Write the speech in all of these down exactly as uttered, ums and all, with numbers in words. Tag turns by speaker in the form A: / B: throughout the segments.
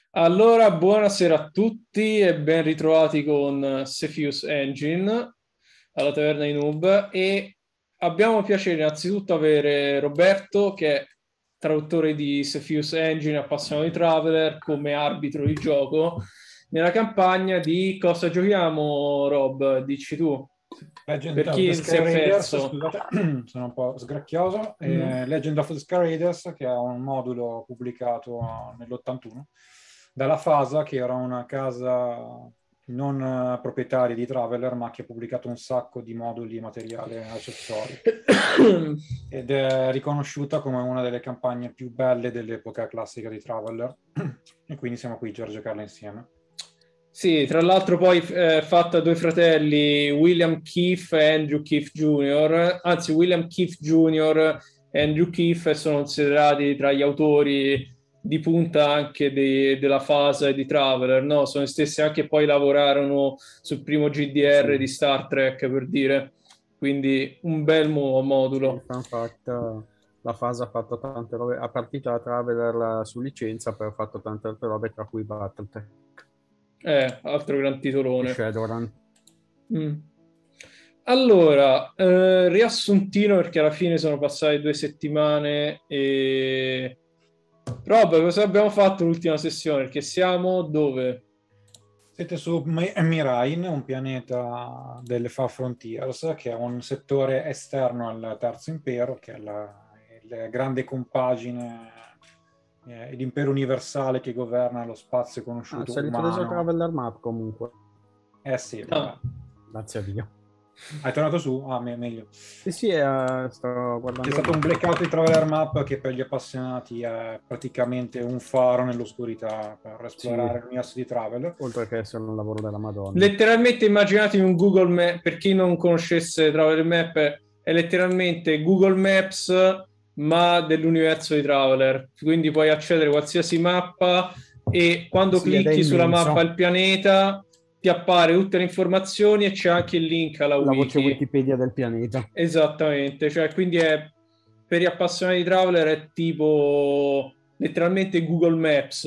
A: Allora, buonasera a tutti e ben ritrovati con Cepheus Engine alla Taverna di Noob e abbiamo piacere innanzitutto avere Roberto che è traduttore di Cepheus Engine, appassionato di Traveler, come arbitro di gioco nella campagna di cosa giochiamo, Rob? Dici tu,
B: Legend
A: per
B: of the
A: chi si
B: Sky
A: è
B: Raiders,
A: perso.
B: scusate, sono un po' sgracchioso.
A: Mm.
B: eh, Legend of the Sky Raiders, che è un modulo pubblicato nell'ottantuno dalla FASA, che era una casa non eh, proprietaria di Traveler, ma che ha pubblicato un sacco di moduli e materiale accessori. Ed è riconosciuta come una delle campagne più belle dell'epoca classica di Traveler. E quindi siamo qui a giocarla insieme.
A: Sì, tra l'altro poi eh, fatta da due fratelli, William Keefe e Andrew Keefe Junior, anzi William Keefe Junior e Andrew Keefe sono considerati tra gli autori di punta anche di- della fase di Traveler, no? Sono gli stessi anche poi lavorarono sul primo G D R
B: Sì.
A: di Star Trek, per dire, quindi un bel mo-
C: Sì,
A: modulo.
C: fun fact, la fase ha fatto tante robe, a partita da Traveler su licenza, poi ha fatto tante altre robe, tra cui Battletech
A: Eh, altro gran
C: e
A: titolone.
C: Shadowrun.
A: Mm. Allora, eh, riassuntino perché alla fine sono passate due settimane e... Rob, cosa abbiamo fatto l'ultima sessione? Perché siamo dove?
B: Siete su Mi- Mirain, un pianeta delle Far Frontiers, che è un settore esterno al Terzo Impero, che è la, la grande compagine eh, l'impero universale che governa lo spazio
C: Ah,
B: conosciuto
C: si è ripreso
B: umano.
C: Traveler Map comunque,
B: Eh sì, vabbè.
A: Ah,
C: grazie a Dio.
B: Hai tornato su? Ah, me- meglio.
C: Sì, sì, eh, sto
B: C'è
C: guardando il
B: stato un
C: map.
B: blackout di Traveler Map che per gli appassionati è praticamente un faro nell'oscurità per
C: Sì,
B: esplorare l'universo di Traveler.
C: oltre che essere un lavoro della Madonna.
A: letteralmente immaginatevi un Google Maps, per chi non conoscesse Traveler Map, è letteralmente Google Maps ma dell'universo di Traveler. Quindi puoi accedere a qualsiasi mappa e quando
C: Sì, ed è
A: clicchi sulla mappa
C: immenso.
A: il pianeta ti appare tutte le informazioni e c'è anche il link alla
C: La voce
A: wiki.
C: Wikipedia del pianeta.
A: Esattamente, cioè quindi è per gli appassionati di Traveler è tipo letteralmente Google Maps.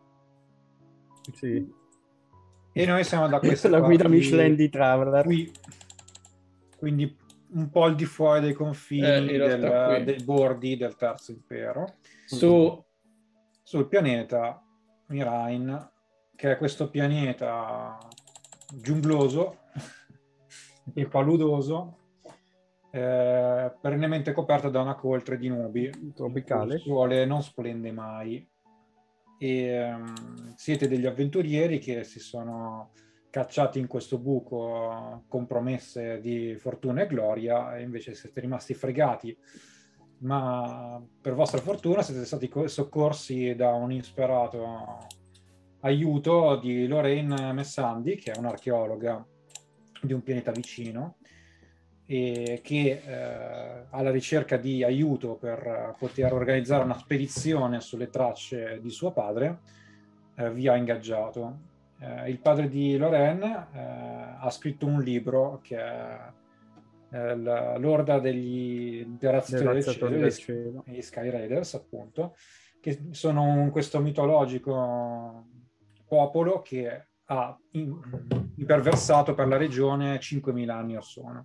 C: Sì.
B: E noi siamo da queste
C: La guida Michelin
B: parti
C: di Traveler.
B: qui, quindi un po' al di fuori dei
A: Eh, in
B: confini
A: realtà
B: del-
A: qui
B: dei bordi del Terzo Impero,
C: Mm.
A: su
B: sul pianeta Mirain, che è questo pianeta giungloso e paludoso, eh, perennemente coperto da una coltre di nubi, in cui il
C: Tropicale.
B: sole non splende mai. E ehm, siete degli avventurieri che si sono cacciati in questo buco con promesse di fortuna e gloria, e invece siete rimasti fregati. Ma per vostra fortuna siete stati co- soccorsi da un insperato aiuto di Lorraine Messandi, che è un'archeologa di un pianeta vicino, e che eh, alla ricerca di aiuto per poter organizzare una spedizione sulle tracce di suo padre, eh, vi ha ingaggiato. Eh, il padre di Lorraine eh, ha scritto un libro che è eh, la- l'Orda degli dei
C: Dei
B: razziatori del
C: razziatori
B: cielo,
C: del
B: gli,
C: cielo.
B: gli Sky Raiders, appunto, che sono un- questo mitologico popolo che ha in- imperversato per la regione cinquemila anni or sono.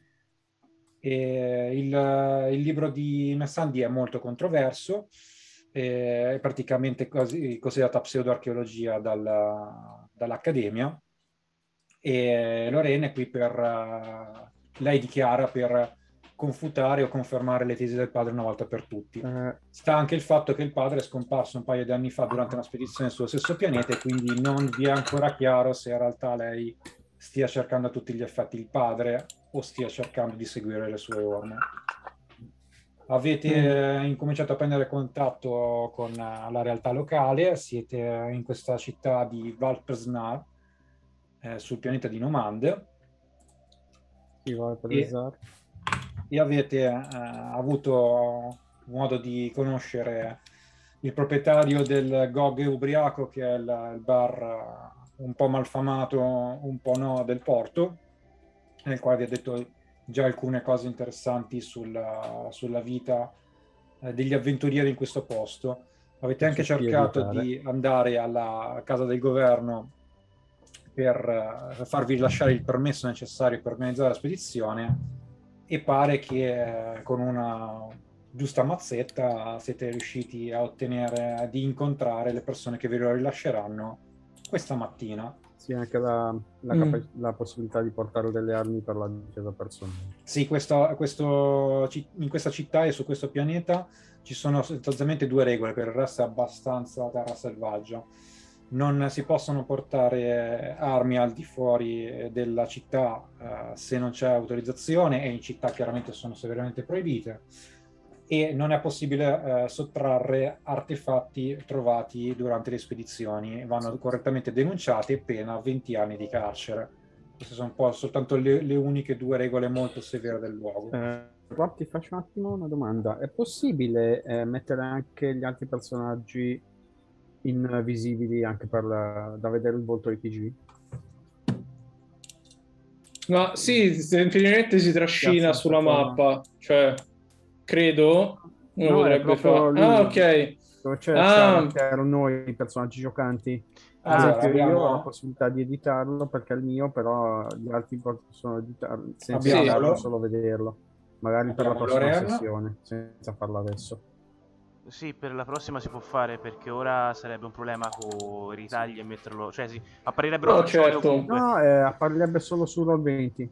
B: E il, il libro di Messandi è molto controverso, è praticamente quasi considerata pseudoarcheologia dalla- dall'Accademia, e Lorena è qui per, eh, lei dichiara, per confutare o confermare le tesi del padre una volta per tutti.
C: Eh,
B: Sta anche il fatto che il padre è scomparso un paio di anni fa durante una spedizione sullo stesso pianeta e quindi non vi è ancora chiaro se in realtà lei stia cercando a tutti gli effetti il padre o stia cercando di seguire le sue orme. Avete
A: mm.
B: eh, incominciato a prendere contatto con eh, la realtà locale, siete in questa città di Valprsnar, eh, sul pianeta di Nomad,
C: si va per
B: e,
C: esatto.
B: e avete eh, avuto modo di conoscere il proprietario del Gog Ubriaco, che è il, il bar eh, un po' malfamato, un po' no, del porto, nel quale vi ha detto già alcune cose interessanti sulla, sulla vita eh, degli avventurieri in questo posto. Avete anche cercato di andare alla casa del governo per uh, farvi rilasciare il permesso necessario per organizzare la spedizione, e pare che uh, con una giusta mazzetta siete riusciti a ottenere di incontrare le persone che ve lo rilasceranno questa mattina.
C: Sì, anche la, la,
A: Mm.
C: la possibilità di portare delle armi per la difesa personale.
B: Sì, questo, questo, in questa città e su questo pianeta ci sono sostanzialmente due regole, per il resto è abbastanza terra selvaggia. Non si possono portare armi al di fuori della città eh, se non c'è autorizzazione, e in città chiaramente sono severamente proibite, e non è possibile eh, sottrarre artefatti trovati durante le spedizioni. Vanno correttamente denunciati, pena venti anni di carcere. Queste sono un po' soltanto le, le uniche due regole molto severe del luogo.
C: Eh, Rob, ti faccio un attimo una domanda. È possibile eh, mettere anche gli altri personaggi invisibili anche per la, da vedere il volto dei P G?
A: Ma sì, semplicemente si trascina
C: Piazza
A: sulla
C: forma.
A: mappa, cioè, credo uno
C: No, è
A: potrebbe
C: proprio
A: fare...
C: lì,
A: Ah, ok.
C: dove c'è
A: Ah,
C: che erano noi i personaggi giocanti. Ad
B: Allora,
C: esempio, io
B: abbiamo-
C: ho la possibilità di editarlo perché è il mio, però gli altri possono editarlo senza
B: Abbiamo
C: editarlo,
B: lo-
C: solo vederlo. Magari per la
B: abbiamo
C: prossima
B: Loren.
C: sessione, senza farlo adesso.
D: Sì, per la prossima si può fare, perché ora sarebbe un problema con i ritagli e metterlo... Cioè, sì, apparirebbero
A: no,
D: faccione
A: certo.
D: ovunque.
C: No, eh, apparirebbe solo su Roll venti.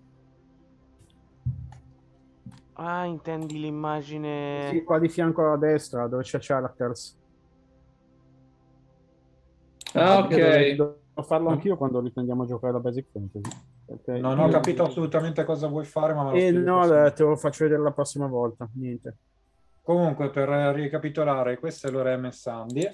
D: Ah, intendi l'immagine...
C: Sì, qua di fianco a destra, dove c'è Characters.
A: Ah,
C: Io dovrei-
A: ok.
C: Devo farlo anch'io quando riprendiamo a giocare la Basic Fantasy. perché
B: Non
C: io-
B: ho capito assolutamente cosa vuoi fare, ma me lo
C: Eh,
B: spieghi
C: no,
B: prossimo.
C: eh, te lo faccio vedere la prossima volta. Niente.
B: Comunque, per ricapitolare, questa è Lorem e Sandy.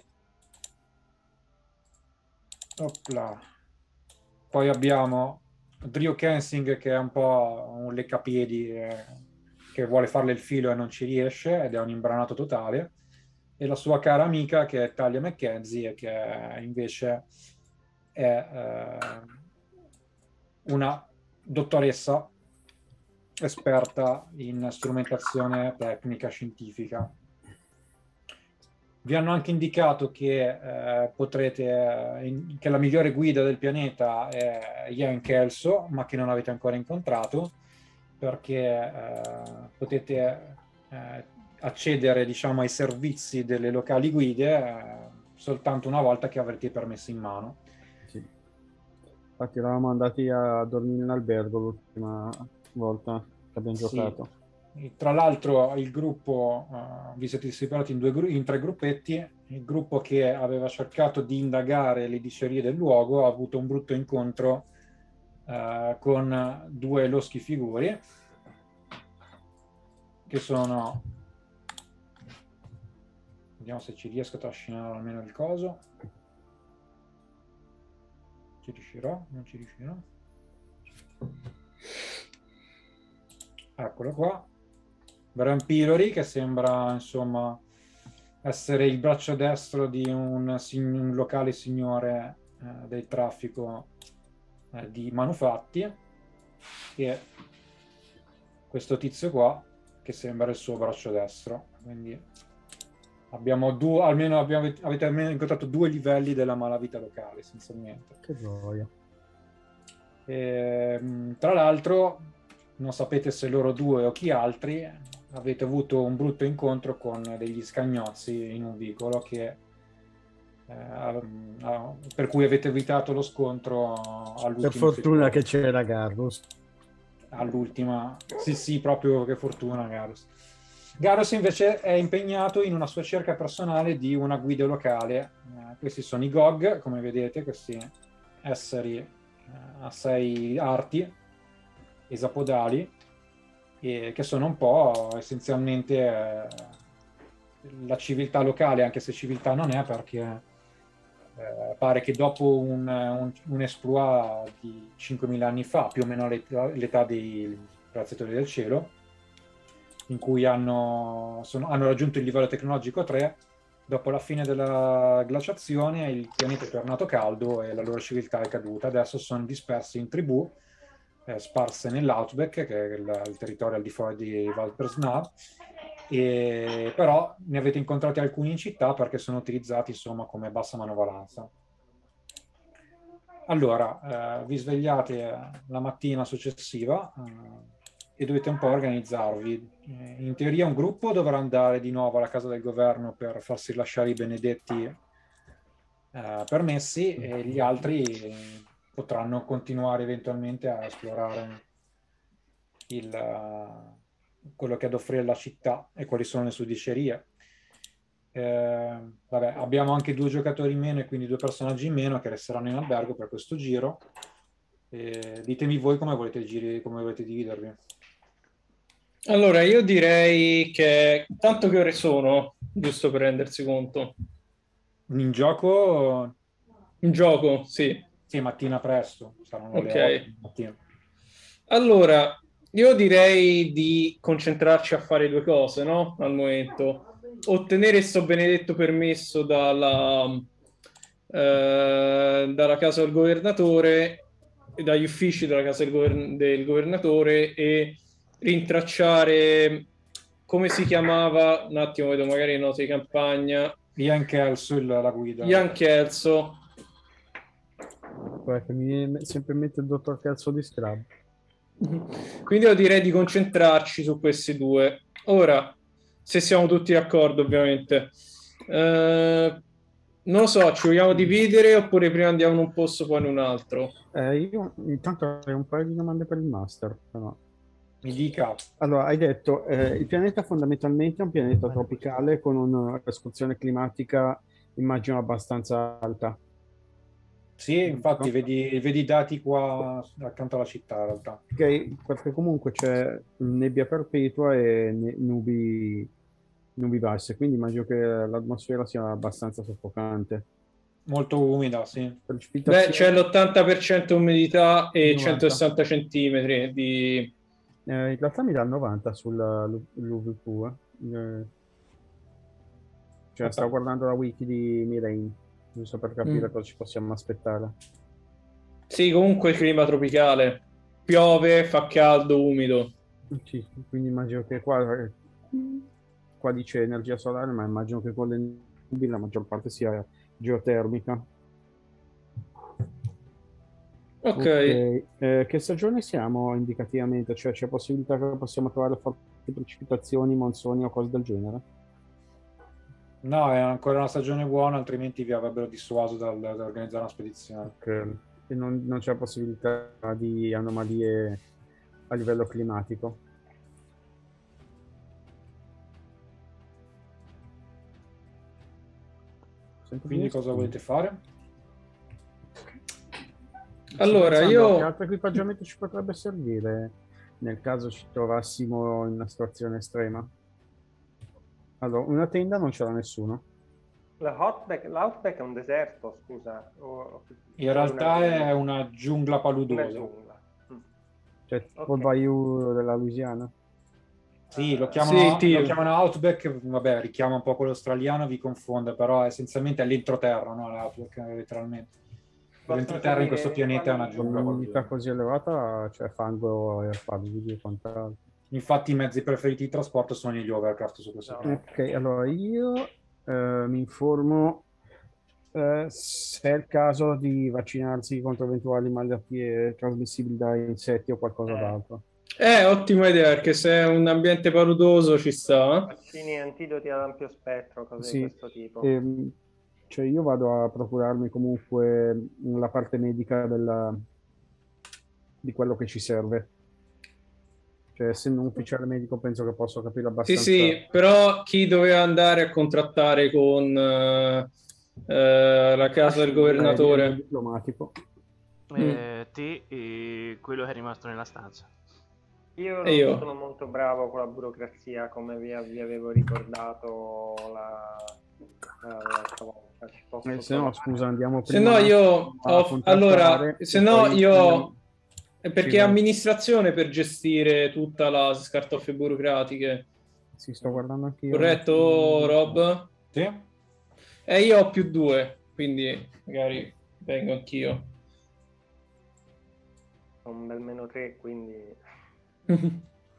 B: Opla. Poi abbiamo Drew Kensing, che è un po' un leccapiedi, eh, che vuole farle il filo e non ci riesce, ed è un imbranato totale. E la sua cara amica, che è Talia McKenzie, che invece è eh, una dottoressa esperta in strumentazione tecnica scientifica. Vi hanno anche indicato che eh, potrete eh, in, che la migliore guida del pianeta è Ian Kelso, ma che non avete ancora incontrato, perché eh, potete eh, accedere, diciamo, ai servizi delle locali guide eh, soltanto una volta che avrete i permessi in mano.
C: Sì. Infatti eravamo andati a dormire in albergo l'ultima volta che abbiamo
B: Sì.
C: giocato.
B: Tra l'altro il gruppo, uh, vi siete separati in, due gru- in tre gruppetti. Il gruppo che aveva cercato di indagare le dicerie del luogo ha avuto un brutto incontro uh, con due loschi figuri, che sono... Vediamo se ci riesco a trascinare almeno il coso. Ci riuscirò? Non ci riuscirò? Eccolo qua. Bran Pilori, che sembra insomma essere il braccio destro di un, un locale signore eh, del traffico eh, di manufatti, e questo tizio qua che sembra il suo braccio destro. Quindi abbiamo due, almeno abbiamo, avete almeno incontrato due livelli della malavita locale, essenzialmente.
C: Che gioia.
B: E, tra l'altro, non sapete se loro due o chi altri, avete avuto un brutto incontro con degli scagnozzi in un vicolo che, eh, per cui avete evitato lo scontro all'ultimo.
C: Per fortuna che c'era Garrus.
B: All'ultima, sì sì, proprio che fortuna Garrus. Garrus invece è impegnato in una sua cerca personale di una guida locale. Eh, questi sono i G O G, come vedete, questi esseri eh, a sei arti esapodali, e che sono un po' essenzialmente eh, la civiltà locale, anche se civiltà non è, perché eh, pare che dopo un, un, un esploit di cinquemila anni fa, più o meno l'età, l'età dei razziatori del cielo, in cui hanno, sono, hanno raggiunto il livello tecnologico tre, dopo la fine della glaciazione il pianeta è tornato caldo e la loro civiltà è caduta. Adesso sono dispersi in tribù eh, sparse nell'Outback, che è il, il territorio al di fuori di Valpersna, e, però ne avete incontrati alcuni in città perché sono utilizzati insomma come bassa manovalanza. Allora, eh, vi svegliate la mattina successiva eh, e dovete un po' organizzarvi. Eh, in teoria un gruppo dovrà andare di nuovo alla casa del governo per farsi lasciare i benedetti eh, permessi, e gli altri eh, potranno continuare eventualmente a esplorare il, uh, quello che ha da offrire la città e quali sono le sue dicerie. Eh, vabbè, abbiamo anche due giocatori in meno e quindi due personaggi in meno che resteranno in albergo per questo giro. Eh, ditemi voi come volete, giri, come volete dividervi.
A: Allora, io direi che tanto che ore sono, giusto per rendersi conto.
B: In gioco?
A: In gioco, sì.
B: Sì, mattina presto, saranno
A: Ok.
B: le otto di mattina.
A: Allora, io direi di concentrarci a fare due cose, no? Al momento. Ottenere sto benedetto permesso dalla, eh, dalla casa del governatore, dagli uffici della casa del, govern- del governatore e rintracciare, come si chiamava, un attimo vedo magari note di campagna,
B: Ian Kelso, la guida.
A: Ian Kelso.
C: Guarda, mi viene sempre in mente il dottor Kelso di Scrub.
A: Quindi io direi di concentrarci su questi due. Ora, se siamo tutti d'accordo, ovviamente. Eh, non lo so, ci vogliamo dividere oppure prima andiamo in un posto poi in un altro?
C: Eh, io intanto avrei un paio di domande per il master, però.
B: Mi dica.
C: Allora, hai detto, eh, il pianeta fondamentalmente è un pianeta tropicale con un'escursione climatica, immagino, abbastanza alta.
B: Sì, infatti vedi, vedi i dati qua accanto alla città in realtà.
C: Ok, perché comunque c'è nebbia perpetua e ne- nubi, nubi basse, quindi immagino che l'atmosfera sia abbastanza soffocante.
B: Molto umida, sì.
C: Precipitazioni,
A: Beh, c'è l'ottanta per cento umidità e
C: novanta.
A: centosessanta centimetri di...
C: Eh, in realtà mi dà il novanta sull'U V Q. Eh. Eh, Cioè, stavo guardando la wiki di Mirain, giusto per capire
A: Mm.
C: cosa ci possiamo aspettare.
A: Sì, comunque il clima tropicale. Piove, fa caldo, umido.
C: Sì, quindi immagino che qua, qua dice energia solare, ma immagino che con le nubi la maggior parte sia geotermica.
A: Ok.
C: Ok, eh, che stagione siamo indicativamente? Cioè c'è possibilità che possiamo trovare forti precipitazioni, monsoni o cose del genere?
B: No, è ancora una stagione buona, altrimenti vi avrebbero dissuaso dal, da organizzare una spedizione.
C: Ok, e non, non c'è possibilità di anomalie a livello climatico. Sento
B: Quindi
C: benissimo.
B: cosa volete fare?
A: Allora,
C: Sto pensando
A: io-
C: che altro equipaggiamento ci potrebbe servire nel caso ci trovassimo in una situazione estrema? Allora, una tenda non ce l'ha nessuno.
E: L'Outback, l'Outback è un deserto, scusa. O-
B: In
E: o
B: realtà
E: una-
B: è una giungla
E: una
B: paludosa.
E: giungla. Mm.
C: Cioè, tipo
E: Ok.
C: il Bayou della Louisiana.
B: Sì, lo
E: Ah,
B: chiamano,
A: Sì, Tio.
B: lo chiamano Outback, vabbè, richiama un po' quello australiano, vi confonde, però essenzialmente è l'entroterra, no? L'Outback, letteralmente. L'entroterra in questo pianeta è una
C: Con
B: giungla
C: un'umidità
B: paludosa.
C: così elevata, cioè fango e paludi e quant'altro.
B: Infatti i mezzi preferiti di trasporto sono gli hovercraft su questo
E: No.
B: pianeta.
C: Ok, allora io eh, mi informo eh, se è il caso di vaccinarsi contro eventuali malattie trasmissibili da insetti o qualcosa
E: Eh.
C: d'altro.
A: Eh, ottima idea, perché se è un ambiente paludoso ci sta.
E: Vaccini e antidoti ad ampio spettro, cose
C: Sì,
E: di questo tipo.
C: ehm, cioè io vado a procurarmi comunque la parte medica della- di quello che ci serve. Cioè, essendo un ufficiale medico, penso che posso capire
A: Sì,
C: abbastanza.
A: sì, però chi doveva andare a contrattare con eh, eh, la casa del
C: a livello
A: governatore?
C: diplomatico.
D: Eh, te e quello che è rimasto nella stanza.
E: Io
A: E
E: non
A: io?
E: sono molto bravo con la burocrazia, come vi, vi avevo ricordato la, la- l'altra volta. Ci posso
C: Eh, se no,
E: provare.
C: scusa, andiamo
A: Se
C: prima
A: no io
C: a
A: ho,
C: contrattare
A: allora, se
C: e
A: no
C: poi
A: io
C: andiamo-
A: è perché
C: Sì, vai.
A: amministrazione per gestire tutta la scartoffie burocratiche.
C: Sì, sto guardando anche io.
A: Corretto, Rob?
B: Sì?
A: E io ho più due, quindi magari vengo anch'io.
E: Ho un bel meno tre, quindi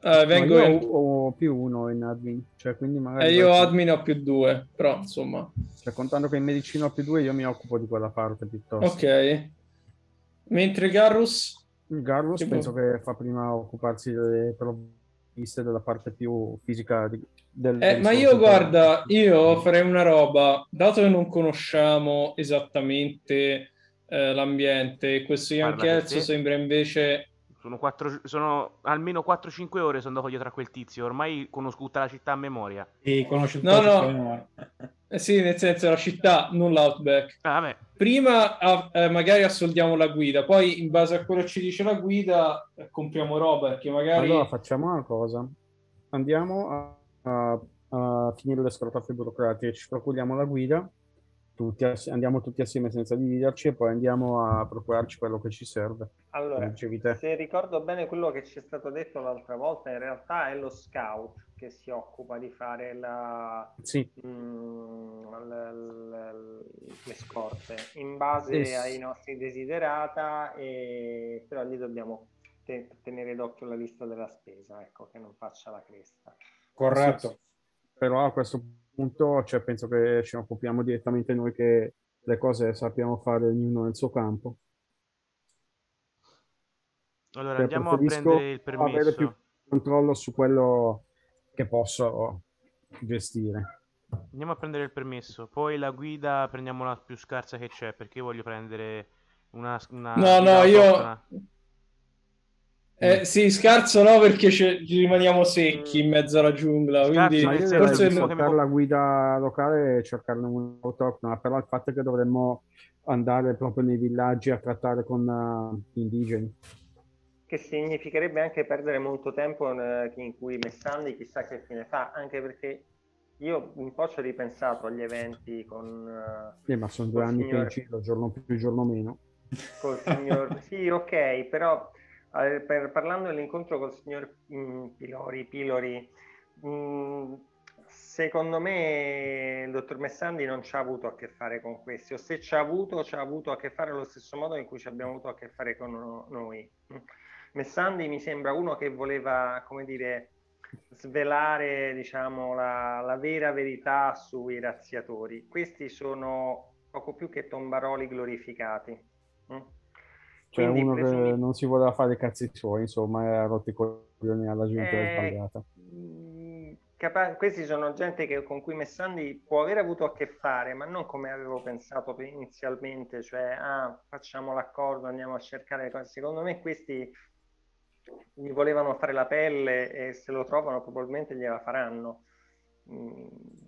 A: Eh, vengo
C: No, io
A: in...
C: ho, ho più uno in admin, cioè quindi magari...
A: eh, io
C: vai-
A: admin ho più due, però insomma.
C: cioè, contando che in medicina ho più due, io mi occupo di quella parte piuttosto.
A: Ok. Mentre Garrus?
C: Il Garrus
A: Che
C: penso
A: vuoi?
C: che fa prima occuparsi delle provviste della parte più fisica di- delle
A: Eh, ma
C: risorse
A: io
C: per...
A: guarda, io farei una roba, dato che non conosciamo esattamente eh, l'ambiente, questo Young
D: Parla per
A: Kelso
D: te.
A: sembra invece...
D: Sono, quattro, sono almeno quattro cinque ore sono andato dietro a quel tizio. Ormai conosco tutta la città a memoria.
B: E conosci tutta
A: No,
B: la città di
A: no,
B: memoria.
A: eh sì, nel senso la città, non l'outback.
D: Ah, vabbè.
A: Prima ah, eh, magari assoldiamo la guida, poi in base a quello che ci dice la guida eh, compriamo roba, perché
C: Allora
A: magari...
C: facciamo una cosa. Andiamo a, a- a finire le scartoffie burocratiche, ci procuriamo la guida, tutti ass- andiamo tutti assieme senza dividerci e poi andiamo a procurarci quello che ci serve, come
E: Allora,
C: dicevi te.
E: se ricordo bene quello che ci è stato detto l'altra volta, in realtà è lo scout che si occupa di fare la,
C: Sì,
E: mm, l- l- le scorte in base
C: es-
E: ai nostri desiderata, e però gli dobbiamo te- tenere d'occhio la lista della spesa, ecco, che non faccia la cresta.
B: Corretto.
C: sì, però a questo punto cioè, penso che ci occupiamo direttamente noi che le cose sappiamo fare ognuno nel suo campo.
D: Allora
C: Cioè,
D: andiamo a prendere
C: preferisco
D: il
C: avere più
D: permesso.
C: controllo su quello che posso gestire.
D: Andiamo a prendere il permesso. Poi la guida prendiamo la più scarsa che c'è, perché io voglio prendere una, una
A: No,
D: guida
A: no, io...
D: autoctona.
A: Eh, sì, scarso no, perché ci ci rimaniamo secchi in
E: Mm.
A: mezzo alla giungla,
D: Scarso
A: quindi
C: Ma
D: nel
C: io
D: senso
C: direi
D: il
C: di
A: forse...
D: primo che mi...
C: saltare
D: co-
C: la guida locale e cercarne un'autoctona, però il fatto è che dovremmo andare proprio nei villaggi a trattare con uh, gli indigeni.
E: Che significherebbe anche perdere molto tempo eh, in cui Messandi chissà che fine fa, anche perché io un po' ci ho ripensato agli eventi con eh,
C: Eh, ma sono due
E: col
C: anni che
E: signor
C: incido, giorno più, giorno meno.
E: col signor sì, ok, però eh, per- parlando dell'incontro col signor mm, Pilori, Pilori mm, secondo me il dottor Messandi non ci ha avuto a che fare con questi, o se ci ha avuto, ci ha avuto a che fare allo stesso modo in cui ci abbiamo avuto a che fare con no- noi. Messandi mi sembra uno che voleva, come dire, svelare, diciamo, la, la vera verità sui razziatori. Questi sono poco più che tombaroli glorificati. Mm?
C: Cioè
E: Quindi
C: uno che
E: presumi...
C: non si voleva fare i cazzi suoi, insomma, e ha rotto i coglioni alla gente
E: eh,
C: sbagliata.
E: mh, capa- questi sono gente che- con cui Messandi può aver avuto a che fare, ma non come avevo pensato inizialmente, cioè ah, facciamo l'accordo, andiamo a cercare le cose. Secondo me questi gli volevano fare la pelle e se lo trovano probabilmente gliela faranno. Mm,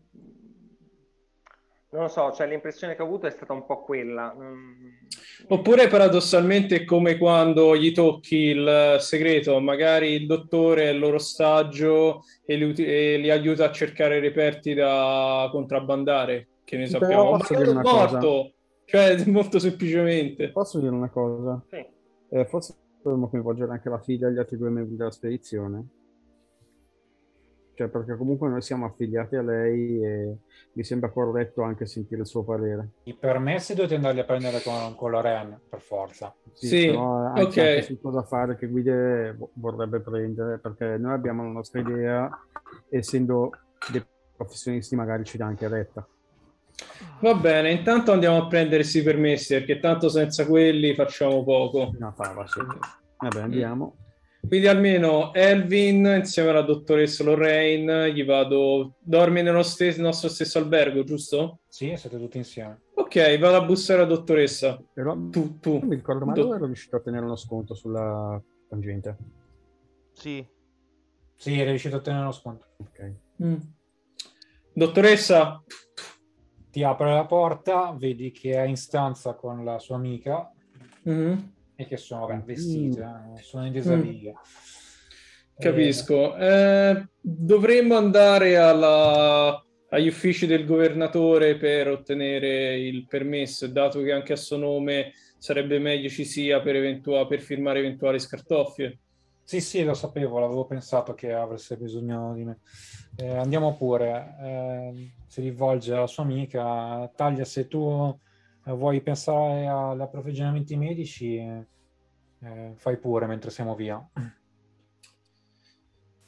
E: non lo so, cioè l'impressione che ho avuto è stata un po' quella. Mm,
A: Oppure paradossalmente è come quando gli tocchi il segreto, magari il dottore è l'orostaggio e li, uti- e li aiuta a cercare reperti da contrabbandare, che ne
C: Però
A: sappiamo. Ma
C: posso
A: io
C: dire
A: l'ho
C: una cosa,
A: morto, cioè molto semplicemente.
C: posso dire una cosa?
E: sì.
C: Eh, forse dovremmo coinvolgere anche la figlia e gli altri due membri della spedizione. Cioè, perché comunque noi siamo affiliati a lei e mi sembra corretto anche sentire il suo parere.
B: I permessi dovete andarli a prendere con, con Loren, per forza.
C: Sì,
A: Sì,
C: però anche, anche
A: ok.
C: su cosa fare, che guide vo- vorrebbe prendere, perché noi abbiamo la nostra idea, essendo dei professionisti magari ci dà anche retta.
A: Va bene, intanto andiamo a prendere questi permessi, perché tanto senza quelli facciamo poco.
C: Una fava, sì. Vabbè,
A: Mm.
C: andiamo.
A: Quindi almeno Elvin insieme alla dottoressa Lorraine gli vado... Dormi nello stes- nostro stesso albergo, giusto?
B: Sì, siete tutti insieme.
A: Ok, vado a bussare alla dottoressa.
C: Però
A: Tu, tu.
C: non mi ricordo male,
A: Do-
C: ero riuscito a ottenere uno sconto sulla tangente.
D: Sì.
B: Sì, è riuscito a ottenere uno sconto.
C: Ok.
A: Mm. Dottoressa,
B: Ti apre la porta, vedi che è in stanza con la sua amica
A: Mhm.
B: e che sono ben vestite, eh, sono in
A: Mm.
B: disarrighe.
A: Capisco. Eh, dovremmo andare alla- agli uffici del governatore per ottenere il permesso, dato che anche a suo nome sarebbe meglio ci sia per, eventua- per firmare eventuali scartoffie.
B: Sì, sì, lo sapevo, l'avevo pensato che avesse bisogno di me. Eh, andiamo pure. Eh, si rivolge alla sua amica. Taglia, se tu eh, vuoi pensare agli approvvigionamenti medici, eh, fai pure mentre siamo via.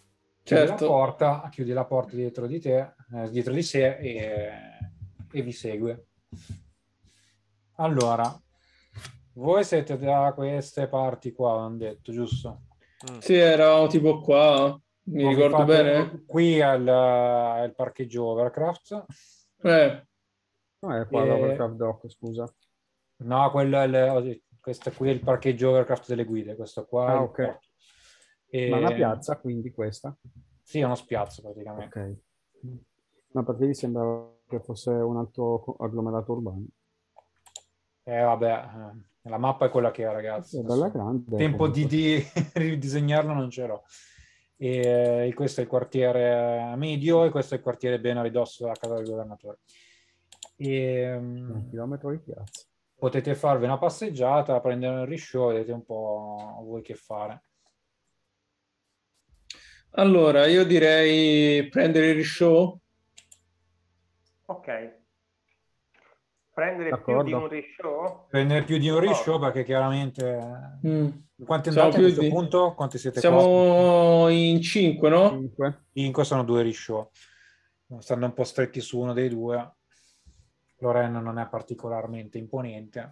B: chiudi
A: Certo.
B: la porta, chiudi la porta dietro di te, eh, dietro di sé e, e vi segue. Allora, voi siete da queste parti qua, hanno detto, giusto?
D: Mm.
A: Sì, eravamo tipo qua, mi
B: Voi vi
A: ricordo
B: fate-
A: bene.
B: Qui è il, è il parcheggio Overcraft.
A: Eh,
C: No, è qua
B: E-
C: l'Overcraft Dock, scusa.
B: No, quello è il, questo qui è il parcheggio Overcraft delle guide, questo qua è
C: Ah,
B: il
C: ok.
B: porto. E-
C: Ma è una piazza, quindi questa?
B: Sì, è uno spiazzo praticamente.
C: Ok. No, perché mi sembrava che fosse un altro co- agglomerato urbano.
B: E vabbè, eh, la mappa è quella che è, ragazzi.
C: È bella
B: Adesso
C: grande.
B: tempo di,
C: comunque.
B: di ridisegnarlo non ce l'ho. E, e questo è il quartiere medio e questo è il quartiere ben a ridosso della casa del governatore. E,
C: Un
B: um,
C: chilometro di piazza.
B: potete farvi una passeggiata, prendere un risciò, vedete un po' voi che fare.
A: allora, io direi prendere il show.
E: Ok. Prendere più
C: D'accordo.
E: di un risciò?
B: Prendere più di un risciò
E: Oh.
B: perché chiaramente...
A: Mm.
B: Quanti
A: Siamo
B: andate a
A: più
B: questo
A: di...
B: punto? Quanti siete qua?
A: Siamo in cinque, no?
C: cinque.
B: cinque sono due risciò. Stanno un po' stretti su uno dei due. Lorenzo non è particolarmente imponente.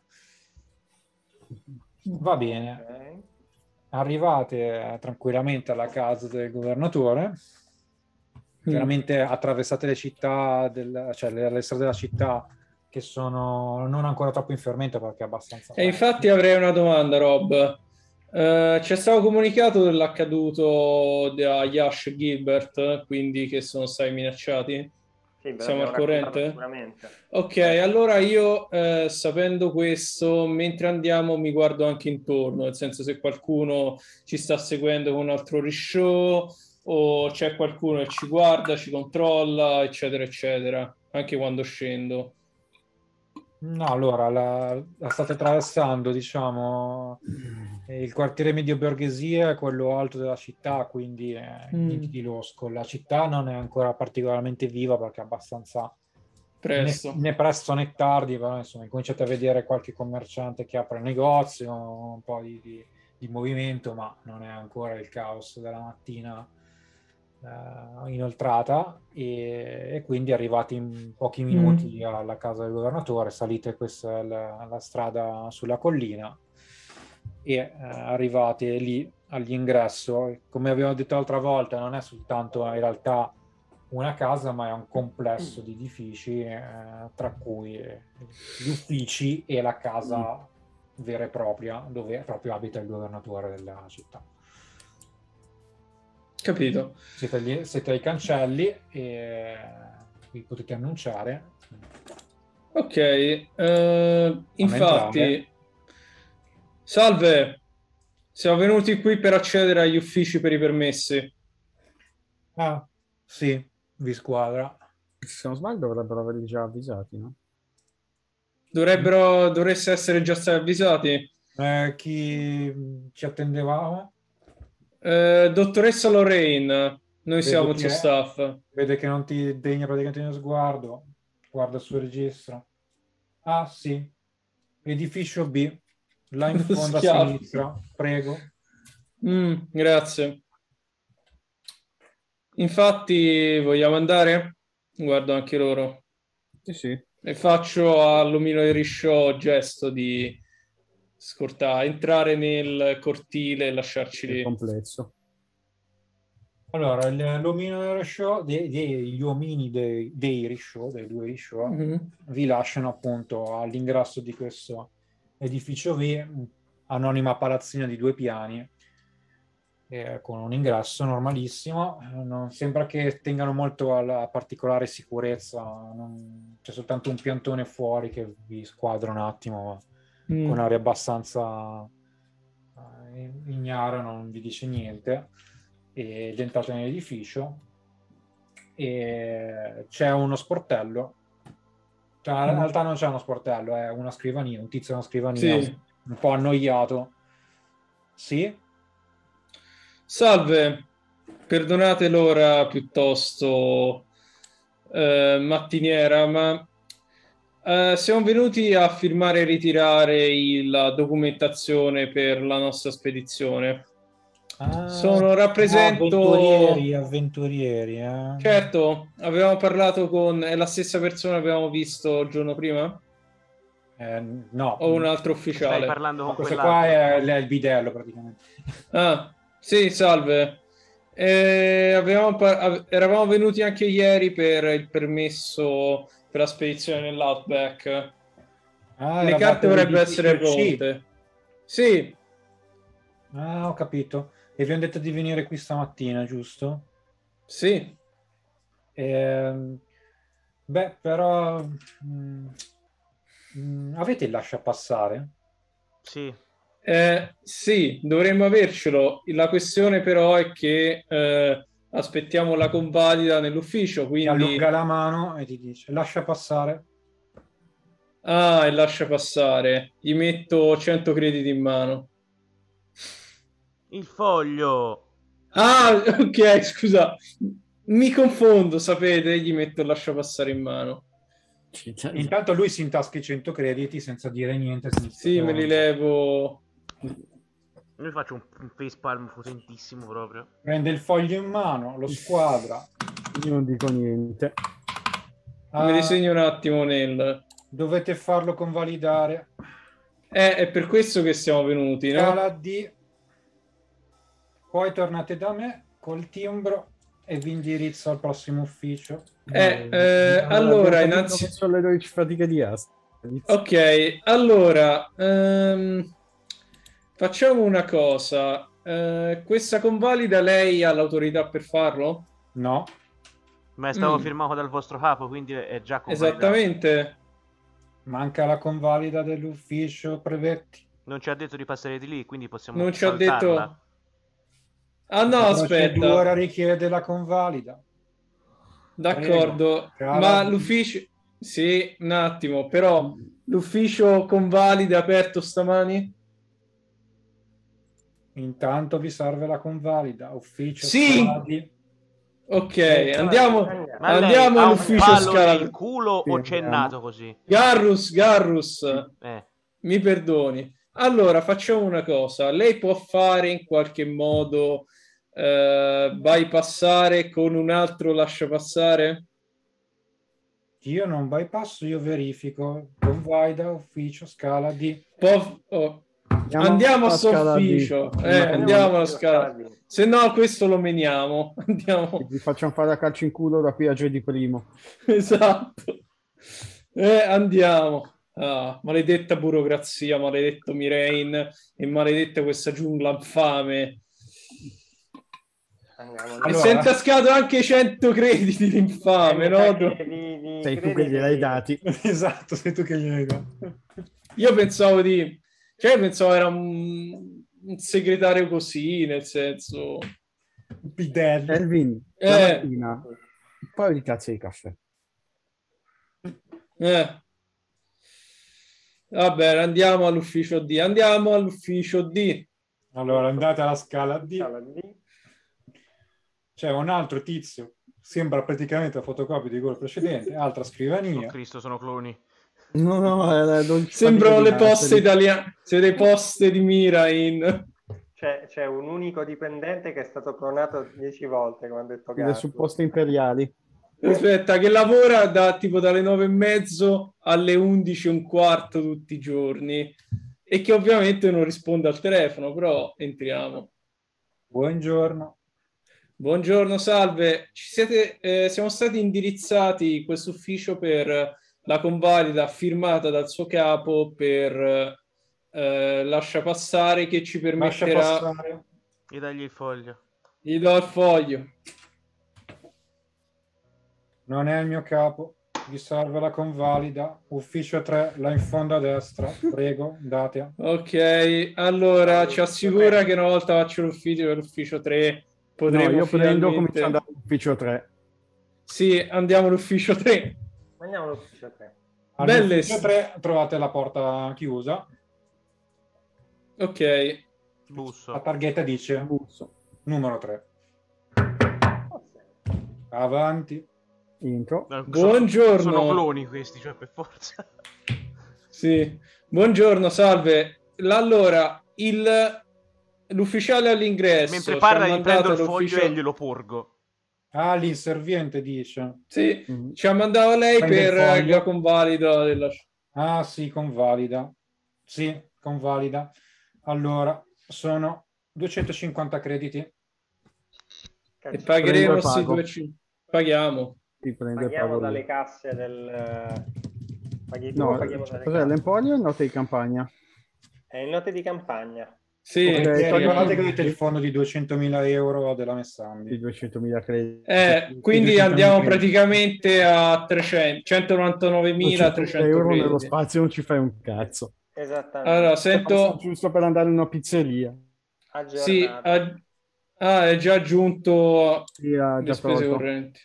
B: Va bene.
E: Ok.
B: Arrivate tranquillamente alla casa del governatore.
A: Mm.
B: Chiaramente attraversate le città, del, cioè le, le strade della città che sono non ancora troppo in fermento perché è abbastanza...
A: E infatti avrei una domanda, Rob. Eh, c'è stato comunicato dell'accaduto da Yash e Gilbert, quindi che sono stati minacciati?
E: Sì, ve
A: Siamo
E: l'abbiamo
A: al
E: raccontato
A: corrente?
E: sicuramente.
A: Ok,
E: Certo.
A: allora io eh, sapendo questo, mentre andiamo mi guardo anche intorno, nel senso se qualcuno ci sta seguendo con un altro rishow o c'è qualcuno che ci guarda, ci controlla, eccetera, eccetera, anche quando scendo.
B: No, allora la, la state attraversando, diciamo, il quartiere medio borghesia è quello alto della città, quindi è niente
A: Mm,
B: di losco. La città non è ancora particolarmente viva perché è abbastanza né,
A: presto.
B: né presto né tardi, però insomma incominciate a vedere qualche commerciante che apre il negozio, un po' di, di- di movimento, ma non è ancora il caos della mattina eh, inoltrata e, e quindi arrivati in pochi minuti
A: Mm.
B: alla casa del governatore, salite questa la, la strada sulla collina e eh, arrivate lì all'ingresso. Come abbiamo detto l'altra volta, non è soltanto in realtà una casa, ma è un complesso di edifici, eh, tra cui gli uffici e la casa vera e propria, dove proprio abita il governatore della città.
A: Capito.
B: Siete, lì, siete ai cancelli e vi potete annunciare.
A: Ok, eh, infatti,
B: entrare.
A: salve, siamo venuti qui per accedere agli uffici per i permessi.
B: Ah, sì, vi squadra.
C: Se non sbaglio dovrebbero averli già avvisati, no?
A: Dovrebbero, dovreste essere già stati avvisati.
B: Eh, chi ci attendevamo?
A: Eh, dottoressa Lorraine, noi
B: Vedo
A: siamo il suo
B: che,
A: staff.
B: vede che non ti degna praticamente uno sguardo. Guarda il suo registro. Ah, sì. Edificio B. Là in
A: Lo
B: fondo a
A: schiaffo.
B: sinistra. Prego.
A: Mm, grazie. Infatti, vogliamo andare? Guardo anche loro.
C: Sì, sì.
A: E faccio all'omino di Risciò gesto di scortare, entrare nel cortile e lasciarci
C: Il
A: lì.
C: complesso.
B: Allora, il- l'omino del Risciò, dei- degli omini dei, dei Risciò, dei due Risciò,
A: Mhm.
B: vi lasciano appunto all'ingresso di questo edificio V, anonima palazzina di due piani, eh, con un ingresso normalissimo. Eh, non- sembra che tengano molto alla particolare sicurezza, non- c'è soltanto un piantone fuori che vi squadra un attimo,
A: Mm.
B: con aria abbastanza eh, ignara, non vi dice niente. Ed entrate nell'edificio e c'è uno sportello. Cioè, in
A: Mm.
B: realtà non c'è uno sportello, è una scrivania, un tizio a una scrivania
A: Sì.
B: un po' annoiato. Sì?
A: Salve, perdonate l'ora piuttosto eh, mattiniera, ma eh, siamo venuti a firmare e ritirare il- la documentazione per la nostra spedizione.
B: Ah,
A: Sono rappresento...
B: avventurieri, avventurieri. Eh.
A: Certo, avevamo parlato con... È la stessa persona che avevamo visto il giorno prima?
B: Eh, no.
A: O un altro
D: Stai
A: ufficiale?
D: parlando
B: No,
D: con
B: questo
D: quell'altro.
B: qua è, è il bidello praticamente.
A: Ah, sì, salve. Eh, avevamo par- av- eravamo venuti anche ieri per il permesso per la spedizione nell'Outback.
B: Ah,
A: Le
B: eravate
A: carte dovrebbero
B: all'edificio
A: essere
B: C.
A: pronte. Sì,
B: Ah, ho capito. E vi hanno detto di venire qui stamattina, giusto?
A: sì.
B: Ehm, beh, però... mm, mm, avete il lascia passare?
D: Sì.
A: Eh, sì, dovremmo avercelo. La questione però è che eh, aspettiamo la convalida nell'ufficio,
B: Ti
A: quindi...
B: allunga la mano e ti dice lascia passare.
A: Ah, e lascia passare. Gli metto cento crediti in mano.
D: Il foglio.
A: Ah, ok, scusa. Mi confondo, sapete? Gli metto il lascia passare in mano.
B: Intanto lui si intasca i cento crediti senza dire niente. Senza
A: Sì, me li levo.
D: Io faccio un, un facepalm potentissimo proprio.
B: Prende il foglio in mano, lo squadra.
C: Io non dico niente.
A: Me li
B: Ah,
A: segno un attimo nel...
B: dovete farlo convalidare.
A: Eh, è per questo che siamo venuti, no?
B: Scala D. Poi tornate da me col timbro e vi indirizzo al prossimo ufficio.
A: Eh, eh, allora, innanzitutto...
C: Sono le dodici fatiche di asta.
A: Ok, allora... ehm, facciamo una cosa. Eh, questa convalida lei ha l'autorità per farlo?
B: No,
D: Ma è stato
A: Mm.
D: firmato dal vostro capo, quindi è già convalidato.
A: Esattamente.
B: manca la convalida dell'ufficio brevetti.
D: Non ci ha detto di passare di lì, quindi possiamo
A: Non ci ha
D: saltarla.
A: detto... Ah no,
B: La
A: aspetta.
B: procedura richiede la convalida.
A: D'accordo,
B: Prego.
A: ma
B: Cara-
A: l'ufficio... Sì, un attimo, però l'ufficio convalida è aperto stamani?
B: Intanto vi serve la convalida. Ufficio
A: Sì!
B: Scaladi.
A: Ok,
B: Eh,
A: andiamo,
E: andiamo.
D: Ma lei
A: andiamo
D: ha un
A: all'ufficio
D: palo
A: scala.
D: nel culo
C: Sì,
D: o c'è
C: andiamo.
D: nato così?
A: Garrus, Garrus,
D: Eh.
A: mi perdoni. Allora, facciamo una cosa. Lei può fare in qualche modo eh, bypassare con un altro lascia passare?
B: Io non bypasso, io verifico. Convalida, ufficio Scaladi.
A: Può- oh.
C: Andiamo
A: Andiamo a
C: alla scala
A: sto
C: D.
A: ufficio.
C: Prima
A: Eh,
C: che-
A: andiamo alla
E: Io
A: scala.
E: scala D.
A: Se no, questo lo meniamo. Andiamo.
C: Vi facciamo fare a calcio in culo da qui a giovedì primo.
A: Esatto. Eh, andiamo. Ah, maledetta burocrazia, maledetto Mirein e maledetta questa giungla infame.
E: Andiamo.
A: E
B: Allora.
A: si è intascato anche cento crediti l'infame,
E: Eh, mi
A: no?
E: sa che di- di
C: Sei tu che
E: crediti-
C: gliel'hai dati.
B: Esatto, sei tu che gliel'hai dato.
A: Io pensavo di... Cioè, pensavo era un, un segretario così, nel senso...
B: Bidelli.
C: Elvin,
A: Eh.
C: la mattina, un paio di cazzo di caffè.
A: Eh. Va bene, andiamo all'ufficio D. Andiamo all'ufficio D.
B: Allora, andate alla scala D.
E: scala D.
B: C'è un altro tizio, sembra praticamente la fotocopia di quello precedente, altra
D: Oh
B: scrivania.
D: Cristo, sono cloni.
C: No, no, eh, non ci
A: Sembrano
C: fate
A: le
C: di
A: poste
C: Nastri.
A: italiane, se le poste di Mirain.
E: C'è, c'è un unico dipendente che è stato clonato dieci volte, come ha detto
C: Le
E: Gatto.
C: supposte imperiali.
A: Aspetta, che lavora da tipo dalle nove e mezzo alle undici e un quarto tutti i giorni e che ovviamente non risponde al telefono, però entriamo.
B: Buongiorno.
A: Buongiorno, salve. Ci siete, eh, siamo stati indirizzati in questo ufficio per la convalida firmata dal suo capo per eh, lascia passare che ci
B: Lascia
A: permetterà...
B: passare.
D: Gli dagli il foglio.
A: Gli do il foglio.
B: Non è il mio capo. Vi serve la convalida. Ufficio tre, là in fondo a destra. Prego, date.
A: Ok, allora ci assicura che una volta faccio l'ufficio l'ufficio tre
C: No,
A: potremo
C: io prendo,
A: finalmente...
C: comincio ad andare all'ufficio tre.
A: Sì, andiamo all'ufficio tre.
E: Andiamo all'ufficio tre.
B: All'ufficio
A: Belle-
B: tre trovate la porta chiusa.
A: Ok,
B: La
D: Busso.
B: targhetta dice
C: Busso.
B: numero tre. Avanti.
C: Intro.
D: No, sono-
A: Buongiorno.
D: Sono cloni questi, cioè per forza.
A: sì. Buongiorno, salve. Allora, il l'ufficiale all'ingresso
D: Mentre
A: ci
D: parla
A: ha
D: gli prendo
A: mandato
D: il foglio
A: l'ufficiale-
D: e glielo porgo.
B: Ah, l'inserviente dice.
A: Sì,
C: Mhm.
A: ci ha mandato lei
B: Prende il
A: per
B: foglio.
A: la convalida della...
B: Ah, sì, convalida. Sì, convalida. Allora, sono duecentocinquanta crediti.
A: E
E: Cazzo,
A: pagheremo
C: Prendo e
A: sì,
C: pago.
A: due c- paghiamo.
C: Ti prendo e
E: paghiamo
C: pago
E: dalle
C: lì.
E: casse del... Paghi tu
C: No,
E: o paghiamo dalle
C: cos'è
E: casse?
C: l'emporio o note di campagna?
E: È in note di campagna.
A: Sì,
C: Ok,
B: Perché
C: togli
B: ricordate
C: i
B: che avete il
C: punti.
B: fondo di duecentomila euro della
C: Di
B: Messambi.
C: duecentomila crediti.
A: Eh, quindi
B: duecentomila
A: andiamo
B: crediti.
A: praticamente a trecento, centonovantanovemilatrecento
C: duecentomila euro nello
A: crediti.
C: spazio non ci fai un cazzo.
E: Esattamente.
A: Allora,
C: Basta
A: sento...
C: giusto per andare in una pizzeria.
A: Sì,
E: Aggiornato.
A: ha- ah, è già aggiunto
C: Sì, ha
A: le
C: già
A: spese
C: tolto.
A: correnti.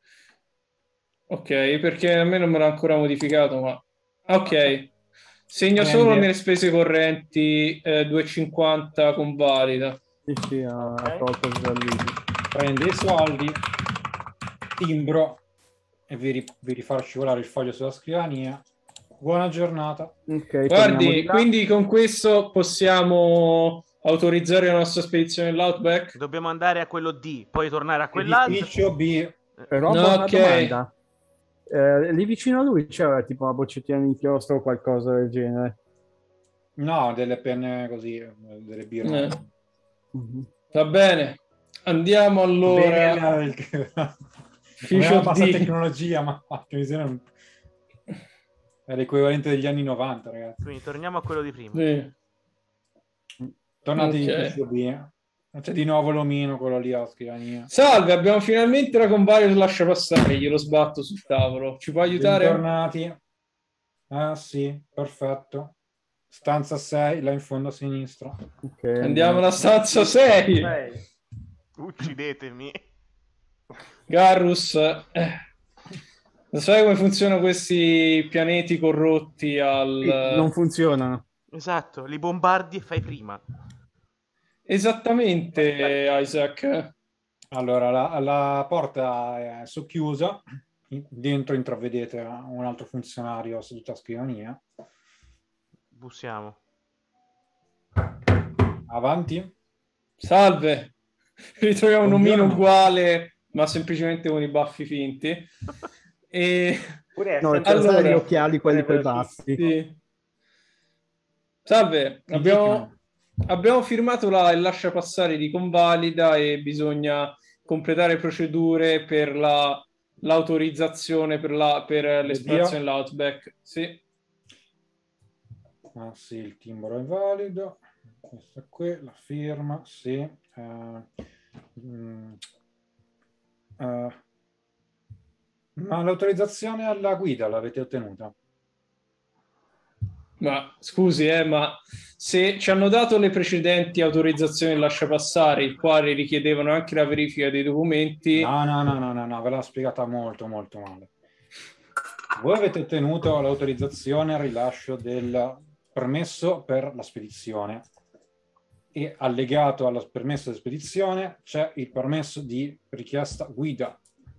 A: Ok, perché a me non me l'ha ancora modificato, ma... Ok. Segno solo
B: Prendi,
A: nelle spese correnti eh, due e cinquanta convalida.
C: Sì, sì, ha
E: Ok.
C: tolto già lì.
B: prendi i soldi, timbro e vi, ri- vi rifar scivolare il foglio sulla scrivania. Buona giornata.
C: Ok, torniamo di
A: Guardi,
C: là.
A: quindi con questo possiamo autorizzare la nostra spedizione all'Outback?
D: Dobbiamo andare a quello D, poi tornare a quell'altro.
B: Edificio B.
C: Però
A: No,
C: buona
A: ok.
C: domanda. Eh, lì vicino a lui c'era tipo una boccettina di inchiostro o qualcosa del genere.
B: No, delle penne così, delle birre.
A: Eh,
C: Mhm.
A: va bene. Andiamo allora.
B: Bene, il- non
A: Ufficio
B: era bassa
A: D.
B: tecnologia, ma che miseria, non- è l'equivalente degli anni novanta, ragazzi.
D: Quindi torniamo a quello di prima.
A: Sì.
B: Tornate
A: Ok.
B: in edificio B. C'è di nuovo l'omino, quello lì alla scrivania.
A: Salve, abbiamo finalmente la convalida sul lascia passare. Glielo sbatto sul tavolo. Ci può aiutare?
B: Bentornati. Ah sì, perfetto. Stanza sei, là in fondo a sinistra.
C: Ok,
A: Andiamo alla stanza sei.
E: Sei.
D: Uccidetemi.
A: Garrus, eh, lo sai come funzionano questi pianeti corrotti al...
C: Non funzionano.
D: Esatto, li bombardi e fai prima.
A: Esattamente, Isaac.
B: Allora, la, la porta è socchiusa. In- Dentro intravedete un altro funzionario seduto a scrivania.
D: Bussiamo.
B: Avanti.
A: Salve. Ritroviamo un omino
B: Buongiorno.
A: uguale, ma semplicemente con i baffi finti. E...
E: Pure
C: No,
E: essendo-
C: c'ha
A: allora,
C: gli occhiali, quelli
E: pure
C: coi
E: velocissimo.
C: baffi.
A: Sì. Salve,
B: Mi
A: abbiamo, abbiamo firmato la, il lascia passare di convalida e bisogna completare procedure per la, l'autorizzazione per, la, per l'esplorazione dell'Outback. Sì.
B: Ah sì, il timbro è valido. Questa qui, la firma, sì. Eh, mm, eh, ma l'autorizzazione alla guida l'avete ottenuta?
A: Ma scusi, eh, ma se ci hanno dato le precedenti autorizzazioni lascia passare, il quale richiedevano anche la verifica dei documenti,
B: No, no, no, no, no, no, ve l'ho spiegata molto, molto male. Voi avete ottenuto l'autorizzazione al rilascio del permesso per la spedizione e allegato al permesso di spedizione c'è il permesso di richiesta guida.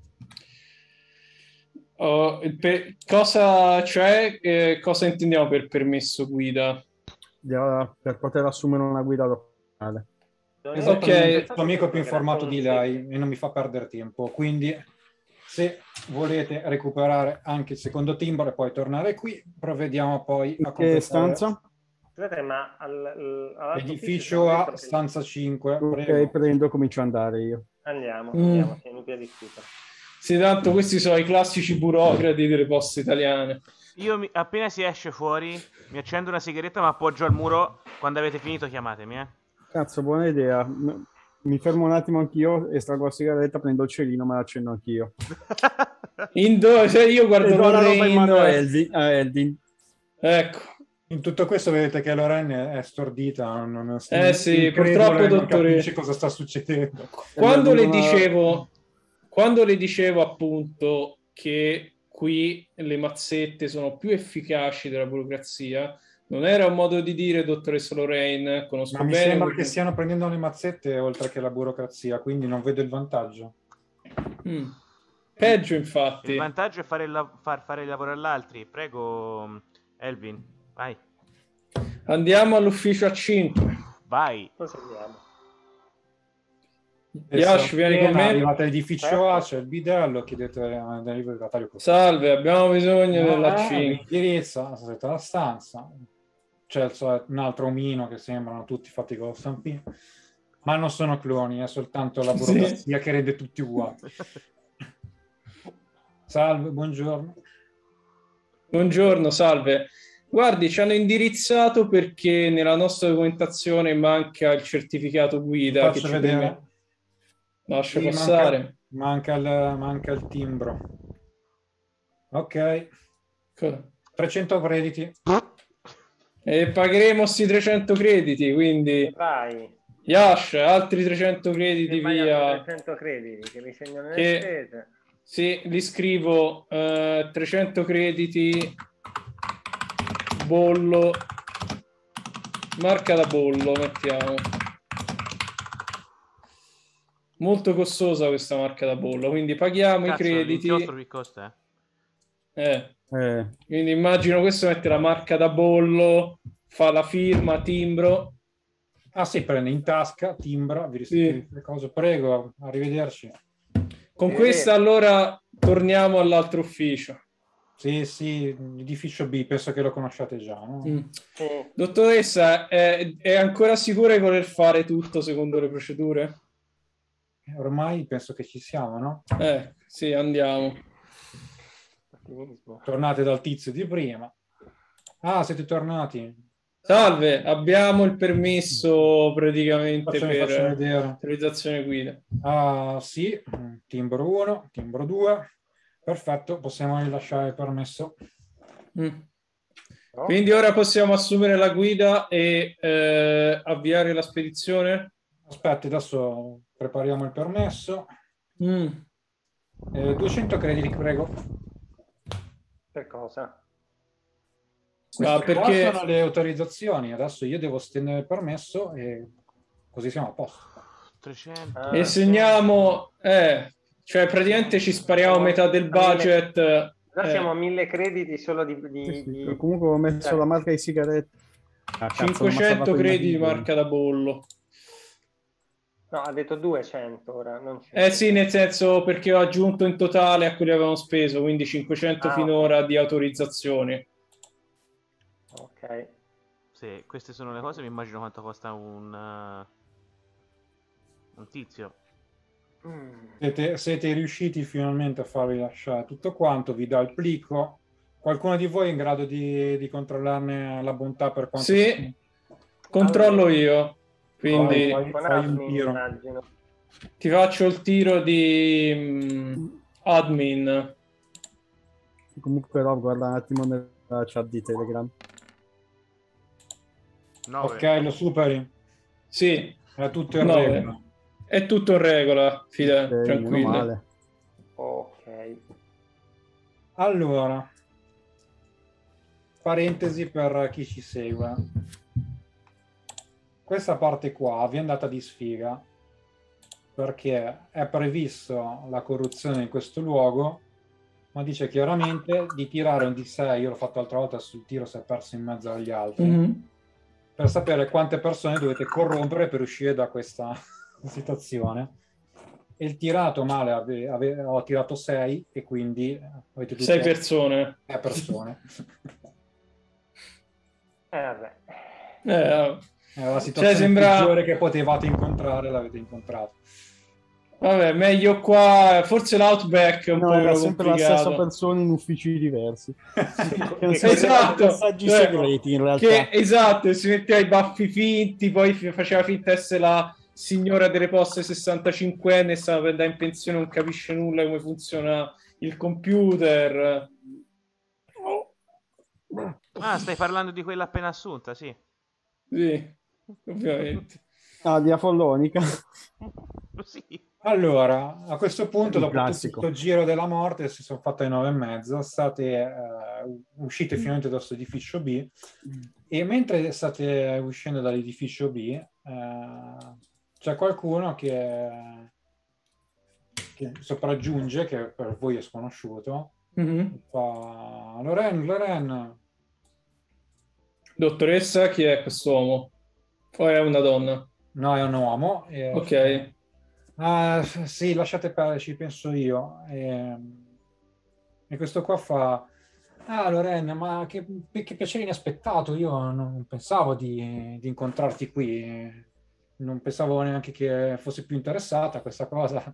A: oh, il pe- cosa c'è? Eh, cosa intendiamo per permesso guida?
C: Già, per poter assumere una guida locale.
E: Non è
B: Esattamente,
A: Ok.
B: il suo amico è più
E: che era
B: informato di
E: solo un
B: lei e non mi fa perdere tempo, quindi se volete recuperare anche il secondo timbro e poi tornare qui, provvediamo poi a
C: In che
B: completare
C: stanza?
E: Scusate, ma al, al- all'altro
B: l'edificio
E: ufficio ci hanno
B: A,
E: detto che-
B: stanza cinque,
C: Ok,
B: prego.
C: prendo, comincio ad andare io.
E: Andiamo,
A: Mm.
E: andiamo, sei in via di scusa.
A: Sì, tanto questi sono i classici burocrati delle poste italiane.
D: Io mi- appena si esce fuori, mi accendo una sigaretta, ma appoggio al muro. Quando avete finito chiamatemi, eh.
C: Cazzo, buona idea. M- Mi fermo un attimo anch'io, estraggo la sigaretta, prendo il cerino, me la accendo anch'io.
A: Indo- se io guardo
C: E do la roba in
A: Lorraine,
C: mano a Elvin. A Eldin.
A: ecco.
B: In tutto questo vedete che Lorraine è stordita, non, non,
A: Eh sì,
B: incredula
A: purtroppo,
B: e non
A: dottore.
B: capisce cosa sta succedendo.
A: Quando le
C: Una-
A: dicevo, quando le dicevo appunto che qui le mazzette sono più efficaci della burocrazia, non era un modo di dire, dottoressa Lorraine, conosco
B: Ma mi
A: bene.
B: sembra
A: quel-
B: che stiano prendendo le mazzette oltre che la burocrazia, quindi non vedo il vantaggio.
A: Mm. Peggio,
D: Il
A: infatti.
D: vantaggio è fare il la- far fare il lavoro agli altri. Prego, Elvin, vai.
A: Andiamo all'ufficio A cinque.
D: Vai.
E: Proseguiamo.
A: Yash, vieni con me.
B: Arrivate all'edificio A, c'è il bidello, chiedete all'arrivatario.
A: Salve, abbiamo bisogno della
B: Ah,
A: cinque.
B: l'indirizzo, siete alla stanza. C'è un altro omino che sembrano tutti fatti con lo stampino, ma non sono cloni, è soltanto la burocrazia
A: Sì.
B: che rende tutti uguali. Salve, buongiorno.
A: Buongiorno, salve. Guardi, ci hanno indirizzato perché nella nostra documentazione manca il certificato guida che
B: Faccio
A: ci
B: vedere.
A: permette. Lascia
B: Sì,
A: passare.
B: manca, manca, il, manca il timbro. Ok,
A: Cosa?
B: trecento crediti.
A: E pagheremo sti trecento crediti, quindi
E: Vai.
A: Yash, altri trecento crediti
E: Che vai a
A: via.
E: trecento crediti che mi segnano le
A: Che-
E: spese.
A: Sì, li scrivo eh, trecento crediti bollo, marca da bollo, mettiamo. Molto costosa questa marca da bollo, quindi paghiamo
D: Cazzo,
A: i
D: l'inchiostro
A: crediti.
D: che costa?
A: Eh,
C: Eh,
A: quindi immagino questo mette la marca da bollo, fa la firma, timbro.
B: Ah sì, prende in tasca, timbra, vi
A: Sì.
B: restituisce le cose. Prego, arrivederci.
A: Con
E: Sì,
A: questa
E: vero.
A: allora torniamo all'altro ufficio.
B: Sì, sì, l'edificio B, penso che lo conosciate già, no?
A: Mm.
E: Sì.
A: Dottoressa, è, è ancora sicura di voler fare tutto secondo le procedure?
B: Ormai penso che ci siamo, no?
A: Eh, sì, andiamo.
E: Ottimismo.
B: Tornate dal tizio di prima. Ah, siete tornati.
A: Salve, abbiamo il permesso praticamente
B: Faccio, faccio
A: per
B: vedere.
A: autorizzazione guida.
B: Ah, sì, timbro uno, timbro due. Perfetto, possiamo rilasciare il permesso.
A: Mm.
E: No?
A: Quindi ora possiamo assumere la guida e eh, avviare la spedizione?
B: Aspetti, adesso prepariamo il permesso.
A: Mm.
B: Eh, duecento crediti, prego.
E: Per cosa?
B: Queste
A: Ma
B: qua
A: perché
B: sono le autorizzazioni. Adesso io devo stendere il permesso e così siamo a posto.
D: trecento.
E: Ah.
A: e segniamo, eh, cioè praticamente ci spariamo
E: Siamo
A: metà del
E: a mille-
A: budget.
E: Già
A: eh,
E: siamo a mille crediti solo di... di,
C: sì, sì.
E: di-
C: Comunque ho messo
E: cioè,
C: la marca di sigarette. Ah, cazzo, non m'ha
A: cinquecento
C: salvato il
A: crediti di
C: navigo.
A: marca da bollo.
E: No, ha detto duecento ora, non
A: Eh sì,
E: cinquecento.
A: nel senso perché ho aggiunto in totale a quelli che avevamo speso, quindi cinquecento
E: Ah,
A: finora
E: ok.
A: di autorizzazioni.
E: Ok.
D: Se queste sono le cose, mi immagino quanto costa un, uh, un tizio.
E: Mm.
B: Siete, siete riusciti finalmente a farvi lasciare tutto quanto, vi do il plico. Qualcuno di voi è in grado di, di controllarne la bontà per quanto
A: Sì,
B: sia?
A: controllo io, quindi
B: Vai,
E: Con
B: fai un
E: admin,
B: tiro.
E: immagino.
A: ti faccio il tiro di mm, admin.
C: Comunque no, guarda un attimo nella chat di Telegram.
D: nove.
B: Ok, lo superi.
A: Sì,
B: È tutto in
A: nove.
B: regola.
A: È tutto in regola, fida,
C: Ok, meno
A: tranquillo.
C: male.
E: Ok.
B: Allora, parentesi per chi ci segue. Questa parte qua vi è andata di sfiga perché è previsto la corruzione in questo luogo, ma dice chiaramente di tirare un D sei, io l'ho fatto l'altra volta sul tiro, si è perso in mezzo agli altri,
A: Mhm.
B: per sapere quante persone dovete corrompere per uscire da questa situazione. E il tirato male, ave, ave, ho tirato sei e quindi avete tutte
A: Sei persone.
B: sei persone.
E: Eh, vabbè.
A: Eh,
B: È la situazione
A: Cioè, sembra-
B: peggiore che potevate incontrare, l'avete incontrato.
A: vabbè, meglio qua, forse l'outback è un
C: No,
A: po'
C: era
A: meno
C: sempre la stessa
A: complicato.
C: persona in uffici diversi. Che non
E: Che
C: so se
E: correva-
C: erano messaggi
A: cioè,
C: segreti in realtà.
A: Che, esatto, si metteva i baffi finti, poi fi- faceva finta di essere la signora delle poste sessantacinquenne e stava per andare in pensione, non capisce nulla come funziona il computer.
D: Ah, stai parlando di quella appena assunta, sì.
A: Sì, ovviamente.
C: Ah, di Afollonica.
D: Sì.
B: Allora, a questo punto,
C: Un
B: dopo tutto
C: classico.
B: questo giro della morte, si sono fatte le nove e mezza, state eh, uscite finalmente da questo edificio B e mentre state uscendo dall'edificio B eh, c'è qualcuno che, che sopraggiunge, che per voi è sconosciuto,
A: Mhm.
B: fa Loren, Loren,
A: Dottoressa, chi è quest'uomo? O è una donna?
B: No, è un uomo. E,
A: Ok.
B: ah, sì, lasciate perdere, ci penso io. E, e questo qua fa... Ah, Lorena, ma che, che piacere inaspettato. Io non pensavo di, di incontrarti qui. Non pensavo neanche che fosse più interessata a questa cosa.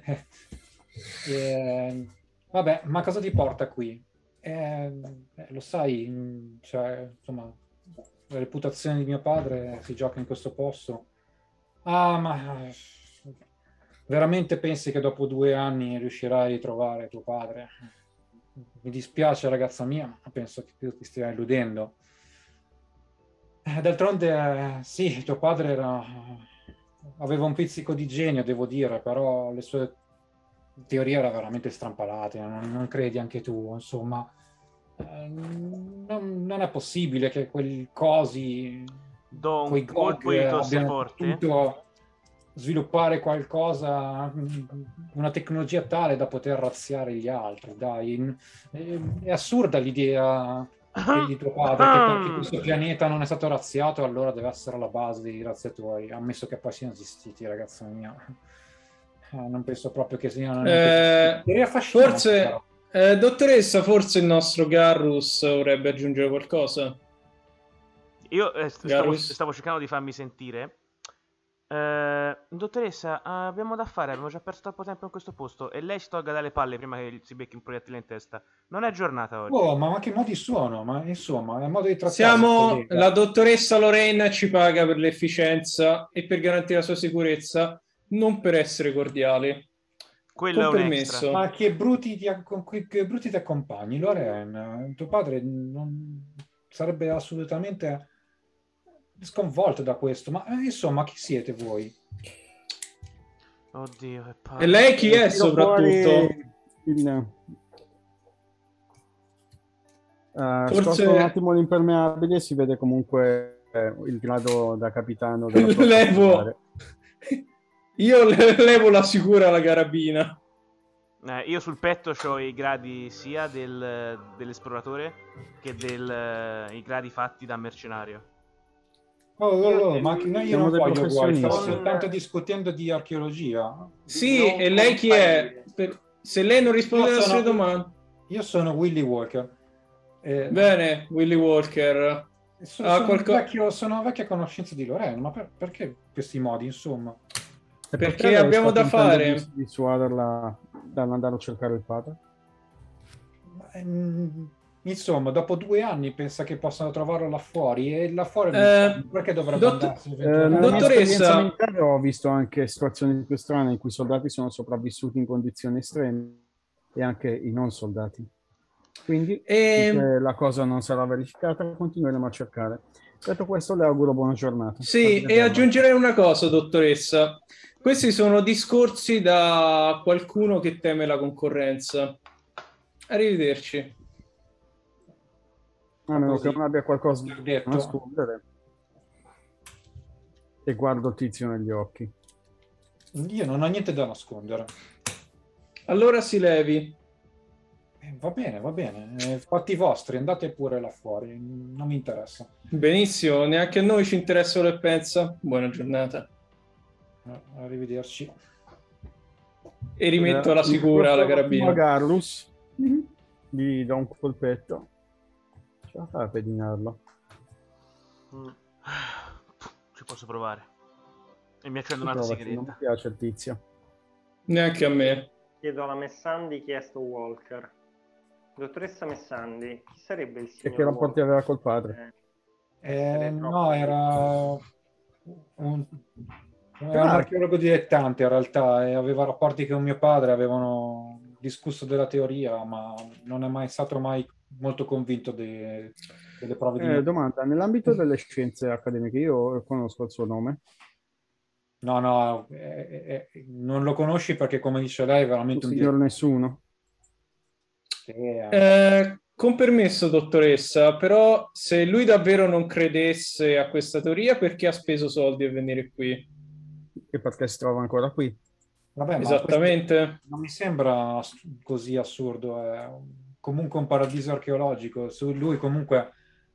B: E, vabbè, ma cosa ti porta qui? Eh, eh, lo sai, mh, cioè, insomma, la reputazione di mio padre si gioca in questo posto. Ah, ma veramente pensi che dopo due anni riuscirai a ritrovare tuo padre? Mi dispiace, ragazza mia, ma penso che tu ti stia illudendo. Eh, D'altronde, eh, sì, tuo padre era... aveva un pizzico di genio, devo dire, però le sue teorie erano veramente strampalate, non, non credi anche tu, insomma. Eh, non, non è possibile che quei cosi,
D: Do
B: quei
D: un colpo
B: Gog
D: di tosse
B: abbiano
D: forte.
B: potuto sviluppare qualcosa, una tecnologia tale da poter razziare gli altri. Dai, è, è assurda l'idea di tuo padre che perché questo pianeta non è stato razziato allora deve essere la base dei razziatori, ammesso che poi siano esistiti, ragazza mia. Eh, non penso proprio che siano
A: Eh,
B: neanche affascinante,
A: forse,
B: però.
A: eh, dottoressa, forse il nostro Garrus vorrebbe aggiungere qualcosa.
D: Io eh, stavo,
A: Garrus?
D: stavo cercando di farmi sentire. Eh, dottoressa, abbiamo da fare, abbiamo già perso troppo tempo in questo posto e lei si tolga dalle palle prima che si becchi un proiettile in testa. Non è giornata oggi.
B: Oh, ma, ma che modi sono? Ma insomma, è modo di trattare il
A: Siamo,
B: collega.
A: la dottoressa Lorena ci paga per l'efficienza e per garantire la sua sicurezza, non per essere cordiali.
D: Quello è
A: Con
D: un extra.
A: permesso.
B: Ma che brutti ti, con che, che brutti ti accompagni, Lorena. Tuo padre non sarebbe assolutamente sconvolto da questo. Ma eh, insomma, chi siete voi?
D: Oddio, che
A: E
D: palle.
A: lei chi è
C: Tiro
A: soprattutto?
C: fuori il... Uh,
A: Forse-
C: Scotto un attimo l'impermeabile, si vede comunque eh, il grado da capitano della flotta
A: Levo.
C: stellare.
A: Io le- levo la sicura la carabina.
D: Eh, io sul petto ho i gradi sia del, dell'esploratore che dei gradi fatti da mercenario.
B: Oh, oh,
E: Io-
B: oh, ma che- no, io
C: Siamo
B: non
C: dei
B: voglio guai, stavo
C: professionisti.
B: soltanto discutendo di archeologia.
A: Sì,
E: Non
A: e lei chi è?
E: comparire.
A: Per- Se lei non risponde
B: Io
A: alle nostre
B: sono-
A: domande.
B: Io sono Willy Walker. Eh,
A: Bene, Willy Walker.
B: so-
A: Ah,
B: sono,
A: qualco-
B: vecchio, sono vecchia conoscenza di Lorena, ma per- perché questi modi, insomma?
A: Perché
C: lei
A: abbiamo
C: sta
A: da
C: tentando
A: fare.
C: di dissuaderla dall'andare a cercare il padre?
B: Ma, ehm, Insomma, dopo due anni pensa che possano trovarlo là fuori e là fuori
A: Eh,
B: perché dovrebbe
A: dott-
B: andarsi
C: Eh,
B: eventualmente?
C: nella mia
A: Dottoressa-
C: esperienza militare ho visto anche situazioni più strane in cui i soldati sono sopravvissuti in condizioni estreme e anche i non soldati. Quindi,
A: Ehm,
C: finché la cosa non sarà verificata, continueremo a cercare. Detto questo, le auguro buona giornata.
A: Sì, e
C: Arrivederla.
A: aggiungerei una cosa, dottoressa. Questi sono discorsi da qualcuno che teme la concorrenza. Arrivederci.
C: A meno
B: Così.
C: che non abbia qualcosa
B: Ti ho
C: da
B: detto.
C: nascondere. E guardo il tizio negli occhi.
B: Io non ho niente da nascondere.
A: Allora si levi.
B: Eh, va bene, va bene. Eh, fatti vostri, andate pure là fuori, non mi interessa.
A: Benissimo, neanche a noi ci interessa quello che pensa. Buona giornata.
B: Eh, arrivederci.
A: E rimetto
C: Eh,
A: alla sicura la
C: mi porto
A: carabina.
C: a Garrus. Gli do un colpetto. Ce la fa a pedinarlo.
D: Mm. Ci posso provare. E mi accendo
C: Ci
D: un'altra
C: provaci, non mi
D: sigaretta.
C: piace il tizio.
A: Neanche a me.
E: Chiedo alla Messandi chi è sto Walker. Dottoressa Messandi, chi sarebbe il
C: E
E: signor
C: che rapporti
E: Walker?
C: aveva col padre?
E: Eh,
B: Eh,
E: essere
B: no,
E: troppo-
B: era un, era un archeologo dilettante in realtà e aveva rapporti con mio padre, avevano discusso della teoria, ma non è mai stato mai molto convinto de- delle prove di
C: Eh,
B: mio.
C: domanda, nell'ambito delle scienze accademiche io conosco il suo nome.
B: No, no, eh, eh, non lo conosci perché come dice lei è
C: Il
B: veramente un
C: signor nessuno.
B: dilettante.
A: Eh, con permesso, dottoressa, però se lui davvero non credesse a questa teoria, perché ha speso soldi a venire qui?
C: E perché si trova ancora qui?
B: Vabbè, ma
A: Esattamente.
B: questo non mi sembra ass- così assurdo, è comunque un paradiso archeologico. Su lui comunque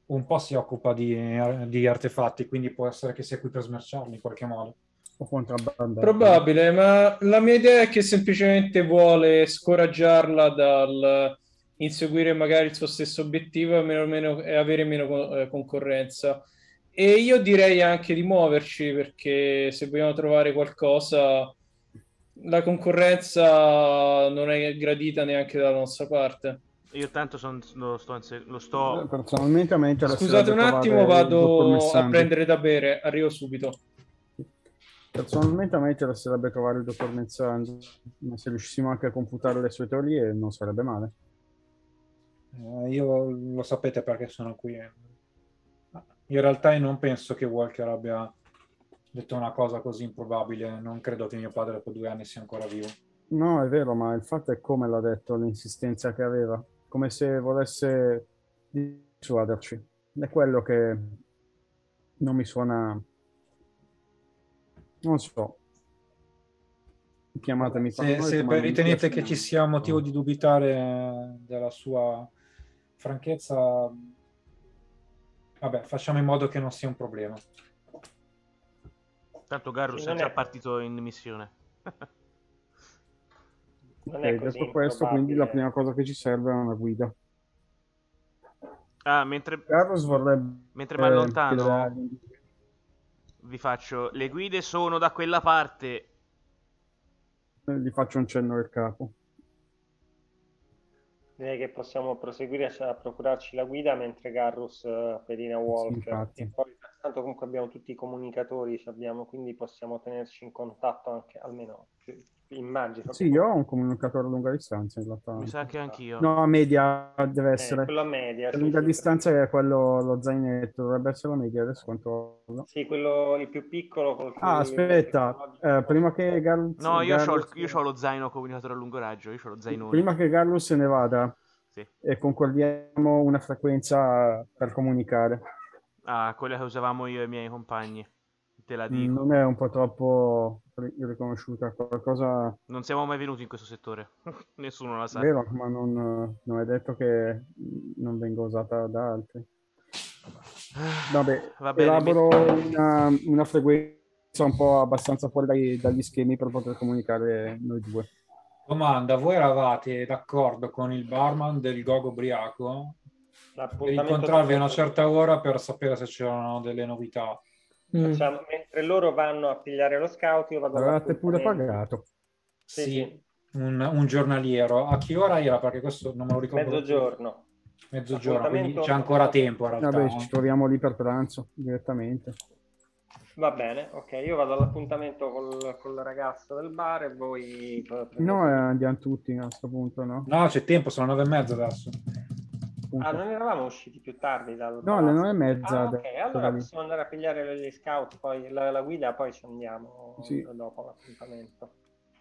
B: un po' si occupa di, di artefatti, quindi può essere che sia qui per smerciarli in qualche modo.
C: O contrabbandare.
A: Probabile, ma la mia idea è che semplicemente vuole scoraggiarla dal inseguire magari il suo stesso obiettivo e, meno, meno, e avere meno co- eh, concorrenza. E io direi anche di muoverci, perché se vogliamo trovare qualcosa, la concorrenza non è gradita neanche dalla nostra parte.
D: Io tanto son, lo sto, inse- lo sto...
C: Personalmente a me interesserebbe
A: Scusate un attimo,
C: trovare il dottor
A: vado a
C: Messandi.
A: prendere da bere, arrivo subito.
C: Personalmente a me interesserebbe trovare il dottor Messandi, ma se riuscissimo anche a confutare le sue teorie non sarebbe male.
B: Eh, io lo sapete perché sono qui. In realtà io non penso che Walker abbia detto una cosa così improbabile. Non credo che mio padre dopo due anni sia ancora vivo.
C: No, è vero, ma il fatto è come l'ha detto, l'insistenza che aveva, come se volesse dissuaderci. È quello che non mi suona, non so. Chiamatemi
B: Se,
C: paranoico,
B: se
C: ma non mi
B: ritenete
C: piace
B: che ci
C: neanche.
B: sia motivo di dubitare della sua franchezza, vabbè, facciamo in modo che non sia un problema.
D: Tanto Garrus
E: Sì,
D: è
E: non
D: già
E: è-
D: partito in missione.
E: Non
C: Ok,
E: è così
C: detto questo, quindi la prima
E: improbabile.
C: cosa che ci serve è una guida.
D: Ah, mentre,
C: Carlos vorrebbe
D: mentre mi
C: eh, chiedere
D: allontano,
C: agli-
D: vi faccio... Le guide sono da quella parte.
C: gli faccio un cenno del capo.
E: Direi che possiamo proseguire a procurarci la guida mentre Garrus eh, pedina
C: Sì,
E: Walker.
C: infatti.
E: E poi tanto comunque abbiamo tutti i comunicatori, ci abbiamo, quindi possiamo tenerci in contatto anche, almeno immagino
C: Sì,
E: che
C: io ho un comunicatore a lunga distanza in realtà.
D: Mi sa che anch'io.
C: No, a media deve
E: eh,
C: essere.
E: quello a media,
C: A
E: sì,
C: lunga
E: sì,
C: distanza
E: perché-
C: è quello, lo zainetto, dovrebbe essere la media, adesso controllo.
E: sì, quello il più piccolo col
C: Ah,
E: il livello
C: aspetta,
E: tecnologico
C: eh, prima
E: posso-
C: che Garlus,
D: No, io ho
C: Garlus-
D: io c'ho lo zaino comunicatore a lungo raggio, io ho lo zainone.
C: prima che Garlus se ne vada
D: Sì.
C: e concordiamo una frequenza per comunicare.
D: Ah, quella che usavamo io e i miei compagni. Te la
C: Mm,
D: dico.
C: Non è un po' troppo ri- riconosciuta qualcosa,
D: Non siamo mai venuti in questo settore. Nessuno la sa.
C: vero, ma non, non è detto che non venga usata da altri. Vabbè,
D: Va bene, mi-
C: elaboro una, una frequenza un po' abbastanza fuori dai- dagli schemi per poter comunicare noi due.
B: Domanda, voi eravate d'accordo con il barman del Gogo Briaco per
E: L'appuntamento
B: incontrarvi a una
E: dopo-
B: certa ora per sapere se c'erano delle novità?
A: Mm.
E: facciamo- mentre loro vanno a pigliare lo scout, io vado
C: Avevate pure
E: all'appuntamento.
C: pagato.
E: Sì,
B: Sì,
E: sì,
B: Un, un giornaliero. A che ora era? Perché questo non me lo ricordo.
E: mezzogiorno.
B: Mezzogiorno, quindi
E: Appuntamento-
B: c'è ancora tempo in realtà.
C: Vabbè,
B: eh.
C: ci troviamo lì per pranzo direttamente.
E: Va bene, ok, io vado all'appuntamento col, col ragazzo del bar e voi prendete-
C: No, eh, andiamo tutti a questo punto, no?
B: No, c'è tempo, sono nove e mezza adesso.
C: Appunto.
E: Ah, non eravamo usciti più tardi dal
C: No, alle
E: palazzo?
C: nove e mezza.
E: Ah, ok,
C: adesso
E: allora
C: da lì.
E: possiamo andare a pigliare gli scout, poi la, la guida, poi ci andiamo
C: Sì.
E: dopo l'appuntamento.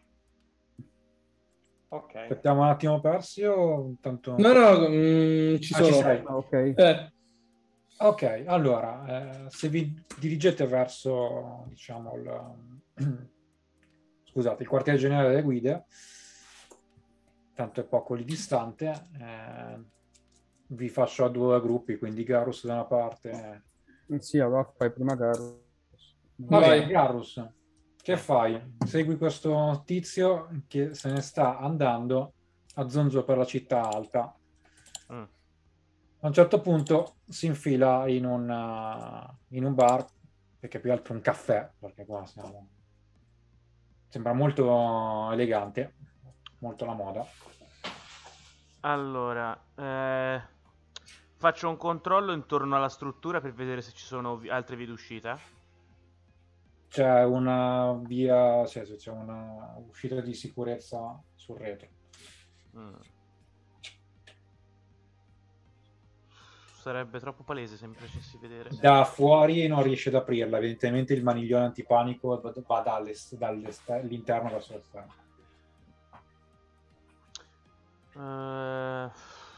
E: Ok.
B: Aspettiamo un attimo Persio. Intanto...
A: No, no, mm, ci
B: Ah, ci
A: sono.
B: sei.
C: Ah, ok.
A: Eh,
B: Ok, allora, eh, se vi dirigete verso, diciamo, il, scusate, il quartiere generale delle guide, tanto è poco lì distante, eh, vi faccio a due gruppi, quindi Garus da una parte.
C: Sì, allora fai prima Garus.
B: Va
A: Vai.
B: bene, Garus, che fai? Segui questo tizio che se ne sta andando a zonzo per la città alta.
D: Mm.
B: A un certo punto si infila in un, uh, in un bar, perché più altro un caffè, perché qua siamo... sembra molto elegante, molto la moda.
D: Allora, eh, faccio un controllo intorno alla struttura per vedere se ci sono vi- altre vie d'uscita.
B: C'è una via, cioè, c'è una uscita di sicurezza sul retro.
D: Mm. Sarebbe troppo palese se mi facessi vedere.
B: Da fuori non riesce ad aprirla, evidentemente il maniglione antipanico va va dall'est- dall'est- dall'interno verso l'esterno.
D: Eh,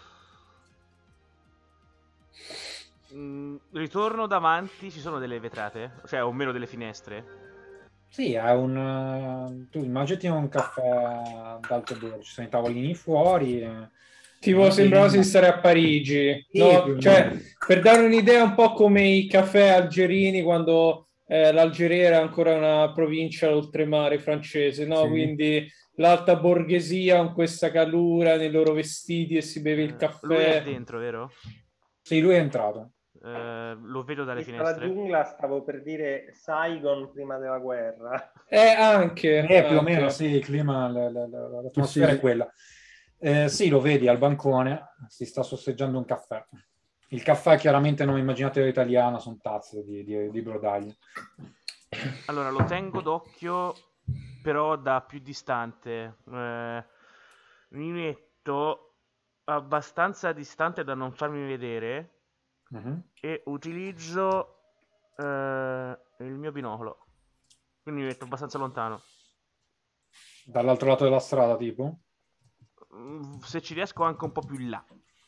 D: mm, ritorno davanti, ci sono delle vetrate? Cioè, o meno delle finestre?
B: Sì, è un... tu immaginati un caffè d'alto bordo, ci sono i tavolini fuori, eh,
A: Tipo sembrava di stare a Parigi,
B: Sì,
A: no?
B: più o
A: Cioè,
B: meno.
A: per dare un'idea, un po' come i caffè algerini quando eh, l'Algeria era ancora una provincia all'oltremare francese, no?
C: Sì.
A: Quindi l'alta borghesia con questa calura nei loro vestiti e si beve il
D: Eh, lui è
A: caffè.
D: dentro, vero?
B: Sì, lui è entrato.
D: Eh, lo vedo dalle
E: Vista la
D: finestre.
E: giungla, stavo per dire Saigon prima della guerra.
A: Eh, anche,
B: Eh, più o
A: anche.
B: meno, sì, il clima, la- la- la- l'atmosfera
C: Sì, sì.
B: è quella. Eh, sì, lo vedi al bancone, si sta sorseggiando un caffè. Il caffè chiaramente non immaginate italiano, sono tazze di, di, di brodaglie.
D: Allora, lo tengo d'occhio, però da più distante. Eh, mi metto abbastanza distante da non farmi vedere
B: Mhm.
D: e utilizzo eh, il mio binocolo. Quindi mi metto abbastanza lontano.
B: Dall'altro lato della strada, tipo?
D: Mm, Se ci riesco anche un po' più in là.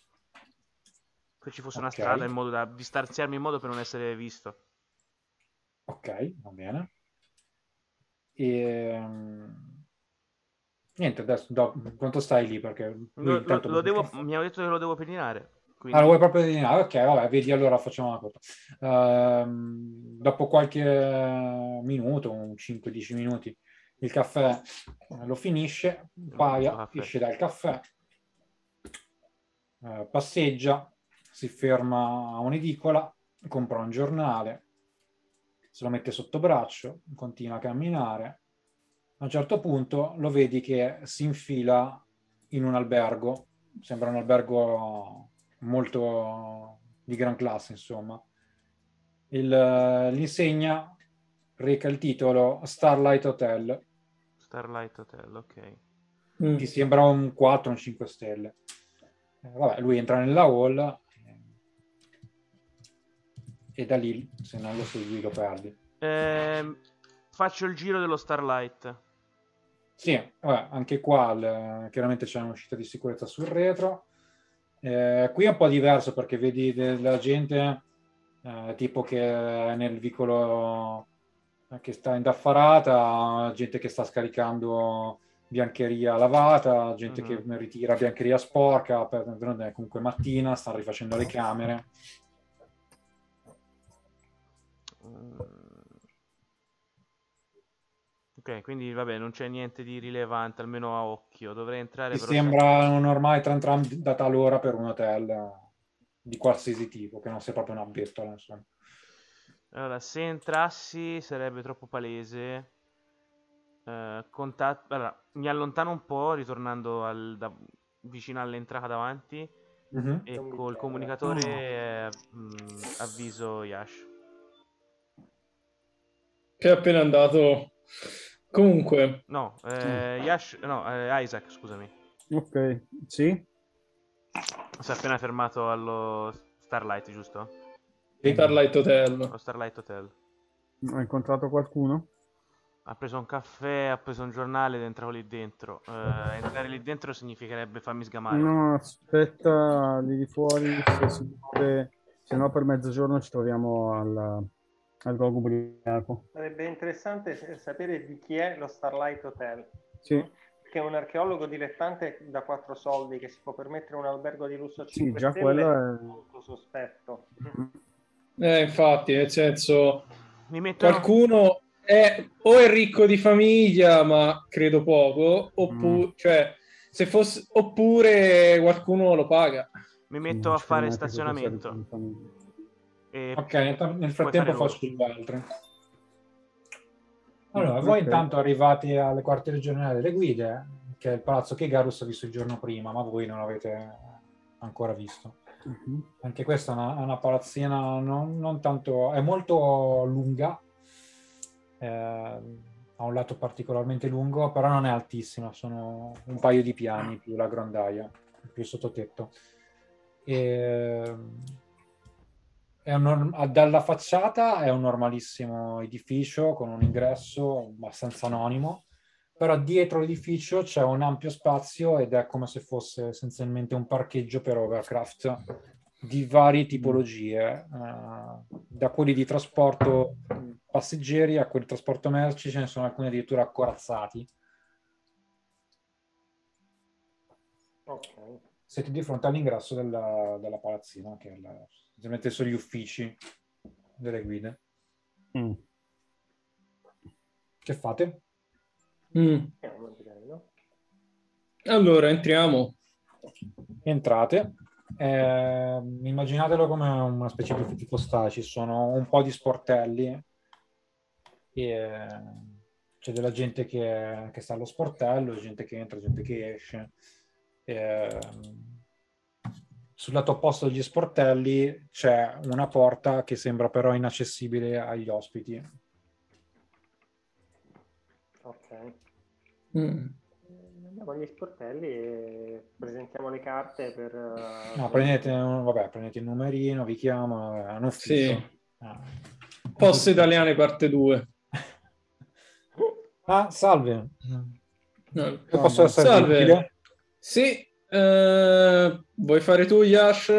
D: Se ci fosse una
B: Ok.
D: strada in modo da distanziarmi in modo per non essere visto.
B: Ok, va bene. E, mm, niente, adesso do- quanto stai lì? Perché lui
D: Lo, lo-
B: intanto
D: lo
B: beve il
D: devo,
B: caffè.
D: mi hanno detto che lo devo pedinare.
B: Ah,
D: Quindi
B: lo vuoi proprio dire? Ah, ok, vabbè, vedi, allora facciamo una cosa. Ehm, dopo qualche minuto, un cinque dieci minuti, il caffè eh, lo finisce,
D: non ho questo
B: paia,
D: caffè.
B: esce dal caffè, eh, passeggia, si ferma a un'edicola, compra un giornale, se lo mette sotto braccio, continua a camminare. A un certo punto lo vedi che si infila in un albergo, sembra un albergo molto di gran classe, insomma. Il, l'insegna reca il titolo Starlight Hotel.
D: Starlight Hotel, ok.
A: Mm.
B: Ti sembra un quattro, un cinque stelle. Eh, vabbè, lui entra nella hall eh, e da lì, se non lo segui, lo perdi.
D: Ehm, faccio il giro dello Starlight.
B: Sì, vabbè, anche qua il- chiaramente c'è un'uscita di sicurezza sul retro. Eh, qui è un po' diverso perché vedi della gente eh, tipo che è nel vicolo eh, che sta indaffarata, gente che sta scaricando biancheria lavata, gente che
D: Mhm.
B: ritira biancheria sporca, per, è comunque mattina, stanno rifacendo le camere.
D: Mm. Ok, quindi vabbè, non c'è niente di rilevante, almeno a occhio. Dovrei entrare
B: Ti
D: però se-
B: sembra un normale tram tram da tal'ora per un hotel eh, di qualsiasi tipo, che non sia proprio una bettola, insomma.
D: Allora, se entrassi sarebbe troppo palese. Eh, contat- allora, mi allontano un po', ritornando al- da- vicino all'entrata davanti.
B: Mhm.
D: E
E: Non
D: col
E: bicchiere.
D: comunicatore eh, mh, avviso Yash.
A: Che è appena andato. Comunque,
D: No, eh, Yash, no, eh, Isaac, scusami.
C: Ok, sì?
D: Si è appena fermato allo Starlight, giusto?
B: Sì.
A: Starlight Hotel.
D: Allo Starlight Hotel.
C: Hai incontrato qualcuno?
D: Ha preso un caffè, ha preso un giornale ed entravo lì dentro. Eh, entrare lì dentro significherebbe farmi sgamare.
C: No, aspetta lì di fuori, se si muove, se no per mezzogiorno ci troviamo al, al Gogo Ubriaco.
E: Sarebbe interessante s- sapere di chi è lo Starlight Hotel.
C: Sì,
E: no? Perché un archeologo dilettante da quattro soldi che si può permettere un albergo di lusso a
C: sì,
E: cinque
C: già
E: stelle
C: quello
E: è
C: è...
E: molto sospetto.
A: Eh, infatti, nel senso,
D: Mi mettono...
A: qualcuno è o è ricco di famiglia, ma credo poco, oppure,
C: Mm.
A: cioè, se fosse, oppure qualcuno lo paga.
D: Mi
C: Sì,
D: metto
C: non
D: a
C: ci credo
D: fare
C: neanche che sia ricco
D: stazionamento.
C: di famiglia.
D: E
B: Ok, nel, nel
D: puoi
B: frattempo
D: fare loro.
B: faccio gli altri. Allora,
C: Mm,
B: voi
C: ok.
B: intanto arrivati alle quartiere generali delle guide, che è il palazzo che Garus ha visto il giorno prima, ma voi non l'avete ancora visto.
C: Mhm.
B: Anche questa è una, è una palazzina non, non tanto... è molto lunga, eh, ha un lato particolarmente lungo, però non è altissima, sono un paio di piani più la grondaia, più il sottotetto. E, è un norm- dalla facciata è un normalissimo edificio con un ingresso abbastanza anonimo, però dietro l'edificio c'è un ampio spazio ed è come se fosse essenzialmente un parcheggio per hovercraft di varie tipologie, eh, da quelli di trasporto passeggeri a quelli di trasporto merci, ce ne sono alcuni addirittura corazzati.
E: Ok.
B: siete di fronte all'ingresso della, della palazzina, che è la, ovviamente sono gli uffici delle guide.
C: Mm.
B: Che fate?
A: Mm. Allora, entriamo.
B: Entrate. Eh, immaginatelo come una specie di ufficio postale. Ci sono un po' di sportelli e c'è della gente che, che sta allo sportello, gente che entra, gente che esce. E, sul lato opposto degli sportelli c'è una porta che sembra però inaccessibile agli ospiti.
E: Ok.
A: Mm.
E: Andiamo agli sportelli e presentiamo le carte per... uh,
B: No,
E: per-
B: prendete, un- vabbè, prendete il numerino, vi chiama, è un ufficio.
A: Sì.
B: Ah.
A: Poste italiane parte due.
B: Ah, salve.
A: No.
B: Io posso essere
A: Salve.
B: utile?
A: Sì, eh, vuoi fare tu, Yash?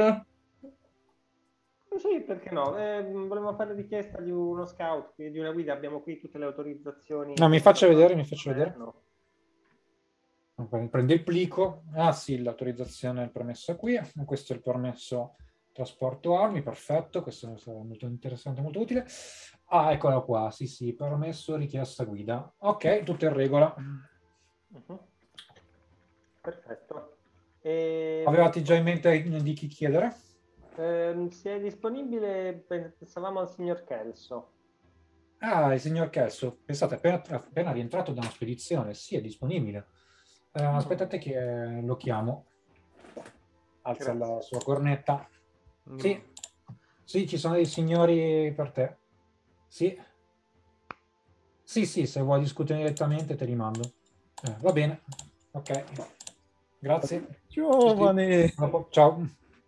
E: Sì, perché no? Eh, volevo fare richiesta di uno scout, di una guida. Abbiamo qui tutte le autorizzazioni.
B: No, mi faccia vedere, mi faccia vedere.
E: Governo.
B: Prende il plico. Ah sì, l'autorizzazione è il permesso qui. Questo è il permesso trasporto armi, perfetto. Questo sarà molto interessante, molto utile. Ah, eccolo qua. Sì, sì, permesso richiesta guida. Ok, tutto in regola.
E: Uh-huh. Perfetto. E...
B: Avevate già in mente di chi chiedere?
E: Ehm, se è disponibile, pensavamo al signor Kelso.
B: Ah, il signor Kelso. Pensate, appena, appena rientrato da una spedizione. Sì, è disponibile. Eh, aspettate che lo chiamo. Alza
E: Grazie.
B: la sua cornetta.
D: Mm.
B: Sì, sì, ci sono dei signori per te. Sì. Sì, sì, se vuoi discutere direttamente te li mando. Eh, va bene. Ok. Grazie.
C: Giovane!
B: Dopo. Ciao.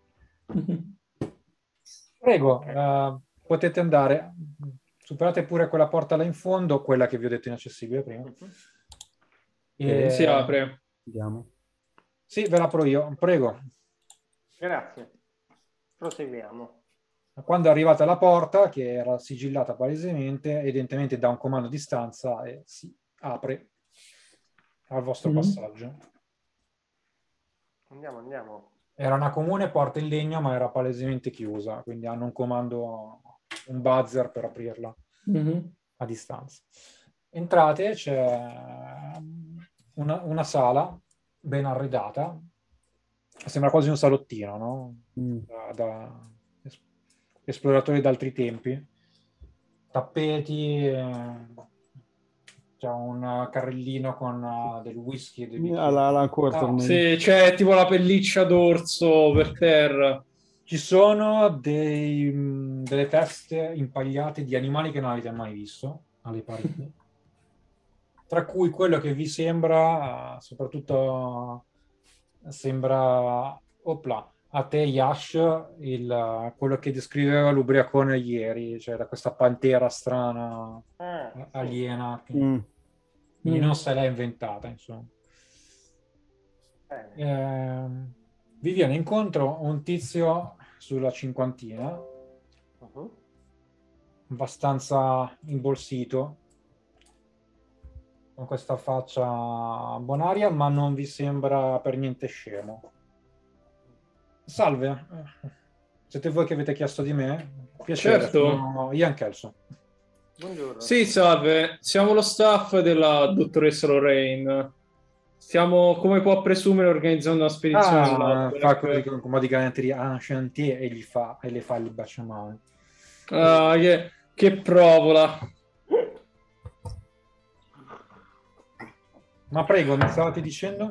B: Prego,
E: Ok.
B: eh, potete andare. Superate pure quella porta là in fondo, quella che vi ho detto inaccessibile prima.
E: Uh-huh.
B: E...
A: Si apre.
C: Andiamo.
B: Sì, ve l'apro io. Prego.
E: Grazie. Proseguiamo.
B: Quando arrivate alla porta, che era sigillata palesemente, evidentemente dà un comando a distanza e si apre al vostro
A: Mhm.
B: passaggio.
E: Andiamo, andiamo.
B: Era una comune porta in legno, ma era palesemente chiusa, quindi hanno un comando, un buzzer per aprirla
A: Mhm.
B: a distanza. Entrate, c'è una, una sala ben arredata, sembra quasi un salottino, no?
C: Mm.
B: Da, da es- esploratori d'altri tempi. Tappeti, eh, c'è un carrellino con uh, del whisky e dei bicchieri.
C: Alla, alla
B: Ah,
C: Quartermain.
A: Sì, c'è tipo la pelliccia d'orso per terra.
B: ci sono dei, mh, delle teste impagliate di animali che non avete mai visto alle pareti, tra cui quello che vi sembra, soprattutto sembra, opla, a te Yash, il, quello che descriveva l'ubriacone ieri, cioè da questa pantera strana,
E: Ah, sì.
B: aliena, che-
C: Mm.
B: quindi
A: Mm.
B: non se l'è inventata, insomma.
E: Bene.
B: Eh, vi viene incontro un tizio sulla cinquantina,
E: Uh-huh.
B: abbastanza imbolsito, con questa faccia bonaria, ma non vi sembra per niente scemo. Salve, siete voi che avete chiesto di me? Piacere,
A: Certo.
B: sono Ian Kelso.
E: Buongiorno.
A: Sì, salve. Siamo lo staff della dottoressa Lorraine. Stiamo, come può presumere, organizzando una spedizione
B: Ah, fa così
A: all'Outback.
B: con con modo di galanteria, ah, chantier, e gli fa, e le fa il baciamano.
A: Ah, che, che provola.
B: Ma prego, mi stavate dicendo?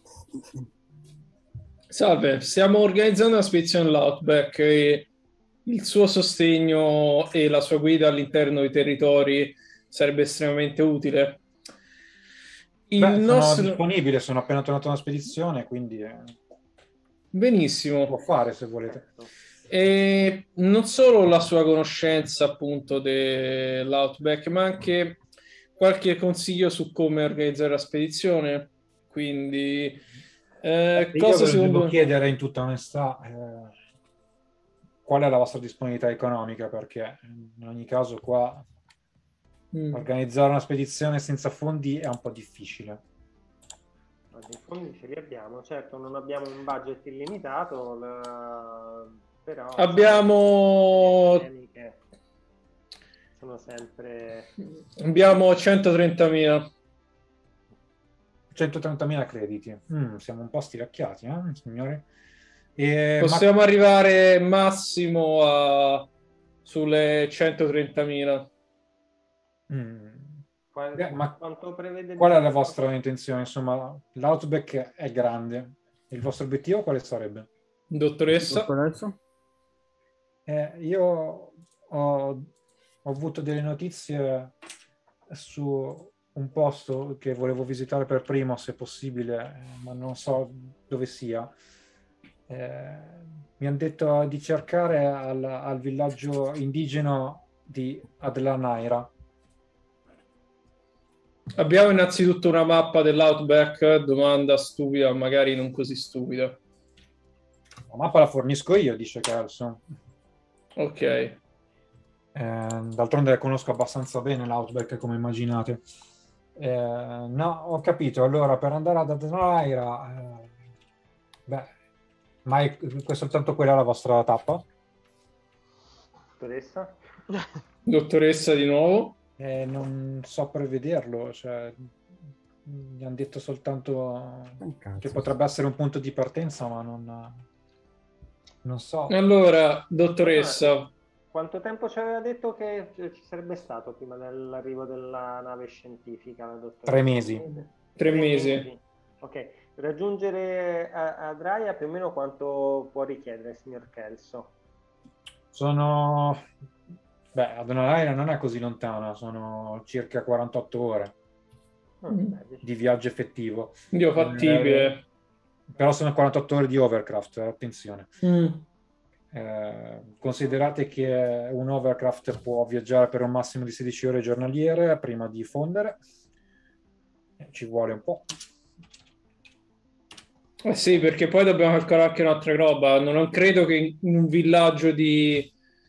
A: Salve, stiamo organizzando una spedizione all'Outback e il suo sostegno e la sua guida all'interno dei territori sarebbe estremamente utile. Il
B: Beh, sono
A: nostro...
B: disponibile, sono appena tornato da una spedizione, quindi eh,
A: Benissimo.
B: può fare se volete.
A: E non solo la sua conoscenza appunto dell'Outback, ma anche qualche consiglio su come organizzare la spedizione. Quindi, eh,
B: Io
A: cosa
B: ve lo devo
A: secondo...
B: chiedere in tutta onestà, eh, qual è la vostra disponibilità economica, perché in ogni caso qua
A: Mm.
B: organizzare una spedizione senza fondi è un po' difficile.
E: I fondi ce li abbiamo, certo non abbiamo un budget illimitato, la... però
A: abbiamo
E: che sono sempre
A: abbiamo centotrentamila
B: centotrentamila crediti. Mm, siamo un po' stiracchiati, eh, signori? E,
A: possiamo
B: ma...
A: arrivare massimo a sulle centotrentamila.
B: Mm.
E: Qual...
B: Beh, ma
E: quanto prevede
B: qual è
E: di...
B: la vostra intenzione? Insomma, l'outback è grande. Il vostro obiettivo quale sarebbe?
A: Dottoressa?
C: Dottoressa?
B: Eh, io ho, ho avuto delle notizie su un posto che volevo visitare per primo, se possibile, eh, ma non so dove sia. Eh, mi hanno detto di cercare al, al villaggio indigeno di Adlanaira.
A: Abbiamo innanzitutto una mappa dell'Outback, domanda stupida, magari non così stupida.
B: La mappa la fornisco io, dice Carlson.
A: Ok.
B: Eh, d'altronde la conosco abbastanza bene l'Outback, come immaginate. Eh, no, ho capito. Allora, per andare ad Adlanaira, eh, beh, ma è, è soltanto quella la vostra tappa?
E: Dottoressa?
A: Dottoressa di nuovo?
B: Eh, non so prevederlo, cioè, mi hanno detto soltanto
C: Oh,
B: che potrebbe essere un punto di partenza, ma non, non so.
A: Allora, dottoressa,
E: Quanto tempo ci aveva detto che ci sarebbe stato prima dell'arrivo della nave scientifica? La dottoressa?
B: Tre mesi.
A: tre
E: Tre
A: mesi.
E: mesi. Ok, raggiungere a- Adraia più o meno quanto può richiedere, signor Kelso?
B: Sono... Beh, Adonalaira non è così lontana, sono circa quarantotto ore
E: Mm, beh,
B: di viaggio effettivo.
A: Dio fattibile.
B: Eh, però sono quarantotto ore di overcraft, eh, attenzione.
A: Mm.
B: Eh, considerate che un overcraft può viaggiare per un massimo di sedici ore giornaliere prima di fondere. Eh, ci vuole un po'.
A: Eh sì, perché poi dobbiamo calcolare anche un'altra roba. Non credo che in un villaggio di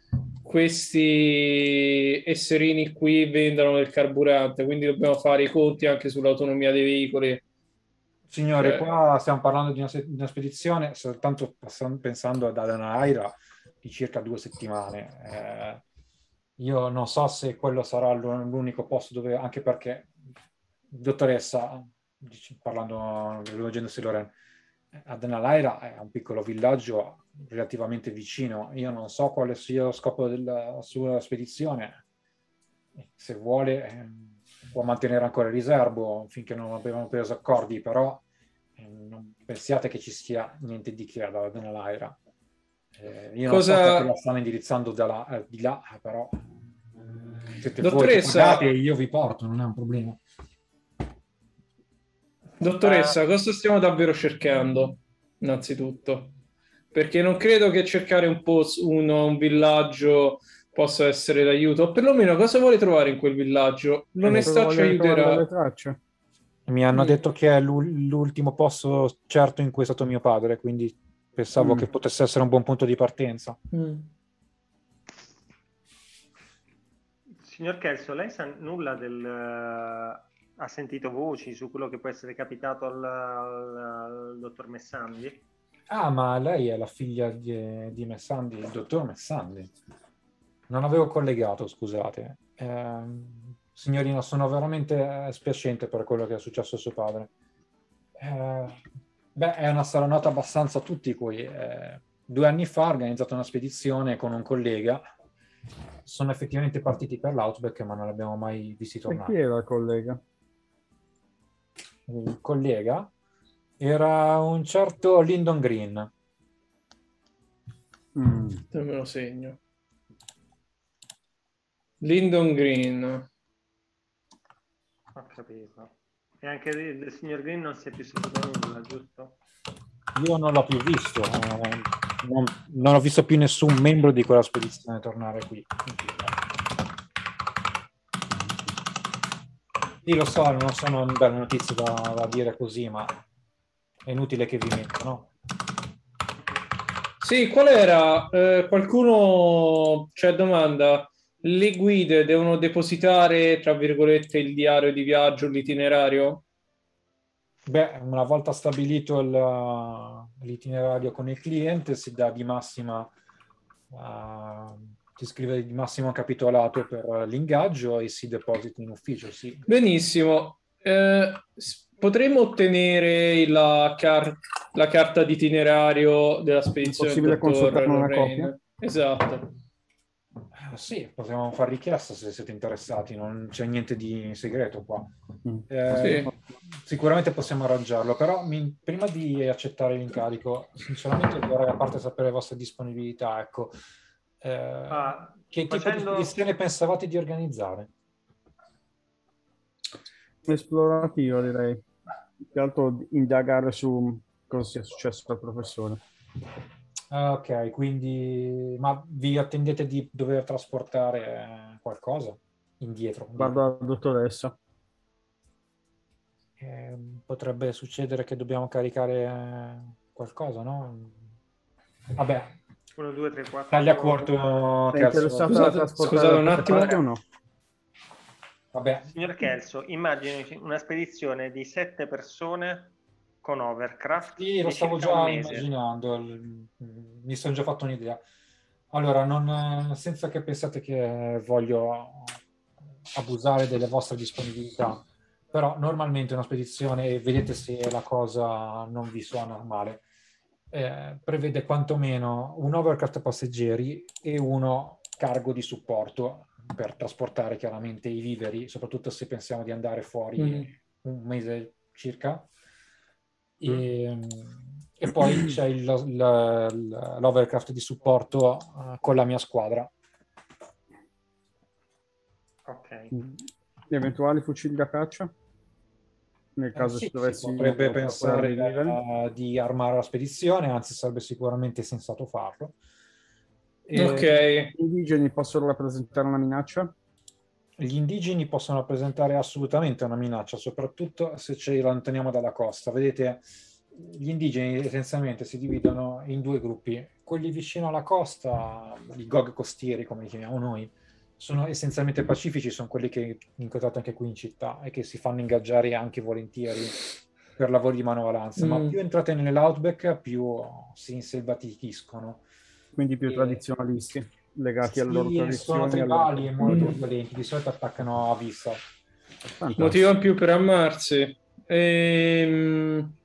A: questi esserini qui vendano del carburante, quindi dobbiamo fare i conti anche sull'autonomia dei veicoli.
B: Signore,
A: Cioè,
B: qua stiamo parlando di una, se- di una spedizione, soltanto pass- pensando ad Adanaira, di circa due settimane. Eh, io non so se quello sarà l'u- l'unico posto dove, anche perché, dottoressa, dic- parlando, rivolgendosi a Loren, Adanaira è un piccolo villaggio relativamente vicino. Io non so quale sia lo scopo della sua spedizione. Se vuole, eh, può mantenere ancora il riservo finché non abbiamo preso accordi, però eh, non pensiate che ci sia niente di che ad Adanaira. Eh, io non so
A: Cosa-
B: perché la stanno indirizzando da là, eh, di là, però siete voi che
A: Dottoressa-
B: pagate e io vi porto, non è un problema.
A: dottoressa, cosa stiamo davvero cercando? Innanzitutto, perché non credo che cercare un posto, uno, un villaggio possa essere d'aiuto, o perlomeno cosa vuole trovare in quel villaggio? L'onestà ci
C: Voglio trovare
A: aiuterà.
C: delle tracce.
B: Mi hanno
A: Mm.
B: detto che è l'ul- l'ultimo posto certo in cui è stato mio padre, quindi pensavo
C: Mm.
B: che potesse essere un buon punto di partenza.
A: Mm.
E: Signor Kelso, lei sa nulla del... ha sentito voci su quello che può essere capitato al, al- al dottor Messandi?
B: Ah, ma lei è la figlia di, di Messandi, il dottor Messandi. Non avevo collegato, scusate. Ehm, signorina, sono veramente eh, spiacente per quello che è successo a suo padre. Eh, beh, è una sarà nota abbastanza a tutti qui. Eh, due anni fa ho organizzato una spedizione con un collega. Sono effettivamente partiti per l'Outback, ma non l'abbiamo mai visti
C: E chi
B: tornare.
C: era il collega?
B: Il collega era un certo Lyndon Green.
C: Mm.
A: Me lo segno. Lyndon Green.
E: Ho capito. E anche il, il signor Green non si è più saputo nulla, giusto?
B: Io non l'ho più visto, eh, non, non ho visto più nessun membro di quella spedizione tornare qui. Sì, lo so, non sono belle notizie da, da dire così, ma è inutile che vi metto, no?
A: Sì, qual era? Eh, qualcuno, c'è domanda, le guide devono depositare, tra virgolette, il diario di viaggio, l'itinerario?
B: Beh, una volta stabilito il- l'itinerario con il cliente, si dà di massima, uh, si scrive di massimo capitolato per l'ingaggio e si deposita in ufficio, sì.
A: Benissimo. Eh, s- potremmo ottenere la, car- la carta di itinerario della
C: È
A: spedizione del
C: possibile
A: dottor
C: consultare una
A: Lorraine?
C: copia?
A: Esatto.
B: Eh, Sì, possiamo fare richiesta se siete interessati, non c'è niente di segreto qua.
C: Mm.
B: Eh,
A: Sì.
B: Sicuramente possiamo arrangiarlo, però mi- prima di accettare l'incarico, sinceramente vorrei a parte sapere le vostre disponibilità, ecco, eh,
E: Ah,
B: che tipo di
E: facendo-
B: spedizione pensavate di organizzare?
C: Esplorativo, direi. Più che altro indagare su cosa sia successo al professore.
B: Ah, ok, quindi ma vi attendete di dover trasportare eh, qualcosa indietro?
C: Vado alla dottoressa.
B: Eh, potrebbe succedere che dobbiamo caricare eh, qualcosa, no? Vabbè,
E: uno, due, tre, quattro.
B: taglia corto,
C: Sei
B: Kelso.
C: interessata
A: Scusate-
C: a trasportare
A: scusate un
C: artefatti
A: attimo.
C: o no?
B: Vabbè,
E: Signor Kelso, immagini una spedizione di sette persone con Overcraft
B: sì, lo
E: di
B: stavo
E: circa un
B: già
E: mese.
B: immaginando, il- mi sono già fatto un'idea. Allora, non, senza che pensate che voglio abusare delle vostre disponibilità, però normalmente una spedizione, e vedete se la cosa non vi suona male, eh, prevede quantomeno un overcraft passeggeri e uno cargo di supporto per trasportare chiaramente i viveri, soprattutto se pensiamo di andare fuori
A: Mm.
B: un mese circa. E, e poi c'è il- il- l'overcraft di supporto eh, con la mia squadra.
E: Ok.
C: Gli eventuali fucili da caccia? Nel
B: Eh,
C: caso
B: sì,
C: ci
B: si
C: dovessi
B: potrebbe
C: procurare
B: pensare
C: dei viveri.
B: eh, di armare la spedizione, anzi sarebbe sicuramente sensato farlo. E
A: Ok.
C: Gli indigeni possono rappresentare una minaccia?
B: gli indigeni possono rappresentare assolutamente una minaccia, soprattutto se ci allontaniamo dalla costa. Vedete, gli indigeni essenzialmente si dividono in due gruppi. Quelli vicino alla costa, i gog costieri come li chiamiamo noi, sono essenzialmente pacifici, sono quelli che incontrate anche qui in città e che si fanno ingaggiare anche volentieri per lavori di manovalanza, ma
A: Mm.
B: più entrate nell'outback più si inselvatichiscono.
C: Quindi più
B: E-
C: tradizionalisti, legati alle loro
B: Sì, sono
C: tradizioni. alle
B: tribali
C: loro
B: e molto
A: Mm.
B: violenti, di solito attaccano a vista.
C: Fantastico.
A: Motivo in più per armarsi. Ehm,
C: Eventuali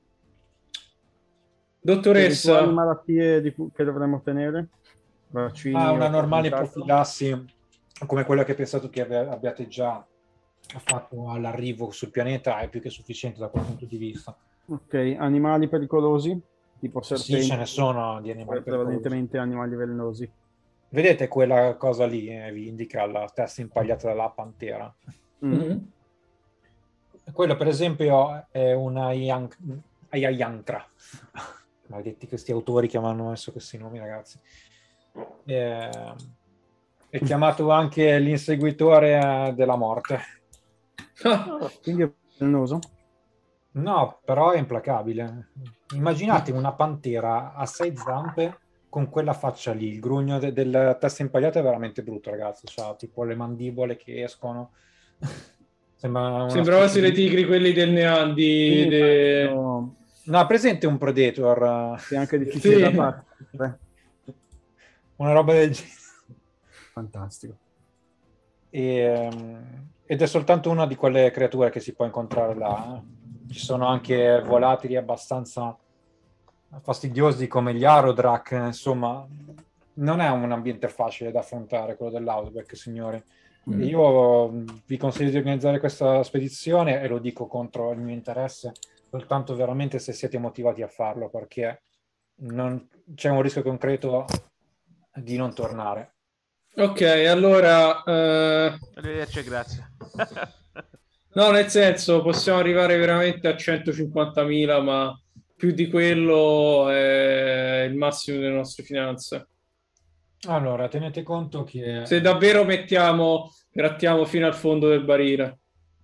A: Dottoressa,
C: malattie di cui- che dovremmo tenere? Vaccini
B: Ah, una
C: o
B: normale
C: quant'altro?
B: profilassi come quella che pensate che ave- abbiate già fatto all'arrivo sul pianeta è più che sufficiente da quel punto di vista.
C: Ok, animali pericolosi? Tipo
B: Sì,
C: serpenti?
B: ce ne sono di animali pericolosi.
C: Prevalentemente animali velenosi.
B: Vedete quella cosa lì, eh, vi indica la testa impagliata dalla pantera.
C: Mm.
A: mm,
B: Quello, per esempio, è una Yank- Ayayantra. Maledetti questi autori che mi hanno messo questi nomi, ragazzi. Eh, è chiamato anche l'inseguitore eh, della morte.
C: Quindi è velenoso?
B: No, però è implacabile. Immaginate una pantera a sei zampe con quella faccia lì. Il grugno de- della testa impagliata è veramente brutto, ragazzi. C'ha tipo le mandibole che escono. Sembra una
A: sembrava
B: specie
A: le
B: di...
A: tigri quelli del Neandi.
C: Quindi
A: de-
C: immagino
B: No, presente un Predator.
C: sia anche difficile
A: Sì.
C: da battere.
B: Una roba del genere.
C: Fantastico.
B: E, ehm, ed è soltanto una di quelle creature che si può incontrare là. eh. Ci sono anche volatili abbastanza fastidiosi come gli Arodrak, insomma, non è un ambiente facile da affrontare quello dell'Outback, signori. E io mh, vi consiglio di organizzare questa spedizione e lo dico contro il mio interesse, soltanto veramente se siete motivati a farlo, perché non, c'è un rischio concreto di non tornare.
A: Ok, allora, eh,
D: Arrivederci, grazie.
A: no, nel senso, possiamo arrivare veramente a centocinquantamila, ma più di quello è il massimo delle nostre finanze.
B: Allora, tenete conto che
A: Se davvero mettiamo, grattiamo fino al fondo del barile.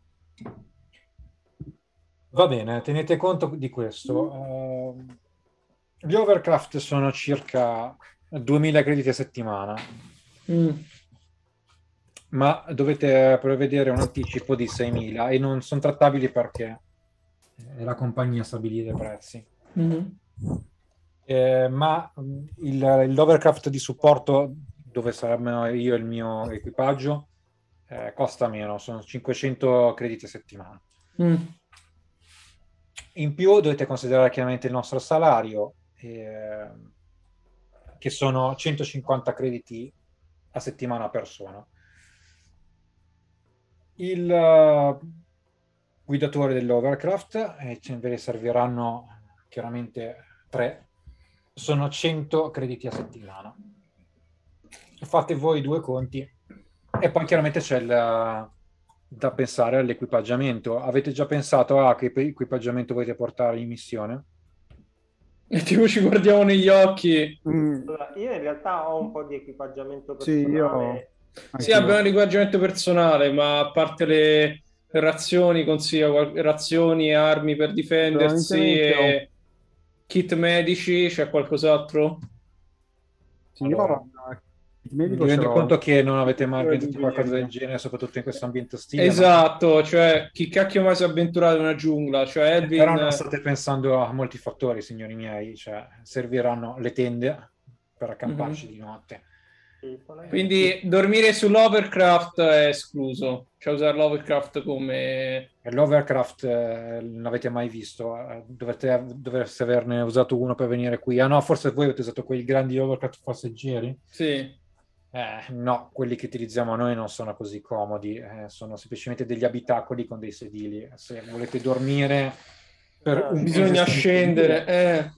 B: va bene, tenete conto di questo. Uh, gli overcraft sono circa duemila crediti a settimana,
A: Mm.
B: ma dovete prevedere un anticipo di seimila e non sono trattabili perché è la compagnia a stabilire i prezzi.
A: Mm-hmm.
B: Eh, ma il, l'hovercraft di supporto, dove saremmo io e il mio equipaggio, eh, costa meno, sono cinquecento crediti a settimana.
A: Mm.
B: In più dovete considerare chiaramente il nostro salario, eh, che sono centocinquanta crediti a settimana a persona. Il uh, guidatore dell'hovercraft, e ce ne serviranno chiaramente tre, sono cento crediti a settimana. Fate voi due conti e poi chiaramente c'è il, da pensare all'equipaggiamento. Avete già pensato a che equipaggiamento volete portare in missione?
A: E tipo ci guardiamo negli occhi.
C: Mm,
E: Allora, io in realtà ho un po' di equipaggiamento
C: sì,
E: personale.
C: io...
A: Sì,
C: anch'io.
A: abbiamo un equipaggiamento personale, ma a parte le razioni, consiglio qual- razioni e armi per difendersi
C: Prevalentemente ho-
A: e kit medici, c'è qualcos'altro?
C: Sì, io
B: Allora,
C: ho una- il medico
B: mi
C: ce
B: rendo
C: l'ho.
B: conto che non avete mai
C: Cultura di
B: organizzato qualcosa del
C: ingegneria.
B: genere, soprattutto in questo ambiente ostile, ma...
A: Esatto, cioè chi cacchio mai si è avventurato in una giungla? Cioè
B: Eh, Però non
A: Elvin...
B: state pensando a molti fattori, signori miei, cioè serviranno le tende per accamparci
A: Mhm.
B: di notte.
E: Sì, volendo.
A: Quindi dormire sull'hovercraft è escluso, cioè usare l'hovercraft come...
B: E l'hovercraft eh, non l'avete mai visto, eh, dovete, dovreste averne usato uno per venire qui. Ah no, forse voi avete usato quei grandi hovercraft passeggeri?
A: Sì.
B: Eh, no, quelli che utilizziamo noi non sono così comodi, eh, sono semplicemente degli abitacoli con dei sedili. Se volete dormire per
E: Ah,
B: un
A: Bisogna
B: mese
A: scendere, eh.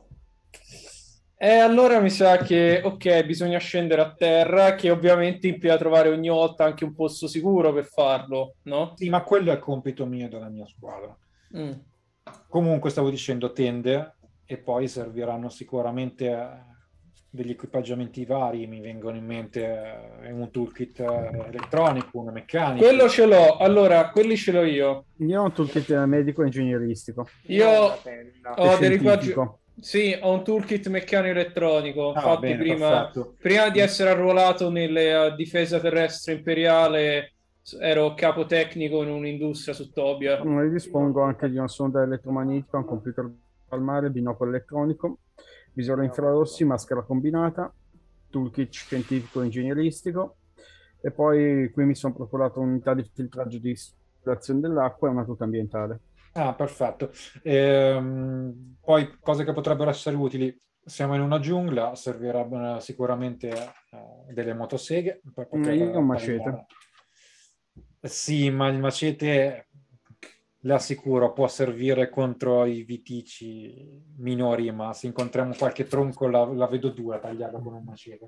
A: E allora mi sa che, ok, bisogna scendere a terra, che ovviamente implica trovare ogni volta anche un posto sicuro per farlo, no?
B: Sì, ma quello è il compito mio e della mia squadra.
A: Mm.
B: Comunque stavo dicendo tende e poi serviranno sicuramente eh, degli equipaggiamenti vari, mi vengono in mente eh, un toolkit eh, elettronico, un meccanico.
A: Quello ce l'ho, allora, quelli ce l'ho io.
C: Io ho un toolkit medico e ingegneristico
A: Io
E: Io ho una tenda.
A: ho
C: e
A: dei equipaggi...
C: scientifico.
A: Sì, ho un toolkit meccanico elettronico,
B: Ah,
A: fatti
B: bene,
A: prima,
B: perfetto.
A: prima di essere arruolato nelle uh, difesa terrestre imperiale, ero capo tecnico in un'industria su Tobia.
C: Io dispongo anche di una sonda elettromagnetica, un computer palmare, binocolo elettronico, visore infrarossi, maschera combinata, toolkit scientifico e ingegneristico, e poi qui mi sono procurato un'unità di filtraggio di ispirazione dell'acqua e una tuta ambientale.
B: Ah, perfetto. Ehm, poi cose che potrebbero essere utili. Siamo in una giungla, servirebbero sicuramente eh, delle motoseghe per
C: Mm,
B: poter
C: Io ho un macete.
B: tagliare. Sì, ma il macete, le assicuro, può servire contro i vitici minori, ma se incontriamo qualche tronco la, la vedo dura tagliarla con un macete.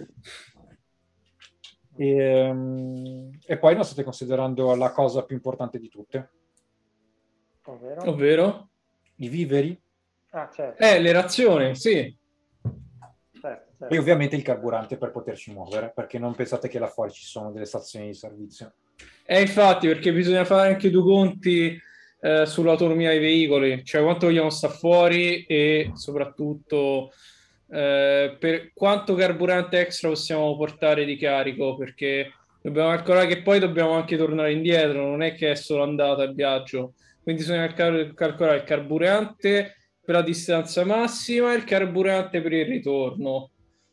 B: E, e poi non state considerando la cosa più importante di tutte,
E: Ovvero?
A: Ovvero?
B: i viveri
E: Ah, certo,
A: Eh, le razioni, sì.
E: certo,
B: e
E: certo.
B: ovviamente il carburante per poterci muovere, perché non pensate che là fuori ci sono delle stazioni di servizio.
A: E infatti, perché bisogna fare anche due conti eh, sull'autonomia dei veicoli, cioè quanto vogliamo stare fuori e soprattutto eh, per quanto carburante extra possiamo portare di carico, perché dobbiamo calcolare che poi dobbiamo anche tornare indietro, non è che è solo andata il viaggio, quindi bisogna cal- calcolare il carburante per la distanza massima e il carburante per il ritorno,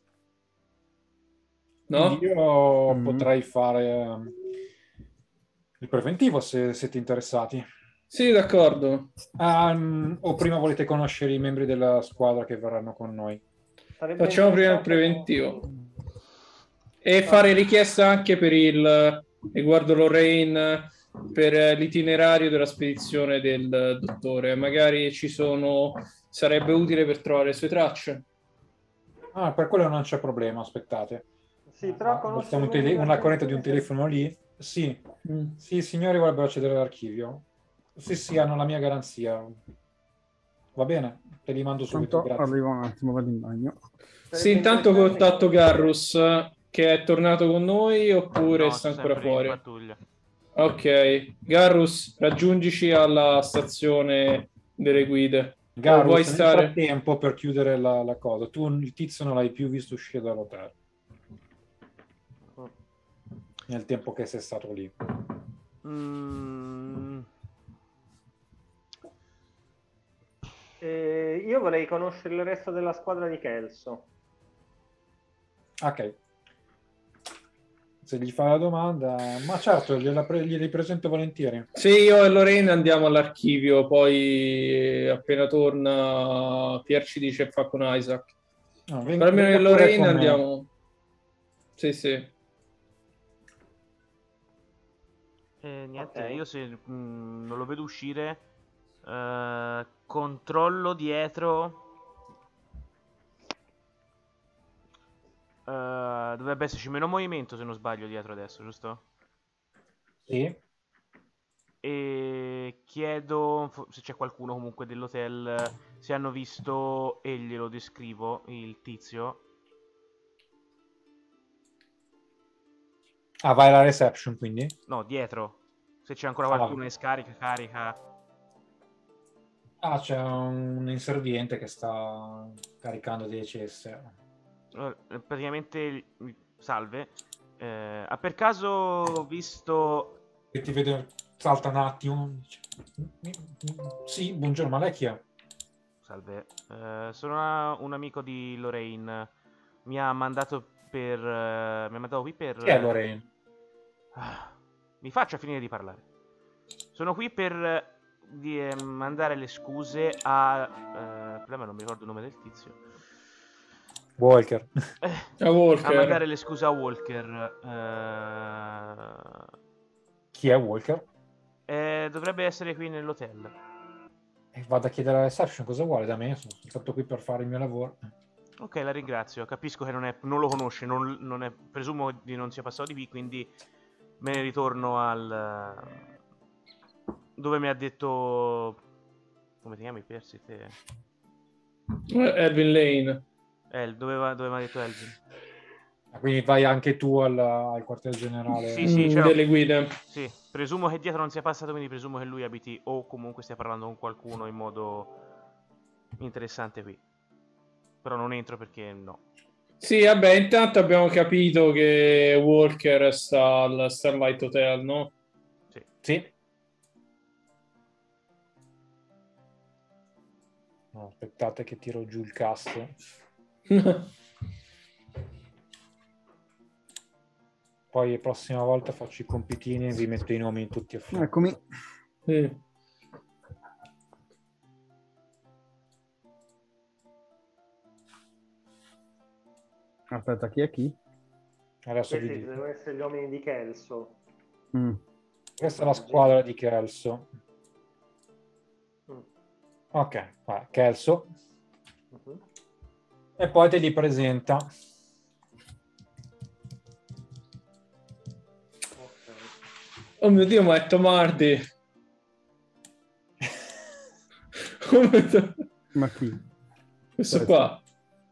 B: Quindi
A: no?
B: io
C: Mm.
B: potrei fare ehm, il preventivo se siete interessati.
A: Sì, d'accordo.
B: Ah, mm, o prima volete conoscere i membri della squadra che verranno con noi?
E: Sarebbe
A: Facciamo prima il
E: interessante
A: preventivo.
E: conoscere-
A: E fare richiesta anche per il riguardo Lorraine per l'itinerario della spedizione del dottore. Magari ci sono, sarebbe utile per trovare le sue tracce.
B: Ah, per quello non c'è problema, aspettate.
E: Sì, però
B: Ah,
E: conoscere
B: mettiamo un tele-
E: una
B: una corrente di un
E: persona-
B: telefono lì? Sì,
A: Mm.
B: sì, i signori vorrebbero accedere all'archivio. Sì, sì, hanno la mia garanzia. Va bene, te li mando subito,
C: Tanto
B: grazie.
C: arrivo un attimo, vado in bagno.
A: Sì,
E: Sarebbe
A: intanto
E: interessante
A: contatto
E: conoscere-
A: Garrus, che è tornato con noi oppure
D: No,
A: sta ancora
D: sempre in
A: fuori?
D: pattuglia.
A: Ok, Garrus, raggiungici alla stazione delle guide. O vuoi
B: Garus, nel
A: stare?
B: frattempo, per chiudere la, la cosa, tu il tizio non l'hai più visto uscire dall'hotel nel tempo che sei stato lì.
D: Mm.
E: Eh, io vorrei conoscere il resto della squadra di Kelso.
B: Ok. Se gli fai la domanda, ma certo, gliela pre- glieli presento volentieri.
A: Sì, io e Lorena andiamo all'archivio, poi appena torna Pier ci dice che fa con Isaac.
B: No,
A: Per
B: veng-
A: almeno io
B: venga
A: e
B: pure
A: Lorena
B: con me.
A: andiamo... Sì, sì.
D: Eh, niente,
E: Ok.
D: io se mm, non lo vedo uscire, eh, controllo dietro. Eh, dovrebbe esserci meno movimento se non sbaglio dietro adesso, giusto?
B: Sì.
D: E chiedo fo- se c'è qualcuno comunque dell'hotel, eh, se hanno visto e glielo descrivo, il tizio.
B: Ah, vai alla reception, quindi?
D: No, dietro. Se c'è ancora
B: Ah,
D: qualcuno in scarica, carica.
B: ah, c'è un inserviente che sta caricando D C S.
D: Eh, Praticamente, salve. Eh, ha per caso visto...
B: Che ti vede, salta un attimo. Dice, sì, buongiorno, ma lei chi è?
D: Salve. Eh, sono una- un amico di Lorraine. Mi ha mandato per... eh, mi ha mandato qui per...
B: Chi è
D: eh,
B: Lorraine?
D: ah, mi faccia finire di parlare. Sono qui per eh, di, eh, mandare le scuse a... Eh, il problema non mi ricordo il nome del tizio.
B: Walker.
D: Eh,
A: A
D: a mandare
A: Walker.
D: le scuse a Walker. Eh,
B: Chi è Walker?
D: eh, dovrebbe essere qui nell'hotel.
B: E vado a chiedere alla reception cosa vuole da me. Sono stato qui per fare il mio lavoro.
D: Ok, la ringrazio. Capisco che non, è, non lo conosce, non, non è, presumo di non sia passato di qui, quindi me ne ritorno al... dove mi ha detto... Come ti chiami, Percy? Te?
A: Eh, Elvin Lane.
D: El, dove, va- dove mi ha detto Elvin?
B: Ah, quindi vai anche tu al, al quartier generale.
D: Sì, sì,
A: Mm,
D: c'ero-
A: delle guide.
D: sì, presumo che dietro non sia passato, quindi presumo che lui abiti o comunque stia parlando con qualcuno in modo interessante qui. Però non entro perché no.
A: Sì, vabbè, intanto abbiamo capito che Walker sta al Starlight Hotel, no?
D: Sì.
B: Sì. No, aspettate che tiro giù il cast. Poi la prossima volta faccio i compitini e vi metto i nomi tutti a fianco.
C: Eccomi.
A: Sì.
C: Aspetta, chi è chi?
B: Adesso vi
E: Questi
B: dico.
E: devono essere gli uomini di Kelso.
C: Mm.
B: Questa è la squadra di Kelso.
E: Mm.
B: Ok, va, Kelso.
E: Mhm.
B: E poi te li presenta.
E: Ok.
A: Oh mio Dio, ma è Tomardi. Come to-
C: Ma chi?
A: Questo
C: Questo?
A: qua.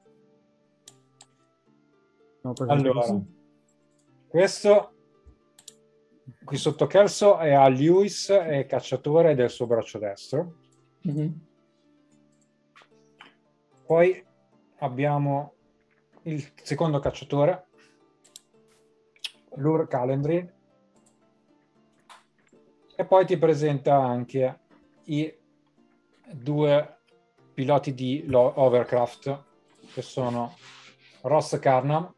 C: No, perché
B: Allora,
C: così?
B: questo qui sotto Kelso è a Lewis, è cacciatore del suo braccio destro.
A: Mhm.
B: Poi abbiamo il secondo cacciatore, Lur Calendry, e poi ti presenta anche i due piloti di Lo- Overcraft, che sono Ross Carnam.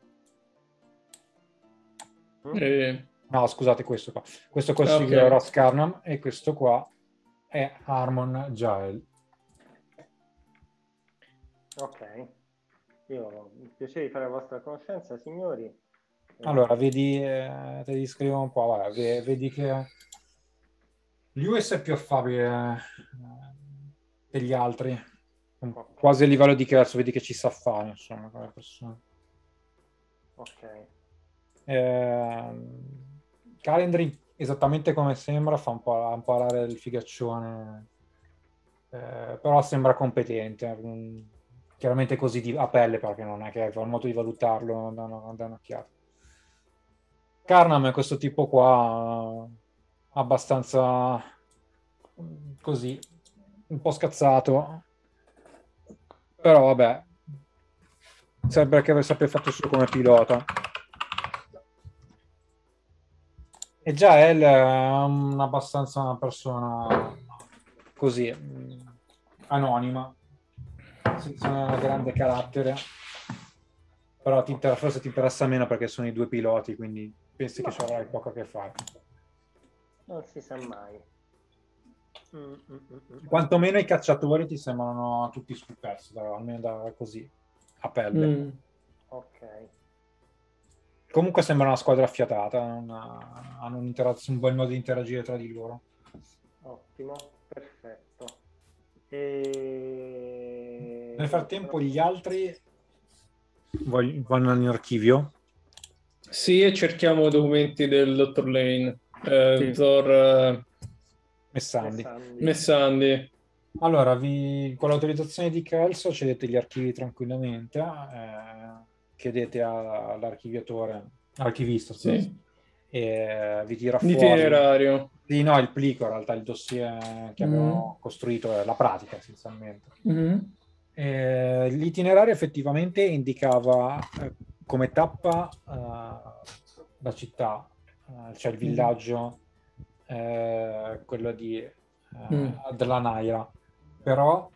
A: Eh,
B: No, scusate, questo qua. Questo qua è
A: ok.
B: Ross Carnam e questo qua è Harmon Jael.
E: Ok. Io ho il piacere di fare la vostra conoscenza, signori. Eh,
B: Allora, vedi, eh, te li scrivo un po', vabbè, ve- vedi che Lewis è più affabile eh, degli altri,
E: Ok.
B: quasi a livello di Kelso, vedi che ci sa fare, insomma, come persona.
E: Ok.
B: Eh, Calendry, esattamente come sembra, fa un po' imparare il figaccione, eh, però sembra competente. Mm, chiaramente così di, a pelle, perché non è che fa un modo di valutarlo da una- da un'occhiata. Carnam è questo tipo qua, abbastanza mm, così, un po' scazzato, però vabbè, sembra che avesse sempre fatto su come pilota. E già El è un, abbastanza una persona così, mh, anonima, Sì, sono un grande carattere, però ti inter- forse ti interessa meno perché sono i due piloti, quindi pensi che ci avrai poco a che fare.
E: Non si sa mai. Mm, mm, mm, mm.
B: Quantomeno i cacciatori ti sembrano tutti sul pezzo, da- almeno da così, a pelle.
A: Mm.
E: Ok.
B: Comunque sembra una squadra affiatata, una- hanno un, interaz- un buon modo di interagire tra di loro.
E: Ottimo, perfetto. E...
B: Nel frattempo gli altri voglio- vanno in archivio.
A: Sì, e cerchiamo i documenti del dottor Lane, eh,
C: Sì.
A: dottor eh,
B: Messandi.
E: Messandi.
A: Messandi.
B: Allora, vi, con l'autorizzazione di Kelso cedete gli archivi tranquillamente, eh, chiedete a- all'archiviatore, all'archivista, scusa,
A: Sì.
B: e vi tira fuori.
A: L'itinerario.
B: Sì, no, il plico, in realtà il dossier che
A: Mm.
B: abbiamo costruito è la pratica, essenzialmente.
A: Mm.
B: Eh, l'itinerario effettivamente indicava eh, come tappa eh, la città, eh, cioè il villaggio, eh, quello di eh,
A: Mm.
B: della Naira, però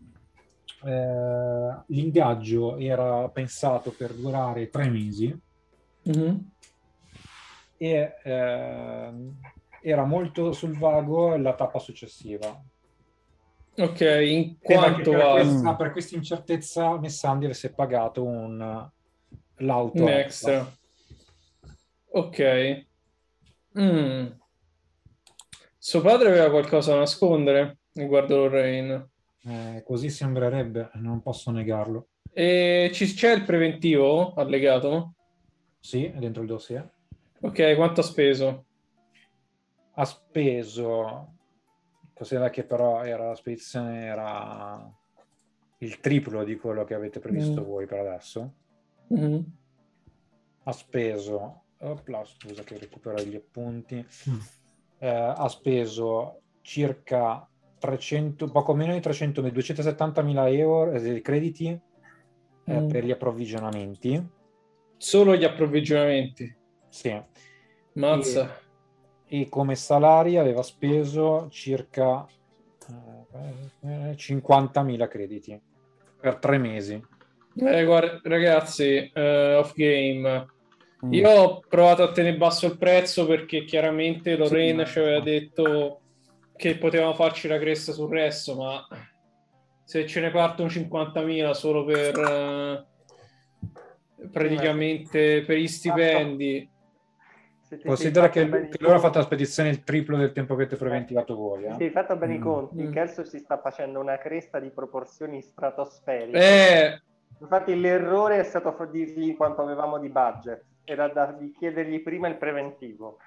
B: eh, l'ingaggio era pensato per durare tre mesi
A: Mm.
B: e eh, era molto sul vago la tappa successiva.
A: Ok, in
B: Sembra
A: quanto
B: che per
A: va
B: questa,
C: Mm.
B: per questa incertezza Messandi avesse pagato un l'auto
A: un
B: extra.
A: extra. Ok. Mm. Suo padre aveva qualcosa da nascondere riguardo Lorraine.
B: Eh, così sembrerebbe, non posso negarlo.
A: E ci c'è il preventivo allegato?
B: Sì, è dentro il dossier.
A: Ok, quanto ha speso?
B: Ha speso, considera che però era, la spedizione era il triplo di quello che avete previsto
A: Mm.
B: voi per adesso.
A: Mm.
B: Ha speso, opla, scusa che recupero gli appunti,
C: Mm.
B: eh, ha speso circa trecento, poco meno di trecento, duecentosettantamila euro eh, crediti eh,
A: Mm.
B: per gli approvvigionamenti.
A: Solo gli approvvigionamenti.
B: Sì.
A: Mazza.
B: E, e come salari aveva speso circa eh, cinquantamila crediti per tre mesi.
A: Eh, guarda, ragazzi, eh, off game.
C: Mm.
A: Io ho provato a tenere basso il prezzo perché chiaramente Lorraine
C: Sì,
A: ci aveva detto che potevamo farci la cresta sul resto, ma se ce ne partono cinquantamila solo per eh, praticamente per gli stipendi.
E: Se ti sei
B: Considera
E: fatto
B: che,
E: bene i
B: che loro hanno fatto
E: conti-
B: la spedizione il triplo del tempo che avete preventivato voi.
E: Se
B: Eh?
E: ti hai fatto bene i
C: Mm.
E: conti,
A: Mm.
E: Kelso si sta facendo una cresta di proporzioni stratosferiche.
A: Eh,
E: Infatti l'errore è stato fa- dirgli quanto avevamo di budget, era da di chiedergli prima il preventivo.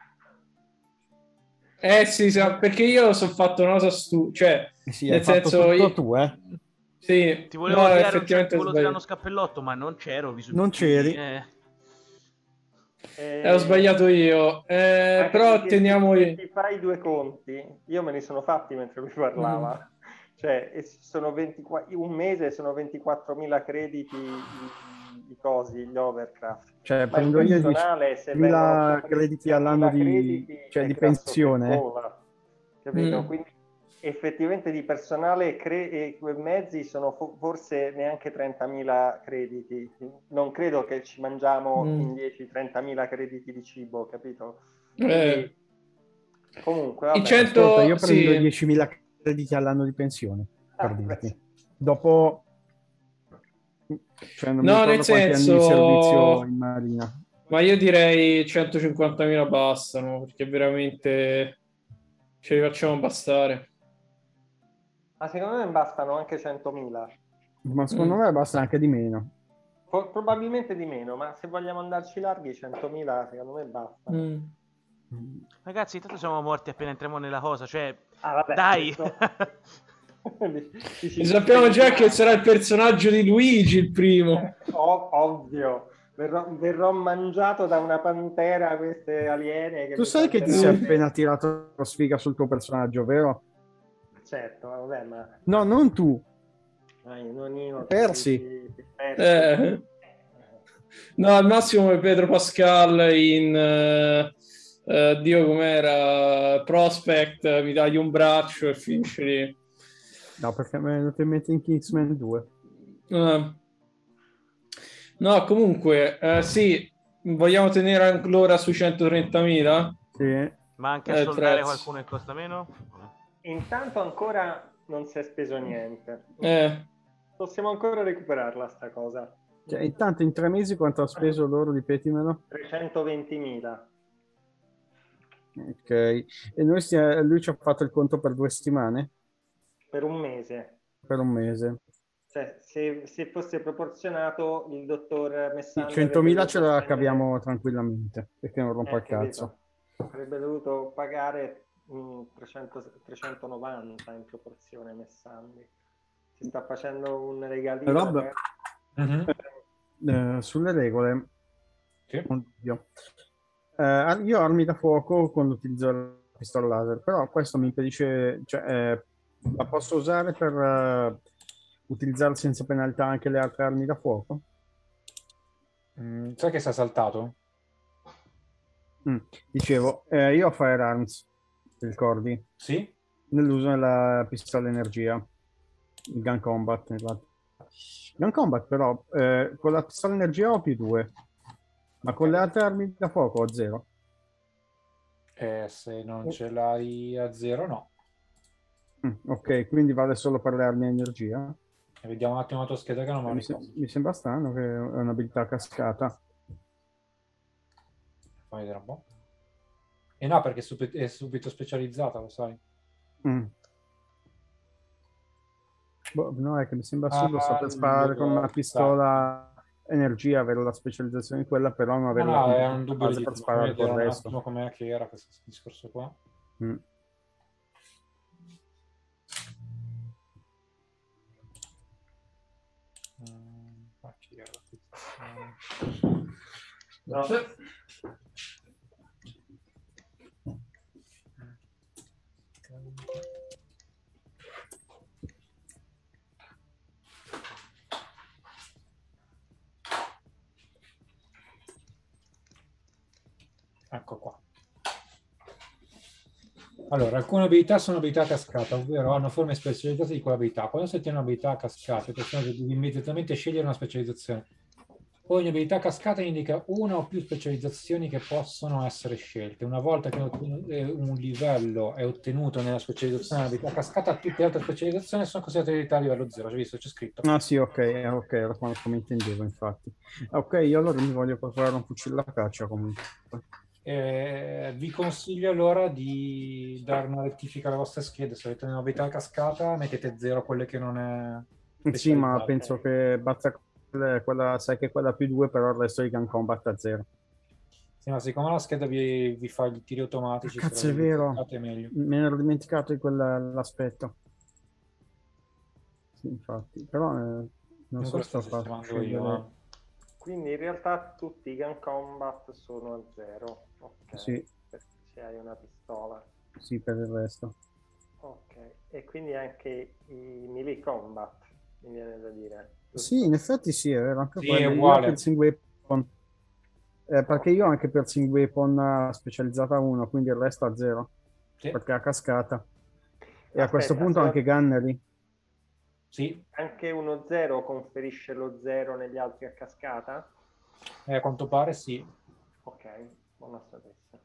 A: eh sì, sa- perché io sono fatto una cosa stu... cioè,
C: Sì,
A: nel
C: hai fatto
A: senso...
C: tutto
A: io-
C: tu, eh?
A: Sì,
D: Ti volevo,
A: no,
D: tirare un,
A: effettivamente
D: ti
A: ho
D: volevo tirare uno
A: sbagliato.
D: scappellotto, ma non c'ero. Vi
C: Non c'eri.
D: Eh.
A: Eh, ho sbagliato io. Eh,
E: Anche
A: però
E: perché
A: teniamo...
E: se, se ti fai due conti, io me li sono fatti mentre lui parlava,
A: Mm.
E: cioè e sono ventiquattro, un mese sono ventiquattromila crediti i, i cosi, gli overcraft.
C: Cioè,
E: Ma il
C: prendo io
E: personale, se vengono
C: diecimila
E: fuori
C: crediti all'anno
E: tremila
C: di,
E: crediti,
C: cioè,
E: è
C: di
E: grasso che
C: pensione.
E: vola, capito?
A: Mm.
E: Quindi effettivamente di personale cre- e quei mezzi sono fo- forse neanche trentamila crediti. Non credo che ci mangiamo
A: Mm.
E: in dieci trentamila crediti di cibo, capito?
A: Eh,
E: Quindi comunque
A: i
E: vabbè.
A: cento...
C: Ascolta, io prendo
A: sì.
C: diecimila crediti all'anno di pensione, per
E: Ah,
C: dirti.
E: beh.
C: Dopo... Cioè, non mi
A: No,
C: ricordo
A: nel
C: quanti anni di servizio
A: senso...
C: in marina.
A: Ma io direi centocinquantamila bastano, perché veramente ce li facciamo bastare.
E: Ma secondo me bastano anche centomila.
C: Ma secondo
A: Mm.
C: me basta anche di meno.
E: Pro- probabilmente di meno, ma se vogliamo andarci larghi centomila secondo me bastano.
A: Mm.
D: Ragazzi, intanto siamo morti appena entriamo nella cosa. Cioè,
E: Ah, vabbè,
D: dai.
E: questo- Dici,
A: E sappiamo già che
E: prima.
A: sarà il personaggio di Luigi il primo.
E: Ov- ovvio, verrò, verrò mangiato da una pantera queste aliene che
C: Tu
E: mi
C: sai che ti
E: porteranno-
C: sei appena tirato la sfiga sul tuo personaggio, vero?
E: Certo, vabbè, ma
C: No, non tu.
E: dai, non io.
C: Persi.
E: ti- ti persi.
A: Eh. No, al massimo è Pedro Pascal in eh, eh, Dio com'era Prospect, mi tagli un braccio e finisce lì.
C: No, perché mi è venuto in mente in Kingsman due.
A: Uh, no, comunque, eh, sì, vogliamo tenere l'ora sui centotrentamila?
C: Sì.
D: Ma anche a
A: Eh,
D: soldare
A: prezzo.
D: qualcuno che costa meno?
E: Intanto ancora non si è speso niente.
A: Eh,
E: Possiamo ancora recuperarla sta cosa.
C: Cioè, intanto in tre mesi quanto ha speso loro, ripetimelo?
E: trecentoventimila.
C: Ok. E noi stia- lui ci ha fatto il conto per due settimane?
E: Per un mese.
C: Per un mese.
E: Cioè, se, se fosse proporzionato, il dottor
C: Sì,
E: Messandi avrebbe
C: centomila ce
E: dovuto
C: la
E: spendere...
C: caviamo tranquillamente, perché non rompa
E: Eh,
C: il cazzo.
E: capito? Avrebbe dovuto pagare mm, trecento, trecentonovanta in proporzione Messandi. Si sta facendo un regalino.
C: Rob,
E: ragazzi.
B: Mhm.
C: eh, sulle regole,
B: Sì.
C: oddio. Eh, io ho armi da fuoco con l'utilizzo della pistola laser, però questo mi impedisce, cioè, eh, la posso usare per eh, utilizzare senza penalità anche le altre armi da fuoco?
B: Mm, sai che si è saltato?
C: Mm. Dicevo, eh, io ho Firearms, ti ricordi?
B: Sì?
C: Nell'uso della pistola energia, il Gun Combat. Esatto. Gun Combat però, eh, con la pistola energia ho più due, ma con
B: Ok.
C: le altre armi da fuoco ho zero.
B: Eh, se non ce l'hai a zero, no.
C: Mm, ok, quindi vale solo per le armi a energia?
B: E vediamo un attimo la tua scheda che non me
C: Eh,
B: lo
C: mi, se-
B: ricordo.
C: mi sembra strano che è un'abilità cascata.
B: Fammi vedere un po'. E no, perché è subito, è subito specializzata, lo sai.
C: Mm. Boh, no, è che mi sembra assurdo saper sparare con
B: Allora,
C: una pistola energia, avere la specializzazione in quella, però non
B: no,
C: avere la
B: no, è un
C: competenza
B: dubbio
C: base per
B: legittimo. Fammi
C: sparare col
B: vedere un
C: resto.
B: attimo com'è che era questo discorso qua.
C: Mm.
B: Mm, ah, chi era?
A: no, se-
B: Ecco qua. Allora, alcune abilità sono abilità a cascata, ovvero hanno forme specializzate di quell'abilità. Quando si ottiene un'abilità a cascata, il personaggio deve immediatamente scegliere una specializzazione. Ogni abilità a cascata indica una o più specializzazioni che possono essere scelte. Una volta che un livello è ottenuto nella specializzazione dell'abilità a cascata, tutte le altre specializzazioni sono considerate abilità a livello zero. C'è visto? C'è scritto.
C: Ah sì, ok, eh, ok, era come come intendevo, infatti. Ok, io allora mi voglio procurare un fucile a caccia comunque.
B: Eh, vi consiglio allora di dare una rettifica alle vostre schede. Se avete un'abilità a cascata, mettete zero quelle che non è
C: Sì, ma
B: specializzata.
C: penso che basta quella, quella- sai che quella più due, però il resto di Gun Combat a zero.
B: Sì, ma siccome la scheda vi, vi fa i tiri automatici,
C: Cazzo,
B: se
C: è
B: la
C: vero.
B: verificate è meglio.
C: Me ne ero dimenticato di quell'aspetto. Sì, infatti, però eh, non so
B: Comunque lo
C: se
B: sto
C: sto facendo
B: sistemando io. eh.
E: Quindi in realtà tutti i gun combat sono a zero. Ok.
C: Sì,
E: Se hai una pistola.
C: sì, per il resto.
E: Ok. E quindi anche i melee combat, mi viene da dire. giusto?
C: Sì, in effetti sì, è vero, anche
B: Sì, è
C: quello. Io
B: uguale.
C: Piercing Weapon, eh, perché io ho anche Piercing Weapon specializzata a uno, quindi il resto a zero,
B: Sì,
C: perché è a cascata. E a questo
E: Aspetta,
C: punto
E: se
C: anche Gunnery.
B: sì.
E: anche uno zero conferisce lo zero negli altri a cascata?
B: Eh, a quanto pare sì,
E: Ok, buona sapessa.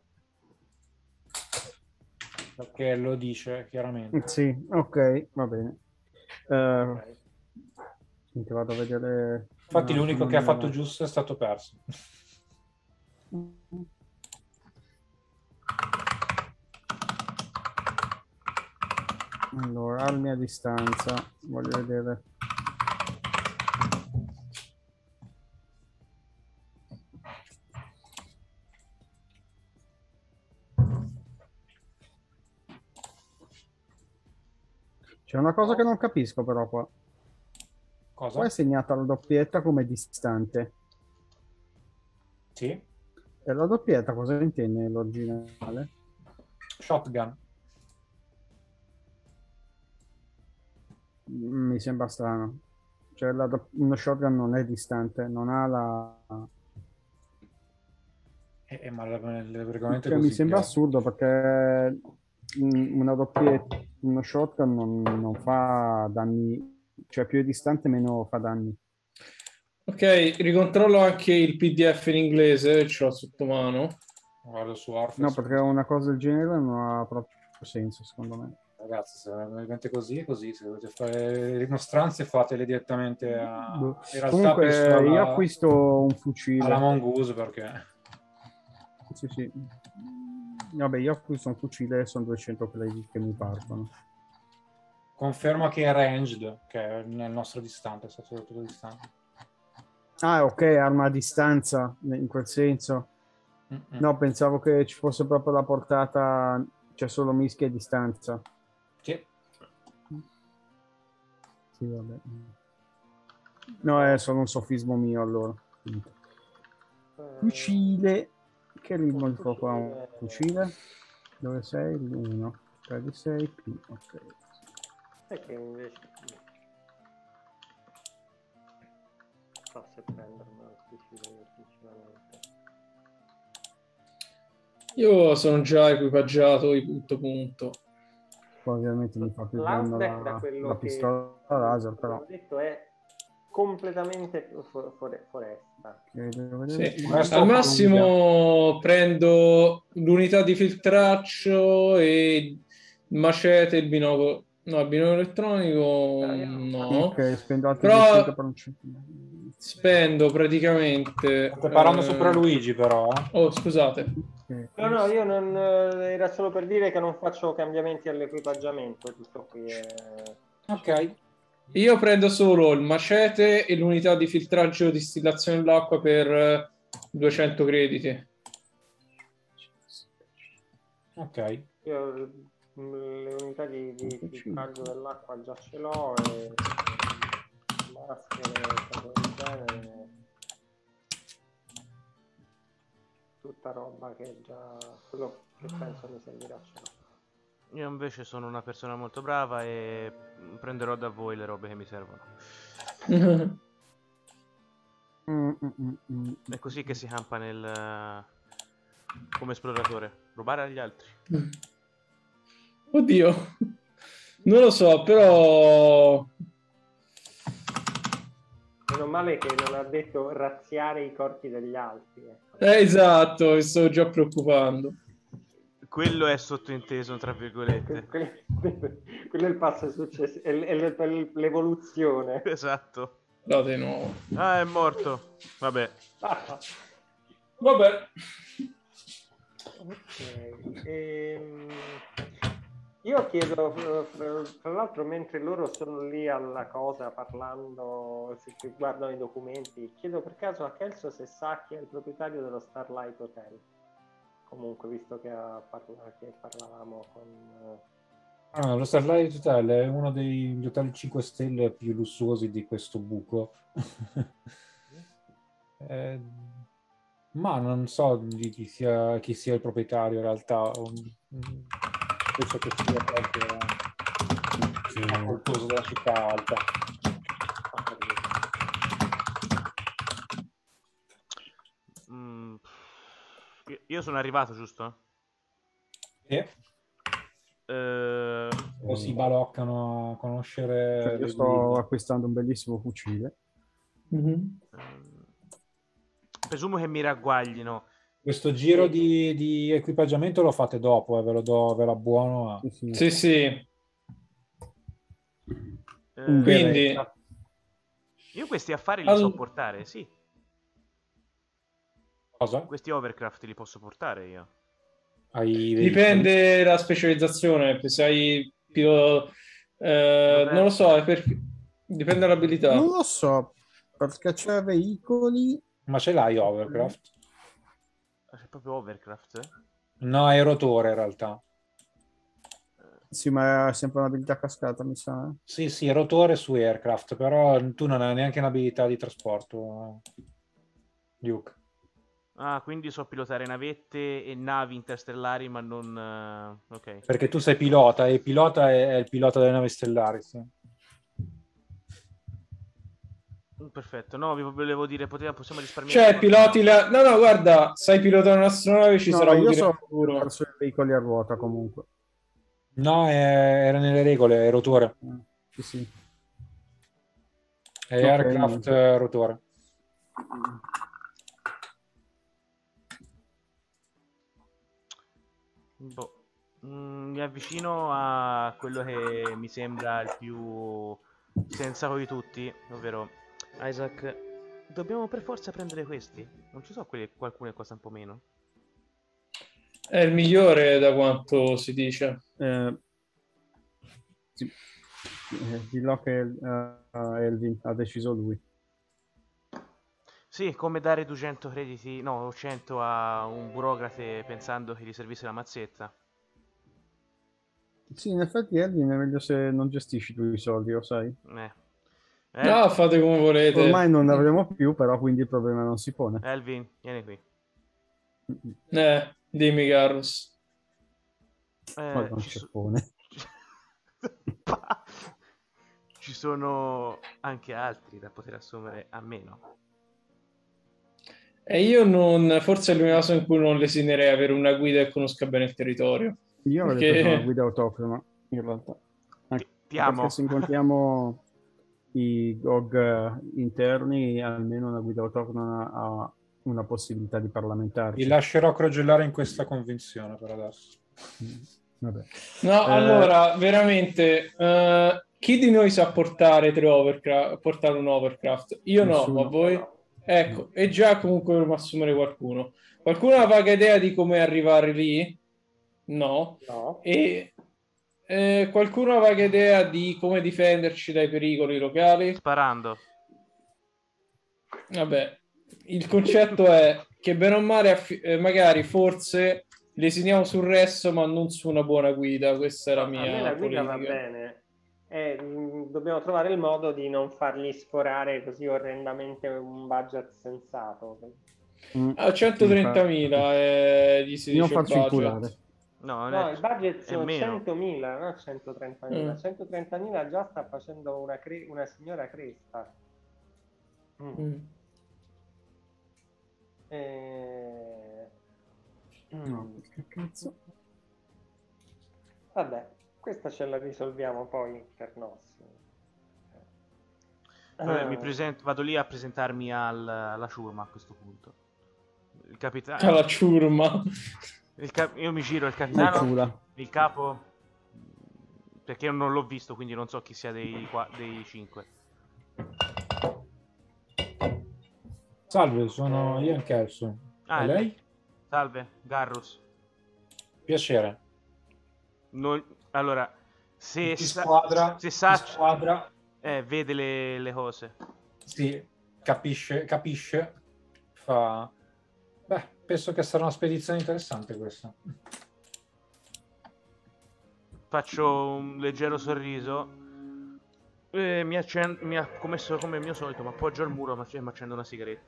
B: perché lo dice chiaramente.
C: Sì, ok, va bene. Eh,
E: Ok.
C: Senti, vado a vedere...
B: Infatti
C: un
B: l'unico
C: attimo
B: che ha fatto
C: nella-
B: giusto è stato perso.
C: Allora, armi a distanza, voglio vedere. C'è una cosa che non capisco però qua.
B: Cosa?
C: Qua è segnata la doppietta come distante.
B: Sì.
C: E la doppietta cosa intende nell'originale?
B: Shotgun.
C: Mm, Mi sembra strano. Cioè, la do- uno shotgun non è distante, non ha la...
B: Eh, eh, ma il regolamento è
C: Cioè, mi
B: così.
C: sembra
B: eh.
C: assurdo perché mm, una doppietta, uno shotgun non, non fa danni cioè più è distante meno fa danni.
A: Ok, ricontrollo anche il P D F in inglese, ce l'ho sotto mano.
B: Guardo su Orpheus.
C: No, perché una cosa del genere non ha proprio senso, secondo me.
B: Ragazzi, se veramente così è così, se dovete fare rimostranze fatele direttamente a...
C: Boh.
B: In realtà
C: Comunque
B: penso alla...
C: io acquisto un fucile.
B: alla Mongoose perché...
C: Sì, sì. Vabbè, io acquisto un fucile e sono duecento crediti che mi partono.
B: Conferma che è ranged, che è nel nostro distante, è stato tutto distante.
C: Ah, ok, arma a distanza, in quel senso.
B: Mm-mm.
C: No, pensavo che ci fosse proprio la portata, cioè solo mischia a distanza.
B: Sì.
C: Sì, vabbè. No, è solo un sofismo mio allora. Fucile. Che ritmo di fuoco ha un fucile? Dove sei? uno. tre di sei più. Ok.
E: E che invece... so se prendermelo il fucile sinceramente.
A: Io sono già equipaggiato di punto punto.
C: Poi ovviamente mi fa più danno
E: L'Asbeck, da
C: la,
E: quello
C: la
E: che
C: pistola laser, però.
E: ho detto, è completamente for- for- foresta.
C: Ok, devo
A: Sì.
C: vedere.
B: Questo
A: Al
B: o
A: massimo prendo l'unità di filtraccio e il macete, il binocolo. No, il binocolo elettronico
E: Ah, io non
A: no.
C: Ok, spendo altri
A: Però
C: duecento per un centinaio.
A: spendo praticamente...
B: State parlando
A: eh,
B: sopra Luigi però, eh?
A: Oh, scusate.
C: Ok.
E: No, no, io non... eh, era solo per dire che non faccio cambiamenti all'equipaggiamento, tutto qui è...
B: Ok.
A: Io prendo solo il macete e l'unità di filtraggio e distillazione dell'acqua per eh, duecento crediti.
B: Ok.
E: Io mm, le unità di, di filtraggio dell'acqua già ce l'ho e maschere, cose del genere. Tutta roba che già... quello che penso mi servirà ce l'ho.
D: Io invece sono una persona molto brava e prenderò da voi le robe che mi servono.
C: Mm, mm, mm, mm.
D: È così che si campa nel... come esploratore. Rubare agli altri.
A: Oddio, non lo so, però...
E: Meno male che non ha detto razziare i corpi degli altri. Ecco.
A: Eh, esatto, mi sto già preoccupando.
D: Quello è sottointeso, tra virgolette.
E: Quello, quello è il passo successivo, è, l- è l- l'evoluzione.
D: Esatto.
A: Date nuovo.
D: Ah, è morto. Vabbè.
E: Ah,
A: Vabbè.
E: ok. Ehm, io chiedo, fra, fra l'altro, mentre loro sono lì alla cosa parlando, se che guardano i documenti, chiedo per caso a Kelso se sa chi è il proprietario dello Starlight Hotel. Comunque, visto che, ha parla- che parlavamo con...
B: Ah, lo Starlight Hotel è uno degli hotel cinque stelle più lussuosi di questo buco. eh, ma non so di chi sia, chi sia il proprietario in realtà. Um, penso che sia proprio un qualcosa della città alta.
D: Mm, io- Io sono arrivato, giusto?
B: E
D: Eh,
B: o si baloccano a conoscere
C: Cioè, io
B: le
C: sto
B: guide.
C: acquistando un bellissimo fucile.
A: Mhm.
D: ehm, presumo che mi ragguaglino.
B: Questo giro di, di equipaggiamento lo fate dopo, eh, ve lo do, ve lo abbuono. A...
C: Sì, sì.
A: Sì, sì.
D: Eh,
A: Quindi,
D: io questi affari li
A: Al-
D: so portare, sì.
B: Cosa?
D: Questi overcraft li posso portare io.
B: Hai dei-
A: dipende dalla specializzazione. Se hai pilo- eh, non lo so, è per- dipende dall'abilità.
C: Non lo so, perché c'è veicoli.
B: Ma ce l'hai Overcraft?
D: Ah, c'è proprio overcraft? Eh?
B: No, è rotore in realtà.
C: Sì, ma è sempre un'abilità cascata, mi sa. eh.
B: Sì, sì, rotore su Aircraft, però tu non hai neanche un'abilità di trasporto, Duke.
D: Ah, quindi so pilotare navette e navi interstellari, ma non... eh, ok.
B: Perché tu sei pilota e pilota è, è il pilota delle navi stellari, sì.
D: Mm, Perfetto, no, vi volevo dire, poteva- possiamo risparmiare...
A: Cioè, piloti la... No, no, guarda, sai pilotare un'astronave, ci
C: No,
A: sarà
C: ma io
A: utile
C: so
A: in futuro.
C: verso i veicoli a ruota comunque.
B: No, è- era nelle regole, è rotore.
C: Eh, Sì, sì.
B: È
C: Ok,
B: aircraft
C: niente.
B: rotore.
D: Boh. Mm, mi avvicino a quello che mi sembra il più sensato di tutti, ovvero Isaac. Dobbiamo per forza prendere questi. Non ci sono quelli, qualcuno che costa un po' meno.
A: È il migliore da quanto si dice.
C: Eh, sì. Eh, dillo che eh, Elvin ha deciso lui.
D: Sì, come dare duecento crediti, no, cento a un burocrate pensando che gli servisse la mazzetta.
C: Sì, in effetti Elvin è meglio se non gestisci tu i soldi, lo sai.
D: Eh. El-
A: No, fate come volete.
C: Ormai non ne avremo più, però quindi il problema non si pone.
D: Elvin, vieni qui.
A: Eh, dimmi, Carlos.
C: Ma
D: Eh,
C: non
D: ci,
C: ci
D: so-
C: pone.
D: ci sono anche altri da poter assumere a meno.
A: E io non, forse è l'unica cosa in cui non lesinerei avere una guida che conosca bene il territorio.
C: Io avrei preso una
A: Perché
C: guida autocrona, in realtà. Anche
D: Ti, ti amo.
C: perché se incontriamo i G O G eh, interni, almeno una guida autoctona ha una possibilità di
B: Vi
C: parlamentarci.
B: lascerò crogellare in questa convinzione per adesso.
C: Mm, Vabbè.
A: no,
C: Eh,
A: allora, veramente, eh, chi di noi sa portare tre overcraft, portare un overcraft? Io no,
C: Nessuno.
A: ma voi? Ecco, e già comunque dovremmo assumere qualcuno. Qualcuno ha una vaga idea di come arrivare lì? No.
E: No.
A: E eh, qualcuno ha una vaga idea di come difenderci dai pericoli locali?
D: Sparando.
A: Vabbè, il concetto è che bene o male, affi- eh, magari forse lesiniamo sul resto, ma non su una buona guida. Questa è la
E: A me
A: mia
E: la guida va
A: politica.
E: bene. E, mh, dobbiamo trovare il modo di non fargli sforare così orrendamente un budget sensato.
C: mm,
A: A centotrentamila eh, gli si
C: Io non
A: dice il
C: faccio
A: budget.
C: inculare.
D: No, non
E: No,
D: è,
E: il budget
D: è
E: sono
D: meno.
E: centomila, non centotrentamila.
A: Mm.
E: centotrentamila già sta facendo una, cre- una signora cresta. Mm.
A: Mm.
E: E...
C: No,
E: Mm.
C: che cazzo?
E: Vabbè, questa ce la risolviamo poi per nos.
D: Vabbè, mi
E: Ah.
D: presento, vado lì a presentarmi al- alla ciurma a questo punto. Il capitano.
A: Alla ciurma.
D: Il cap- io mi giro, il
C: Al
D: capitano,
C: cula.
D: il capo, perché io non l'ho visto, quindi non so chi sia dei, qua- dei cinque.
B: Salve, sono Ian Kelso.
D: Ah,
B: E
D: è
B: lei?
D: Salve, Garrus.
B: Piacere.
D: Non- Allora, se,
B: Di
D: sa-
B: squadra,
D: se
B: di
D: sa,
B: squadra,
D: eh, vede le, le cose.
B: sì, capisce, capisce, fa... Beh, penso che sarà una spedizione interessante questa.
D: Faccio un leggero sorriso. E mi, accen- mi ha commesso come il mio solito, mi appoggio al muro e mi accendo una sigaretta.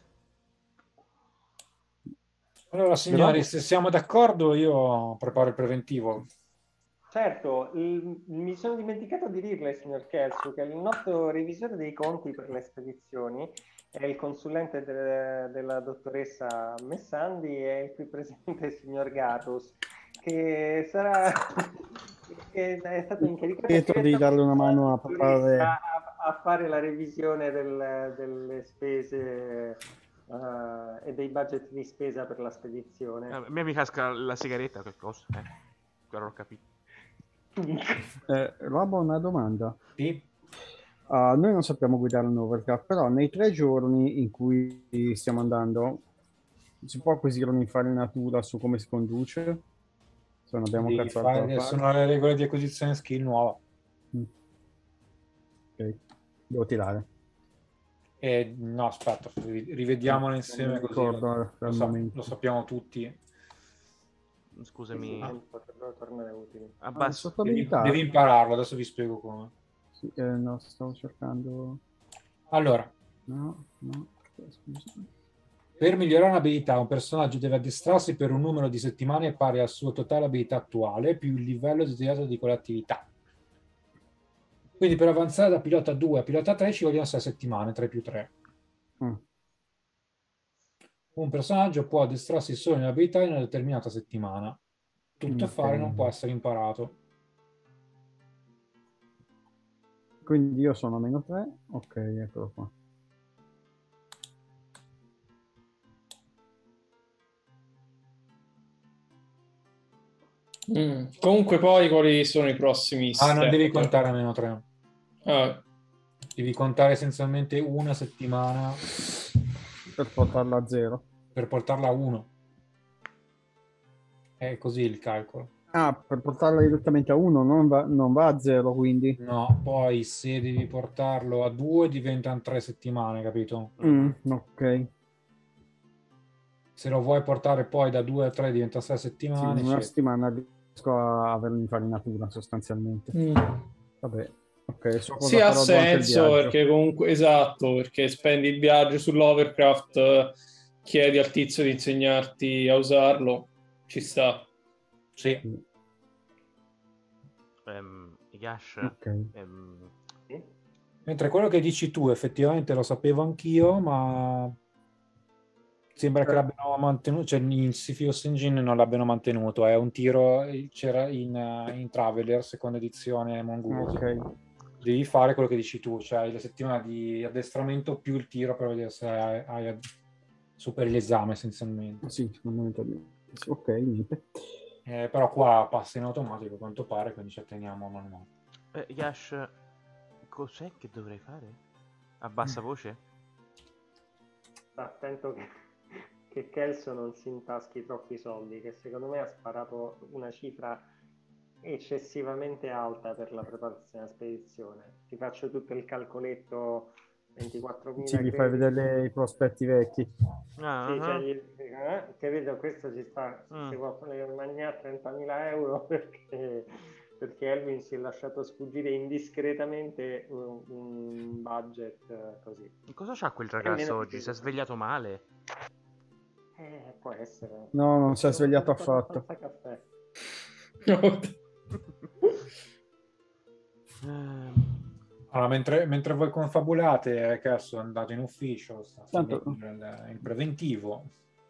B: Allora, signori, se siamo d'accordo, io preparo il preventivo.
E: Certo, il- mi sono dimenticato di dirle, signor Kelsu, che il nostro revisore dei conti per le spedizioni è il consulente de- della dottoressa Messandi e il qui presente signor Gatus, che sarà che è stato incaricato
C: Chiedo di darle una mano a preparare-
E: a, a fare la revisione del- delle spese eh, e dei budget di spesa per la spedizione.
D: A me mi casca la sigaretta, che cosa? Eh, però ho capito.
C: Eh, Robo, una domanda.
B: Sì?
C: Ah, noi non sappiamo guidare un overcraft, però nei tre giorni in cui stiamo andando si può acquisire un'infarinatura su come si conduce? Se non abbiamo
B: Devi
C: cazzo altro
B: fare-
C: da fare.
B: sono le regole di acquisizione skill nuova.
C: Mm. Ok, devo tirare.
B: E, no, aspetta, ri- rivediamolo
C: Non
B: insieme
C: mi
B: così
C: ricordo,
B: lo,
C: eh,
B: lo
C: al
B: sa-
C: momento.
B: lo sappiamo tutti.
D: Scusami,
E: Potrebbero tornare utili.
C: Ah,
D: abbasso.
C: sotto
B: Devi,
C: abilità?
B: devi impararlo, adesso vi spiego come.
C: Sì, eh, no, stavo cercando...
B: Allora,
C: No, no, scusa.
B: per migliorare un'abilità, un personaggio deve addestrarsi per un numero di settimane pari al suo totale abilità attuale più il livello desiderato di quell'attività. Quindi per avanzare da pilota due a pilota tre ci vogliono sei settimane, tre più tre.
C: Mm.
B: Un personaggio può addestrarsi solo in abilità in una determinata settimana. Tutto
C: Ok.
B: fare non può essere imparato.
C: Quindi io sono a meno tre. Ok, eccolo qua.
A: Mm. Comunque poi quali sono i prossimi
B: Ah, non
A: step?
B: devi contare a meno tre.
A: Ah,
B: Devi contare essenzialmente una settimana
C: Per portarla a zero.
B: per portarla a uno. È così il calcolo.
C: Ah, per portarla direttamente a uno, non va, non va a zero, quindi.
B: No, poi se devi portarlo a due diventano tre settimane, capito?
C: Mm, ok.
B: Se lo vuoi portare poi da due a tre diventa sei
C: Sì,
B: settimane,
C: in una
B: eccetera.
C: settimana riesco a averlo in farinatura sostanzialmente.
A: mm.
C: Vabbè, ok, so
A: Sì,
C: cosa
A: ha
C: farò durante il
A: senso
C: viaggio.
A: perché comunque, esatto, perché spendi il viaggio sull'Overcraft, eh, chiedi al tizio di insegnarti a usarlo, ci sta.
B: Sì.
D: Ehm, Yash,
C: Ok.
D: ehm,
E: Sì?
B: Mentre quello che dici tu effettivamente lo sapevo anch'io, ma sembra che
C: Eh.
B: l'abbiano mantenuto, cioè in Cepheus Engine non l'abbiano mantenuto, è un tiro, c'era in, in Traveler, seconda edizione Mongoose.
C: Ok.
B: Devi fare quello che dici tu, cioè la settimana di addestramento più il tiro per vedere se hai, hai superi l'esame essenzialmente.
C: Sì, fondamentalmente. Sì, ok, niente.
B: Eh, però qua passa in automatico a quanto pare, quindi ci atteniamo a manuale.
D: eh, Yash, cos'è che dovrei fare? A bassa voce?
E: Sta attento che, che Kelso non si intaschi troppi soldi, che secondo me ha sparato una cifra eccessivamente alta per la preparazione della spedizione. Ti faccio tutto il calcoletto, ventiquattromila
C: Sì, gli fai
E: crediti.
C: vedere i prospetti vecchi.
D: Ah,
E: Sì, cioè,
D: ah.
E: gli- eh, capito, questo ci sta,
D: Mm.
E: si può mangiare trentamila euro perché, perché Elvin si è lasciato sfuggire indiscretamente un, un budget eh, così.
D: Cosa c'ha quel
E: E almeno
D: ragazzo
E: ti
D: oggi? Si è
E: prendi-
D: svegliato male?
E: Eh, può essere.
C: No, non si è
E: Forse non
C: svegliato
E: bevuto
C: affatto.
E: abbastanza caffè.
D: Ehm,
B: Allora, mentre, mentre voi confabulate, eh, che adesso è andato in ufficio, sta
C: Tanto-
B: finendo il, il preventivo,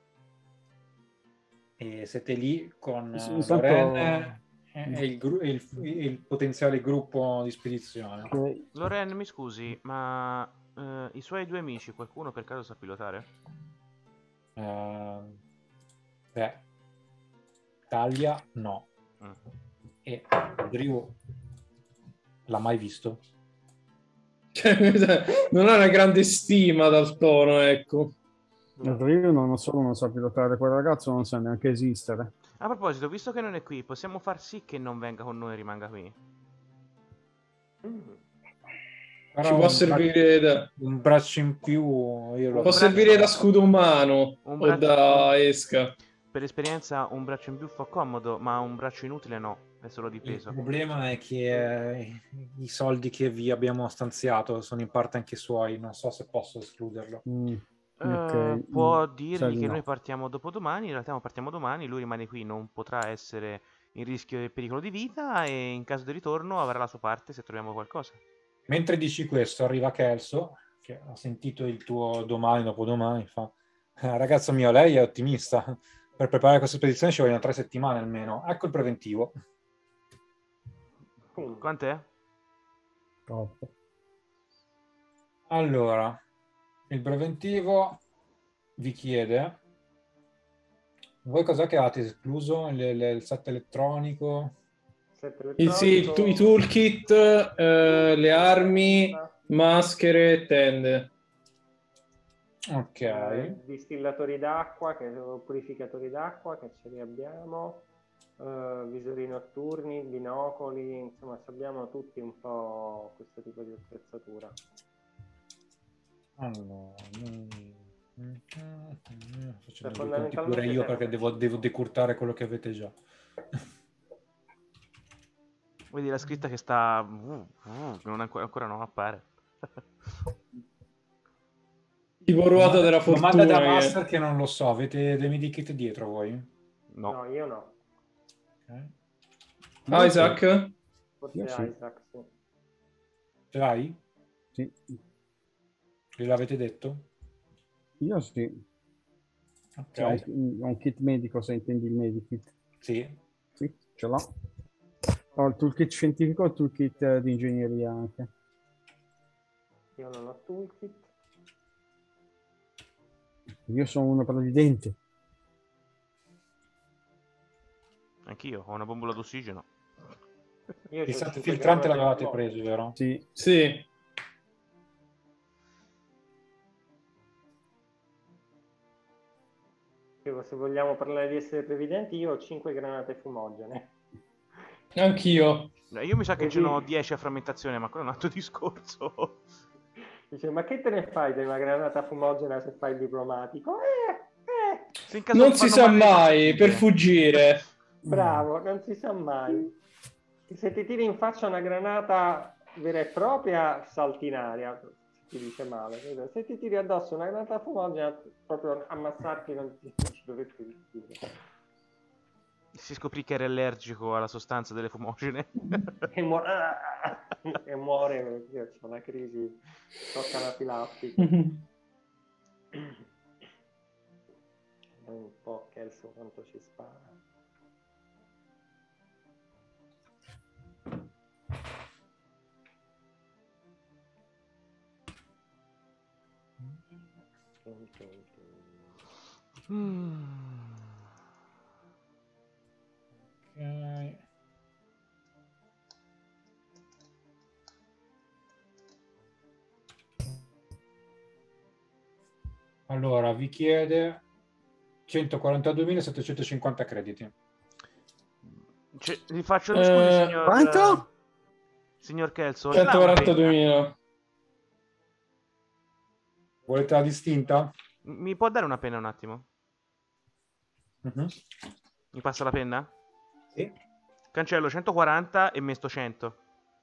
B: e siete lì con
C: Sì,
B: eh,
C: intanto-
B: Loren e, e il, gru- e il- e il potenziale gruppo di spedizione.
C: Ok.
D: Loren, mi scusi, ma eh, i suoi due amici, qualcuno per caso sa pilotare?
B: Eh, beh, Talia no.
D: Mm.
B: E Drew l'ha mai visto?
A: Cioè, non ha una grande stima dal tono, ecco.
C: Io non solo non so pilotare quel ragazzo, non sa neanche esistere.
D: A proposito, visto che non è qui, possiamo far sì che non venga con noi e rimanga qui?
E: Mm.
B: Però
A: Ci può
B: un,
A: servire da,
B: braccio, un braccio in più io lo
A: può
D: braccio-
A: servire da scudo umano
D: Un
A: o
D: braccio-
A: da esca.
D: Per esperienza un braccio in più fa comodo, ma un braccio inutile no, è solo di
B: Il
D: peso.
B: problema è che eh, i soldi che vi abbiamo stanziato sono in parte anche suoi, non so se posso escluderlo.
C: Mm,
D: Eh,
C: ok,
D: può
C: mm,
D: dirgli
C: sai di
D: che
C: no.
D: noi partiamo dopodomani, in realtà non partiamo domani, lui rimane qui, non potrà essere in rischio e pericolo di vita e in caso di ritorno avrà la sua parte se troviamo qualcosa.
B: Mentre dici questo, arriva Kelso, che ha sentito il tuo domani, dopodomani, fa: "Eh, ragazzo mio, lei è ottimista. Per preparare questa spedizione ci vogliono tre settimane almeno. Ecco il preventivo."
E: Boom.
D: Quant'è?
C: Troppo.
B: Allora, il preventivo vi chiede: voi cos'è che avete escluso? Il, il- il set elettronico?
E: Set
A: Il, sì, il tu- i
E: elettronico,
A: toolkit, eh, le armi, maschere, tende.
B: Ok.
E: eh, distillatori d'acqua, che sono purificatori d'acqua che ce li abbiamo, eh, visori notturni, binocoli, insomma abbiamo tutti un po' questo tipo di attrezzatura.
B: Allora, mm, mm, mm, faccio
E: Cioè,
B: due conti pure
E: fondamentalmente
B: io
E: serve
B: perché devo, devo decurtare quello che avete già.
D: Vedi la scritta che sta... uh, uh, che non ancora, ancora non appare.
A: Tipo ruota della
B: Domanda da
A: fortuna.
B: master
A: Che...
B: che non lo so, avete dei medikit dietro voi?
D: No.
E: No, io no.
B: Ok.
A: Isaac?
E: Forse
C: Io sì.
E: Isaac, sì.
B: Ce l'hai?
C: Sì,
B: Gliel'avete detto?
C: io sì.
B: Ok.
C: C'è un, un kit medico, se intendi il medikit.
B: Sì.
C: Sì, ce l'ho. Ho il toolkit scientifico e il toolkit eh, di ingegneria anche.
E: Io non ho toolkit.
C: Io sono uno previdente.
D: Anch'io ho una bombola d'ossigeno.
E: Io
B: Il
E: c'ho
B: stato
E: cinque
B: filtrante
E: granate
B: l'avevate
E: fumoso.
B: preso, vero?
C: Sì.
A: Sì.
E: Io, se vogliamo parlare di essere previdenti, io ho cinque granate fumogene.
A: Anch'io.
D: Eh, Io mi sa che
E: E
D: ce n'ho
E: di-
D: dieci a frammentazione, ma quello è un altro discorso.
E: Dice, ma che te ne fai di una granata fumogena se fai il diplomatico? Eh, eh,
D: Se in caso
A: Non
D: ti
A: si
D: fanno
A: sa
D: male le
A: mai,
D: partite.
A: per fuggire.
E: bravo, non si sa mai. Se ti tiri in faccia una granata vera e propria, salti in aria, ti dice male. Se ti tiri addosso una granata fumogena, proprio ammazzarti non ti, non ci dovresti riuscire.
D: Si scoprì che era allergico alla sostanza delle fumogene.
E: E, mu- e muore perché c'è una crisi tocca anafilattica. Un po' Kelso quanto ci spara. Tum, tum, tum.
D: Mm.
B: Ok. Allora, vi chiede centoquarantaduemilasettecentocinquanta crediti.
D: Cioè, gli faccio le scusi,
A: Eh,
D: signor...
C: quanto?
D: Signor Kelso, ce l'ha una penna?
A: centoquarantaduemila.
B: Volete la distinta?
D: Mi può dare una penna un attimo?
B: Mhm.
D: Mi passa la penna?
B: Sì.
D: Cancello centoquaranta e mesto cento.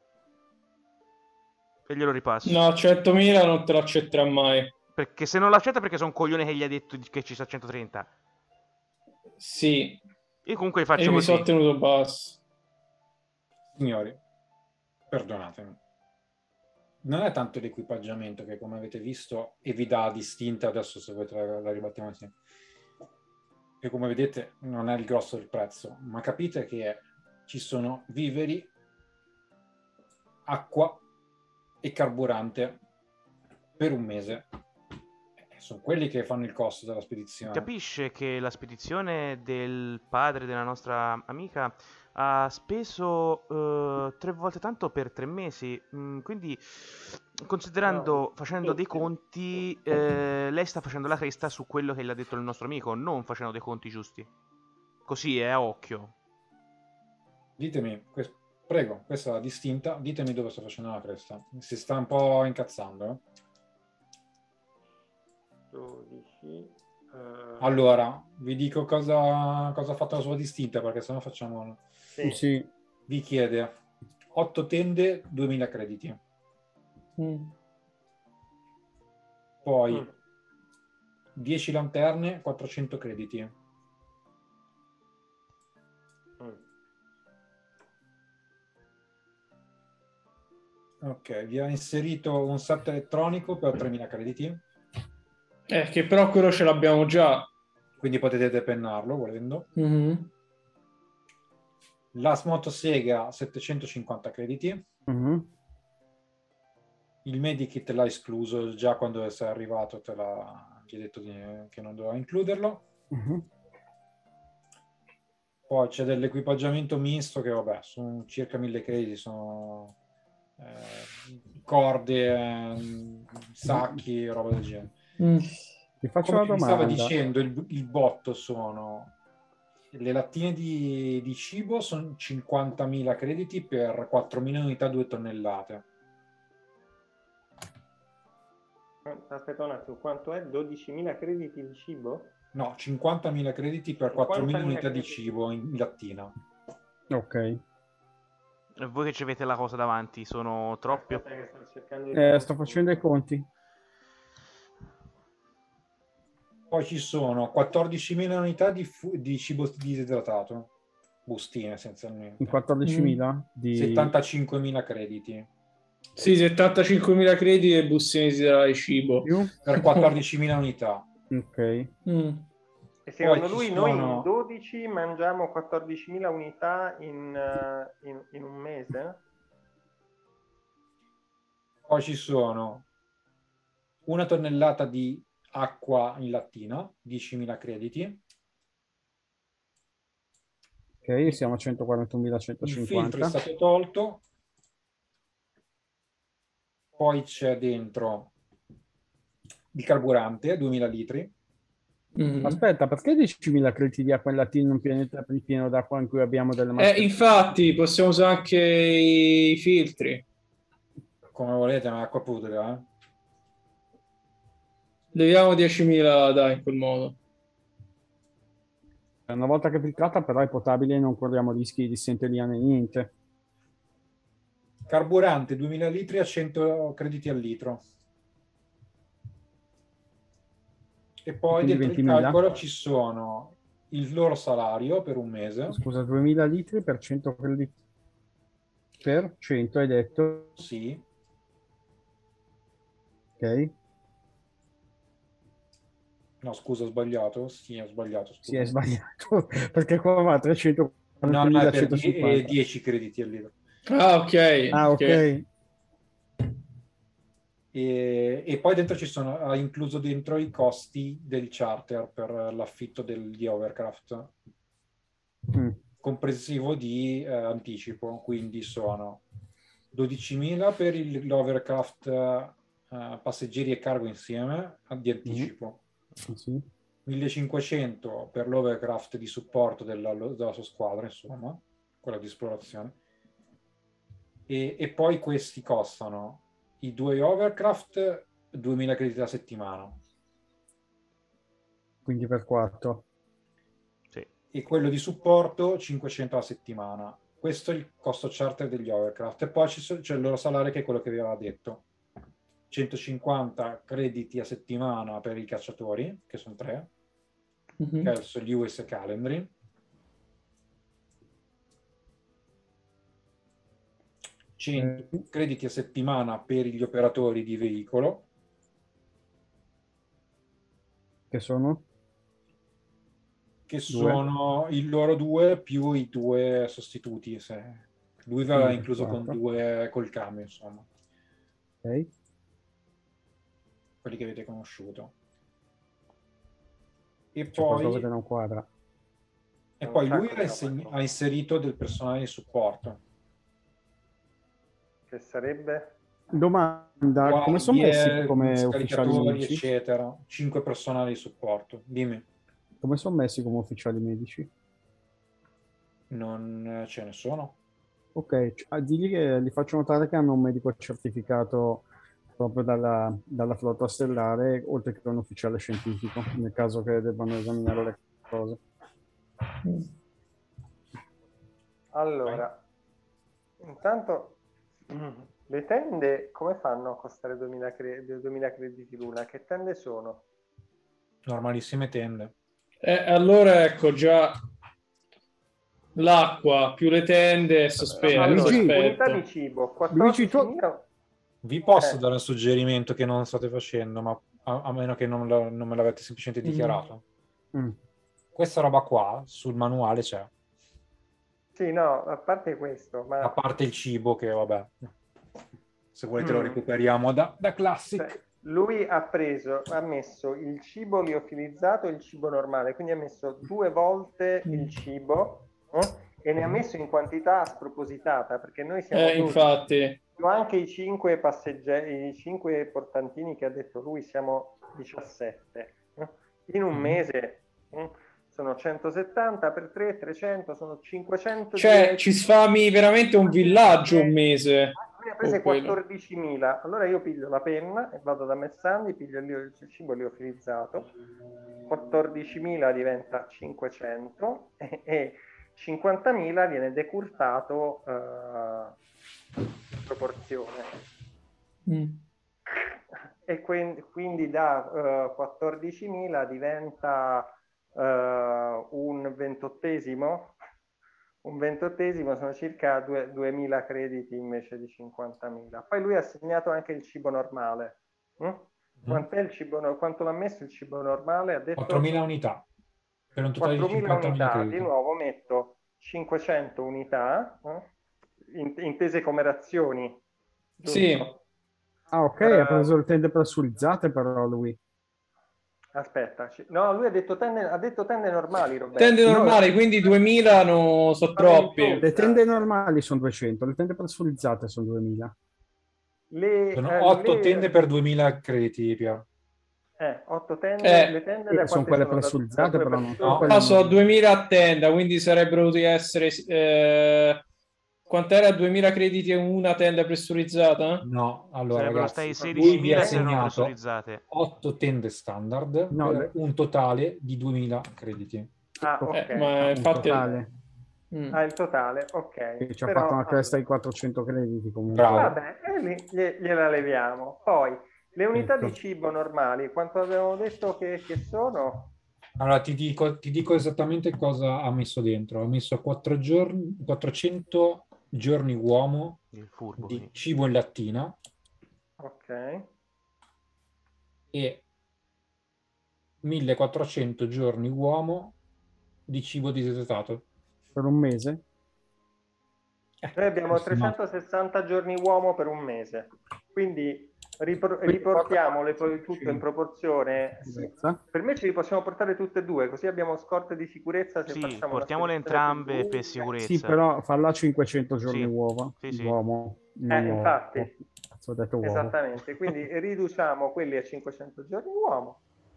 D: E glielo ripasso.
A: No, centomila non te lo accetterà mai.
D: Perché se non l'accetta perché sono un coglione che gli ha detto che ci sta centotrenta.
A: Sì.
D: Io comunque gli
A: E
D: faccio
A: mi
D: così.
A: sono tenuto basso.
B: Signori, perdonatemi. Non è tanto l'equipaggiamento che, come avete visto, e vi dà distinta, adesso se volete la, la ribattiamo insieme, che come vedete non è il grosso del prezzo, ma capite che ci sono viveri, acqua e carburante per un mese. Eh, Sono quelli che fanno il costo della spedizione.
D: Capisce che la spedizione del padre della nostra amica ha speso eh, tre volte tanto per tre mesi. Mm, quindi, considerando,
E: No,
D: facendo dei
E: tutti.
D: conti, eh, lei sta facendo la cresta su quello che le ha detto il nostro amico, non facendo dei conti giusti. Così è a occhio.
B: Ditemi, que- prego, questa è la distinta, ditemi dove sto facendo la cresta. Si sta un po' incazzando, eh?
E: dodici. eh,
B: Allora, vi dico cosa, cosa ha fatto la sua distinta, perché sennò facciamo...
E: sì.
C: Sì.
B: Vi chiede otto tende, duemila crediti.
A: Mm.
B: Poi
E: Mm.
B: dieci lanterne, quattrocento crediti.
E: Mm.
B: Ok, vi ha inserito un set elettronico per tremila crediti,
A: Eh, che però quello ce l'abbiamo già.
B: quindi potete depennarlo volendo.
A: Mhm.
B: La motosega, settecentocinquanta crediti.
C: Mhm.
B: Il medikit l'ha escluso, già quando sei arrivato te l'ha gli ha detto di- che non doveva includerlo.
C: Mhm.
B: Poi c'è dell'equipaggiamento misto che vabbè, sono circa mille crediti, sono eh, corde, eh, sacchi, roba del genere.
A: Mm.
C: Ti faccio
B: Come
C: una
B: vi stava
C: domanda.
B: dicendo, il, il botto sono le lattine di, di cibo, sono cinquantamila crediti per quattromila unità, due tonnellate.
E: Aspetta un attimo, quanto è? dodicimila crediti di cibo?
B: No, cinquantamila crediti per quattromila
E: cinquantamila
B: unità di
E: crediti.
B: cibo in lattina.
C: Ok.
D: E voi che ci avete la cosa davanti, sono troppi.
E: Aspetta che sto cercando di
C: Eh,
E: fare
C: sto
E: un
C: facendo i
E: conto.
C: conti.
B: Poi ci sono quattordicimila unità di, fu- di cibo disidratato, bustine essenzialmente.
C: quattordicimila di...
B: settantacinquemila crediti.
A: Sì, settantacinquemila crediti e bustine di cibo.
C: più?
B: Per quattordicimila unità.
C: Ok.
A: Mm.
E: E secondo
B: Poi ci
E: lui
B: sono-
E: noi in dodici mangiamo quattordicimila unità in, eh, in- in un mese?
B: Poi ci sono una tonnellata di acqua in lattina, diecimila crediti.
C: Ok, siamo a centoquarantunomila
B: Il filtro è
C: centocinquanta.
B: stato tolto. Poi c'è dentro il carburante, duemila litri.
A: Mm.
C: Aspetta, perché diecimila crediti di acqua in latino in un pianeta pieno d'acqua in cui abbiamo delle
A: Eh,
C: maschere?
A: infatti, possiamo usare anche i filtri.
B: Come volete, ma è acqua pudrica, eh?
A: Leviamo diecimila, dai, in quel modo.
C: Una volta che è filtrata però è potabile e non corriamo rischi di dissenteria né niente.
B: Carburante, duemila litri a cento crediti al litro. E poi
C: Quindi
B: dentro il
C: ventimila?
B: calcolo ci sono il loro salario per un mese.
C: Scusa, duemila litri per cento crediti per cento hai detto?
B: Sì.
C: Ok,
B: No, scusa, ho sbagliato. Sì, ho sbagliato,
C: sì, è
B: scusa.
C: sbagliato, perché qua va a
B: No, no, è per die-
C: trecentoquarantunomilacentocinquanta.
B: dieci crediti al litro.
A: Ah, ok.
C: Ah, ok.
A: ok.
B: E, e poi dentro ci sono, ha incluso dentro i costi del charter per l'affitto degli overcraft,
C: Mm.
B: comprensivo di eh, anticipo, quindi sono dodicimila per il- l'overcraft eh, passeggeri e cargo insieme di anticipo,
C: Ah, sì.
B: millecinquecento per l'overcraft di supporto della, della sua squadra, insomma, quella di esplorazione. E, e poi questi costano i due overcraft duemila crediti a settimana
C: Quindi per quattro.
D: Sì.
B: e quello di supporto cinquecento a settimana. Questo è il costo charter degli overcraft. E poi c'è il loro salario, che è quello che vi aveva detto: centocinquanta crediti a settimana per i cacciatori, che sono tre,
A: Mhm.
B: verso gli U S Calendry, cento
C: Eh.
B: crediti a settimana per gli operatori di veicolo,
C: Che sono?
B: che
C: Due.
B: sono il loro due più i due sostituti. Se... Lui va
C: Quindi
B: incluso con
C: quattro.
B: due col cambio, insomma,
C: Ok.
B: quelli che avete conosciuto. E
C: C'è qualcosa che
B: poi,
C: non quadra.
B: e
E: Un
B: poi lui
E: sacco
B: ha,
E: di
B: inseg-
E: roba.
B: ha inserito del personale di supporto.
E: Che sarebbe?
C: Domanda, come sono messi
B: Guardie,
C: come ufficiali
B: scaricatori,
C: medici?
B: eccetera. Cinque personali di supporto. Dimmi,
C: Come sono messi come ufficiali medici?
B: non ce ne sono?
C: Ok, c- ah, digli che gli faccio notare che hanno un medico certificato proprio dalla, dalla flotta stellare, oltre che un ufficiale scientifico, nel caso che debbano esaminare le cose.
E: Allora, intanto le tende come fanno a costare duemila, cre- duemila crediti l'una? Che tende sono?
B: Normalissime tende.
A: Eh, allora ecco già l'acqua più le tende, sospe-
E: Allora,
C: Luigi!
E: unità di
A: sospetto.
E: cibo,
C: Luigi, tu...
E: quattordicimila.
B: Vi posso
E: Eh,
B: dare un suggerimento che non state facendo, ma a, a meno che non, lo- non me l'avete semplicemente
A: Mm.
B: dichiarato.
C: Mm.
B: Questa roba qua sul manuale c'è,
E: sì, no, a parte questo, ma
B: a parte il cibo che vabbè, se volete lo
E: Mm.
B: recuperiamo da, da Classic.
E: cioè, lui ha preso, ha messo il cibo liofilizzato e il cibo normale, quindi ha messo due volte il cibo eh, e ne ha messo in quantità spropositata, perché noi siamo
A: Eh,
E: dodici,
A: infatti.
E: più anche i cinque passeggeri, i cinque portantini che ha detto lui, siamo diciassette. eh. In un
B: Mhm.
E: mese eh, sono centosettanta per tre, trecento, sono cinquecento.
A: Cioè, ci sfami veramente un villaggio un mese.
E: Ne ha
A: Con
E: prese
A: quello.
E: quattordicimila. Allora io piglio la penna e vado da Messandi, piglio il, il cibo liofilizzato, quattordicimila diventa cinquecento e, e cinquantamila viene decurtato eh, in proporzione.
A: Mm.
E: E quindi, quindi da eh, quattordicimila diventa eh, un ventottesimo. Un ventottesimo sono circa duemila crediti invece di cinquantamila. Poi lui ha segnato anche il cibo normale. Mm? Quant'è il cibo, no- quanto l'ha messo il cibo normale? Ha detto
B: quattromila unità per un totale di
E: quattromila
B: cinquantamila
E: unità.
B: crediti.
E: Di nuovo metto cinquecento unità, eh? in- intese come razioni,
A: Sì.
E: giusto?
C: Ah, ok,
E: Eh,
C: ha preso le tende pressurizzate però lui.
E: Aspetta, ci- no, lui ha detto tende, ha detto tende normali, Roberto.
A: Tende
C: No,
A: normali, quindi duemila no, sono troppi.
C: Le tende normali sono duecento, le tende pressurizzate sono duemila.
E: Le,
B: Sono
E: eh,
B: otto
E: le-
B: tende per duemila crediti, Pier.
E: Eh, otto tende,
A: Eh,
E: le tende da
C: sono
E: quante
C: quelle
E: sono? Da-
C: pressurizzate,
E: da due
C: però non
E: persone?
B: No.
C: quelle
A: Ah, sono
C: normali.
A: duemila a tenda, quindi sarebbero dovuti essere... Eh, quant'era? duemila crediti e una tenda pressurizzata?
B: No, allora
D: Sarebbero
B: ragazzi,
D: stai
B: lui vi ha
D: sedicimila se erano
B: assegnato
D: pressurizzate.
B: otto tende standard
C: No,
B: per
C: le-
B: un totale di duemila crediti.
E: Ah,
C: Eh,
E: ok.
A: Eh, ma
C: No, in
A: infatti...
C: totale.
A: Mm.
E: Ah, il totale, ok.
C: Che ci ha
E: Però,
C: fatto una cresta di
E: allora,
C: quattrocento crediti comunque.
B: Bravo.
E: vabbè, e lì glie- gliela leviamo. Poi, le unità
C: Ecco.
E: di cibo normali, quanto avevamo detto che, che sono?
B: Allora ti dico, ti dico esattamente cosa ha messo dentro. Ha messo quattro giorni, quattrocento giorni uomo
D: Il furbo.
B: di
D: Sì.
B: cibo in lattina
E: Ok.
B: e millequattrocento giorni uomo di cibo disidratato.
C: Per un mese?
E: Noi abbiamo
B: Insomma,
E: trecentosessanta giorni uomo per un mese, quindi ripor- riportiamole poi tutto in proporzione. Sì. Per me ce li possiamo portare tutte e due, così abbiamo scorte di sicurezza se
D: Sì,
E: facciamo una
D: portiamole
E: spedizione più
D: entrambe per
E: lunga.
D: sicurezza.
C: Sì, però falla cinquecento giorni
D: Sì.
C: uova.
D: Sì, sì.
C: Uomo, non
E: Eh,
C: uovo.
E: infatti.
C: Cazzo, ho detto uovo.
E: Esattamente, quindi riduciamo quelli a cinquecento giorni uomo.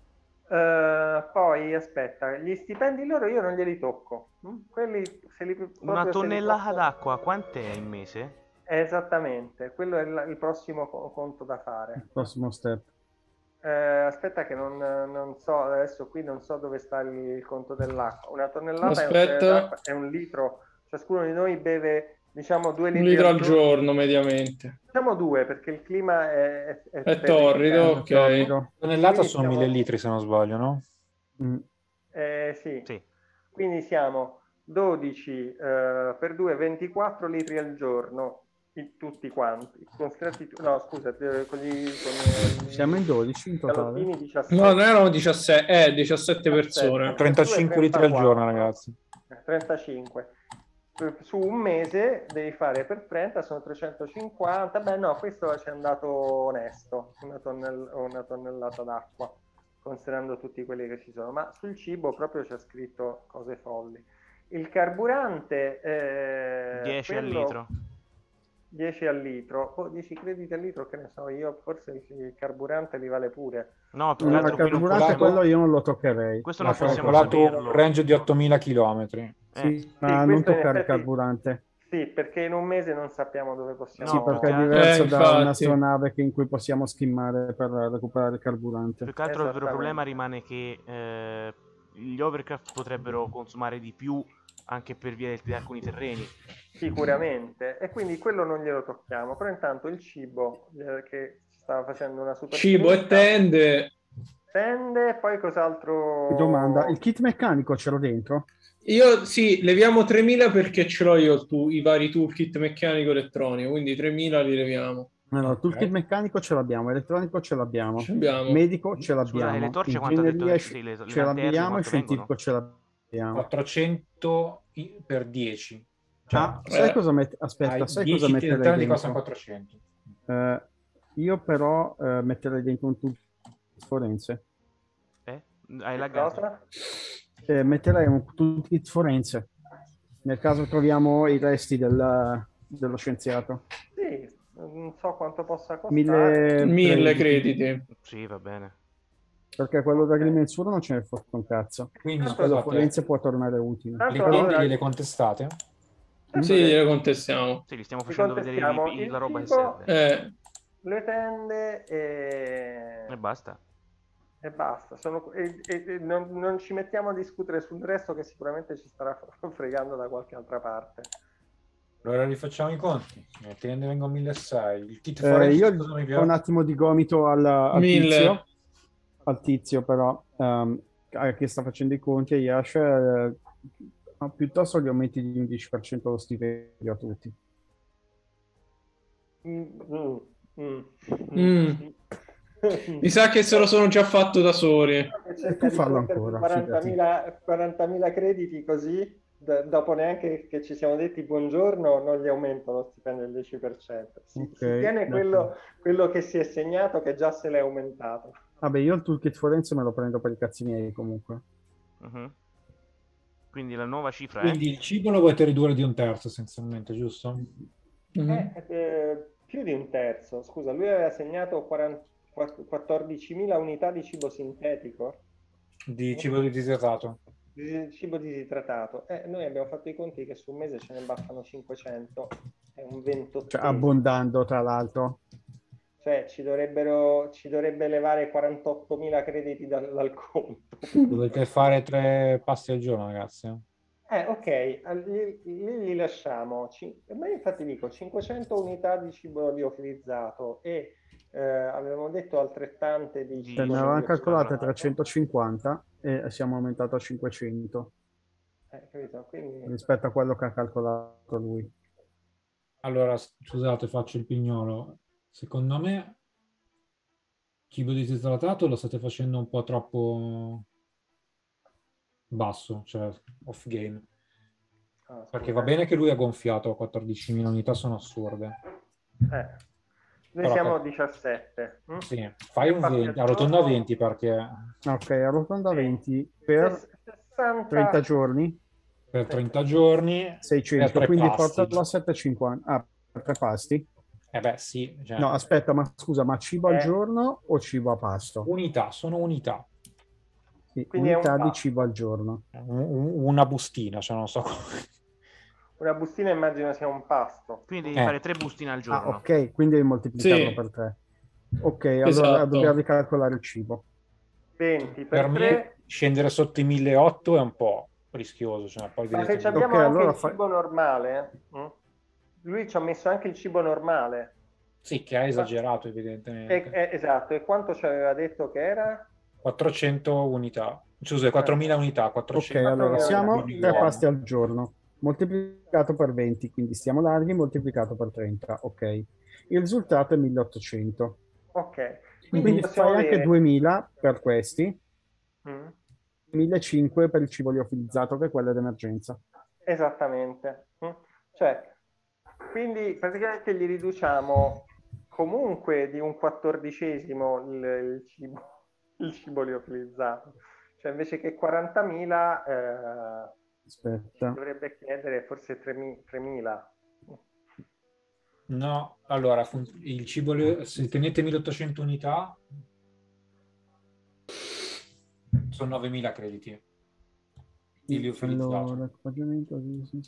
E: Eh, poi aspetta, gli stipendi loro io non glieli tocco. Mm? Quelli se li,
D: Una
E: proprio se li
D: tonnellata
E: posso-
D: d'acqua, quant'è in mese?
E: Esattamente, quello è il, il prossimo co- conto da fare.
C: Il prossimo step.
E: Eh, aspetta che non, non so, adesso qui non so dove sta il, il conto dell'acqua. Una tonnellata è un-
A: Aspetta.
E: d'acqua è un litro, ciascuno di noi beve diciamo due
A: Un
E: litri
A: litro
E: al
A: al
E: giorno.
A: giorno, mediamente.
E: Diciamo due perché il clima è, è,
A: È
E: terrificante.
A: torrido, ok.
C: Torrido.
B: tonnellata
E: Quindi
B: sono
E: siamo-
B: mille litri se non sbaglio, no?
C: Mm.
E: Eh, sì.
D: Sì.
E: Quindi siamo dodici eh, per due, ventiquattro litri al giorno, i- tutti quanti. Considerati, no, scusa, eh, con gli, con, eh,
C: Siamo in dodici in totale.
E: galoppini diciassette.
A: No, non erano diciassette, eh, diciassette persone.
B: trentacinque litri al giorno, ragazzi.
E: trentacinque. Su un mese devi fare per trenta, sono trecentocinquanta. Beh, no, questo ci è andato onesto, una, tonnell- una tonnellata d'acqua, considerando tutti quelli che ci sono. Ma sul cibo proprio c'è scritto cose folli. Il carburante... Eh,
D: dieci al
E: quello-
D: litro.
E: dieci al litro, o dieci crediti al litro, che ne so io, forse il, il carburante li vale pure.
D: No, più che
C: No,
D: altro
C: il
D: qui non
C: carburante
D: possiamo...
C: quello io non lo toccherei.
D: Questo
B: Ha
D: non possiamo
B: calcolato
D: saperlo.
B: un range di ottomila chilometri.
D: Eh,
C: Sì, ma non
E: questo in
C: toccare il
E: effetti-
C: Carburante.
E: Sì, perché in un mese non sappiamo dove possiamo...
C: Sì,
D: No,
C: perché è
D: più che-
C: diverso
A: Eh,
C: da
A: infatti.
C: un'astronave che in cui possiamo schimmare per recuperare il carburante.
D: Più che altro il vero
E: Esattamente.
D: problema rimane che eh, gli overcraft potrebbero consumare di più anche per via di alcuni terreni.
E: Sicuramente, e quindi quello non glielo tocchiamo, però intanto il cibo eh, che ci stava facendo una super
A: Cibo e
E: sinistra,
A: tende.
E: tende, poi cos'altro?
C: Domanda, il kit meccanico ce l'ho dentro?
A: Io sì, leviamo tremila perché ce l'ho io il tu- i vari toolkit meccanico elettronico, quindi tremila li leviamo.
C: Allora,
B: Ok.
C: toolkit meccanico ce l'abbiamo, elettronico ce l'abbiamo,
A: Ce l'abbiamo.
C: medico ce
D: Scusa,
C: l'abbiamo,
D: le torce quanto ha detto?
C: ingegneria
D: Sì, le- le
C: ce
D: lanterne
C: l'abbiamo e
D: quanto
C: scientifico
D: vengono?
C: ce l'abbiamo.
B: quattrocento i- per dieci. Cioè,
C: Ah, sai
A: eh,
C: cosa met- aspetta,
B: hai
C: sai
B: dieci
C: cosa metterei
B: tentati
C: dentro?
B: costano quattrocento.
C: Eh, io però eh, metterei dentro un toolkit forense.
D: Eh? Hai
E: Che
D: laggato?
E: cosa?
C: Eh, metterei un toolkit forense nel caso troviamo i resti del- dello scienziato.
E: Sì, non so quanto possa costare.
C: Mille,
A: Mille
C: crediti.
A: crediti.
D: Sì, va bene.
C: Perché quello
E: Ok.
C: d'agrimensura non ce ne fotte un cazzo.
B: Quindi
E: Tanto
C: Quello
B: scusate,
C: forense può tornare utile.
E: Tanto
B: le tende
E: allora-
B: gliele contestate?
E: Tanto
A: Sì,
E: le-
A: gliele contestiamo.
D: Sì, gli stiamo
E: Ci
D: facendo vedere
E: contestiamo
D: i- i-
E: il
D: la roba che
E: cibo.
D: serve.
A: Eh,
E: le tende e,
D: E basta.
E: e basta. Sono... E, e- e non, non ci mettiamo a discutere sul resto che sicuramente ci starà fregando da qualche altra parte.
B: Allora rifacciamo i conti. Le tende vengono milleseicento. Il kit
C: Eh,
B: forense
C: io
B: cosa mi
C: do
B: piace?
C: un attimo di gomito al, al
A: Mille.
C: tizio, al tizio però, ehm, che sta facendo i conti e Yash, eh, ma piuttosto gli aumenti di un dieci per cento lo stipendio a tutti.
E: Mm, mm, mm,
A: Mm. Mi sa che se lo sono già fatto da soli.
E: Cerca
C: tu
E: di
C: fallo
E: metterti
C: ancora,
E: quarantamila quarantamila crediti così d- dopo neanche che ci siamo detti buongiorno, non gli aumento lo stipendio del dieci per cento. Si,
C: Ok,
E: si tiene quello, quello che si è segnato, che già se l'è aumentato.
C: Vabbè, io il toolkit forense me lo prendo per i cazzi miei comunque.
D: Mhm. Quindi la nuova cifra
B: Quindi il cibo lo volete ridurre di un terzo essenzialmente, giusto?
A: Mhm.
E: Eh, eh, più di un terzo. Scusa, lui aveva segnato quaranta quattordicimila unità di cibo sintetico,
B: Di cibo disidratato.
E: di cibo disidratato. Eh, noi abbiamo fatto i conti che su un mese ce ne baffano cinquecento, è un
C: Cioè,
E: ventotto.
C: abbondando, tra l'altro.
E: Cioè ci dovrebbero, ci dovrebbe levare quarantottomila crediti dal, dal conto.
B: Dovete fare tre pasti al giorno, ragazzi.
E: Eh, ok, al- li, li- li lasciamo. Cin- ma infatti dico cinquecento unità di cibo liofilizzato e eh, avevamo detto altrettante di
D: Di
C: Cioè,
E: cibo
C: ne
D: cibo
C: avevamo
E: non
C: calcolate
E: liofilizzato.
C: trecentocinquanta e siamo aumentati a cinquecento
E: Eh, capito? Quindi
C: rispetto a quello che ha calcolato lui.
B: Allora, scusate, faccio il pignolo. Secondo me, cibo disidratato lo state facendo un po' troppo basso, cioè off game.
E: ah,
B: Perché
E: scusa,
B: va bene che lui ha gonfiato a quattordicimila unità, sono assurde.
E: eh, noi
B: Però
E: siamo a
B: che-
E: diciassette. hm?
B: sì, fai
E: Tre
B: un
E: pasti
B: venti,
E: al
B: arrotonda a
E: giorno,
B: venti perché
C: Ok, arrotonda
E: venti.
C: venti per
E: Ses- sessanta
C: trenta giorni,
B: per
E: sì.
B: trenta giorni per
C: seicento,
B: tre
C: quindi
B: pasti.
C: portalo a settecentocinquanta. Ah, per tre pasti?
B: Eh beh, sì, cioè,
C: No, aspetta, ma scusa, ma cibo al
E: Eh,
C: giorno o cibo a pasto?
B: unità, sono unità.
C: Sì,
E: quindi è un
C: unità di
E: pasto.
C: cibo al giorno.
B: Un- un- una bustina, cioè non so come.
E: Una bustina immagino sia un pasto.
D: Quindi devi
B: Eh.
D: fare tre bustine al
C: Ah,
D: giorno.
C: ok, quindi devi moltiplicarlo
A: Sì,
C: per tre. Ok, allora
A: esatto.
C: dobbiamo ricalcolare il cibo.
E: venti
B: Per
E: per
B: me
E: tre.
B: scendere sotto i milleottocento è un po' rischioso, cioè, poi
E: Ma
B: vedete
E: se
B: voi.
E: abbiamo
C: Ok,
E: anche
C: allora
E: il
C: fa-
E: cibo normale, hm? Lui ci ha messo anche il cibo normale.
B: Sì, che ha esagerato evidentemente.
E: E- e- esatto, e quanto ci aveva detto che era?
B: quattrocento unità, scusa, quattromila unità,
C: Ok,
B: quattrocento
C: allora
E: quattromila
C: siamo
B: ogni
C: tre
B: uomo.
C: pasti al giorno, moltiplicato per venti, quindi stiamo larghi, moltiplicato per trenta. Ok, il risultato è milleottocento.
E: Ok, quindi
C: Quindi
E: possiamo
C: fai anche
E: avere...
C: duemila per questi,
E: hm?
C: millecinquecento per il cibo liofilizzato, che è quello d'emergenza.
E: Esattamente. hm? Cioè, quindi praticamente gli riduciamo comunque di un quattordicesimo il, il cibo, il cibo liofilizzato. Cioè invece che quarantamila eh, ci
C: Aspetta,
E: dovrebbe chiedere forse tremila.
B: No, allora, fun- il cibo, le- se tenete milleottocento unità, sono novemila crediti di liofilizzato.
C: allora, equipaggiamento,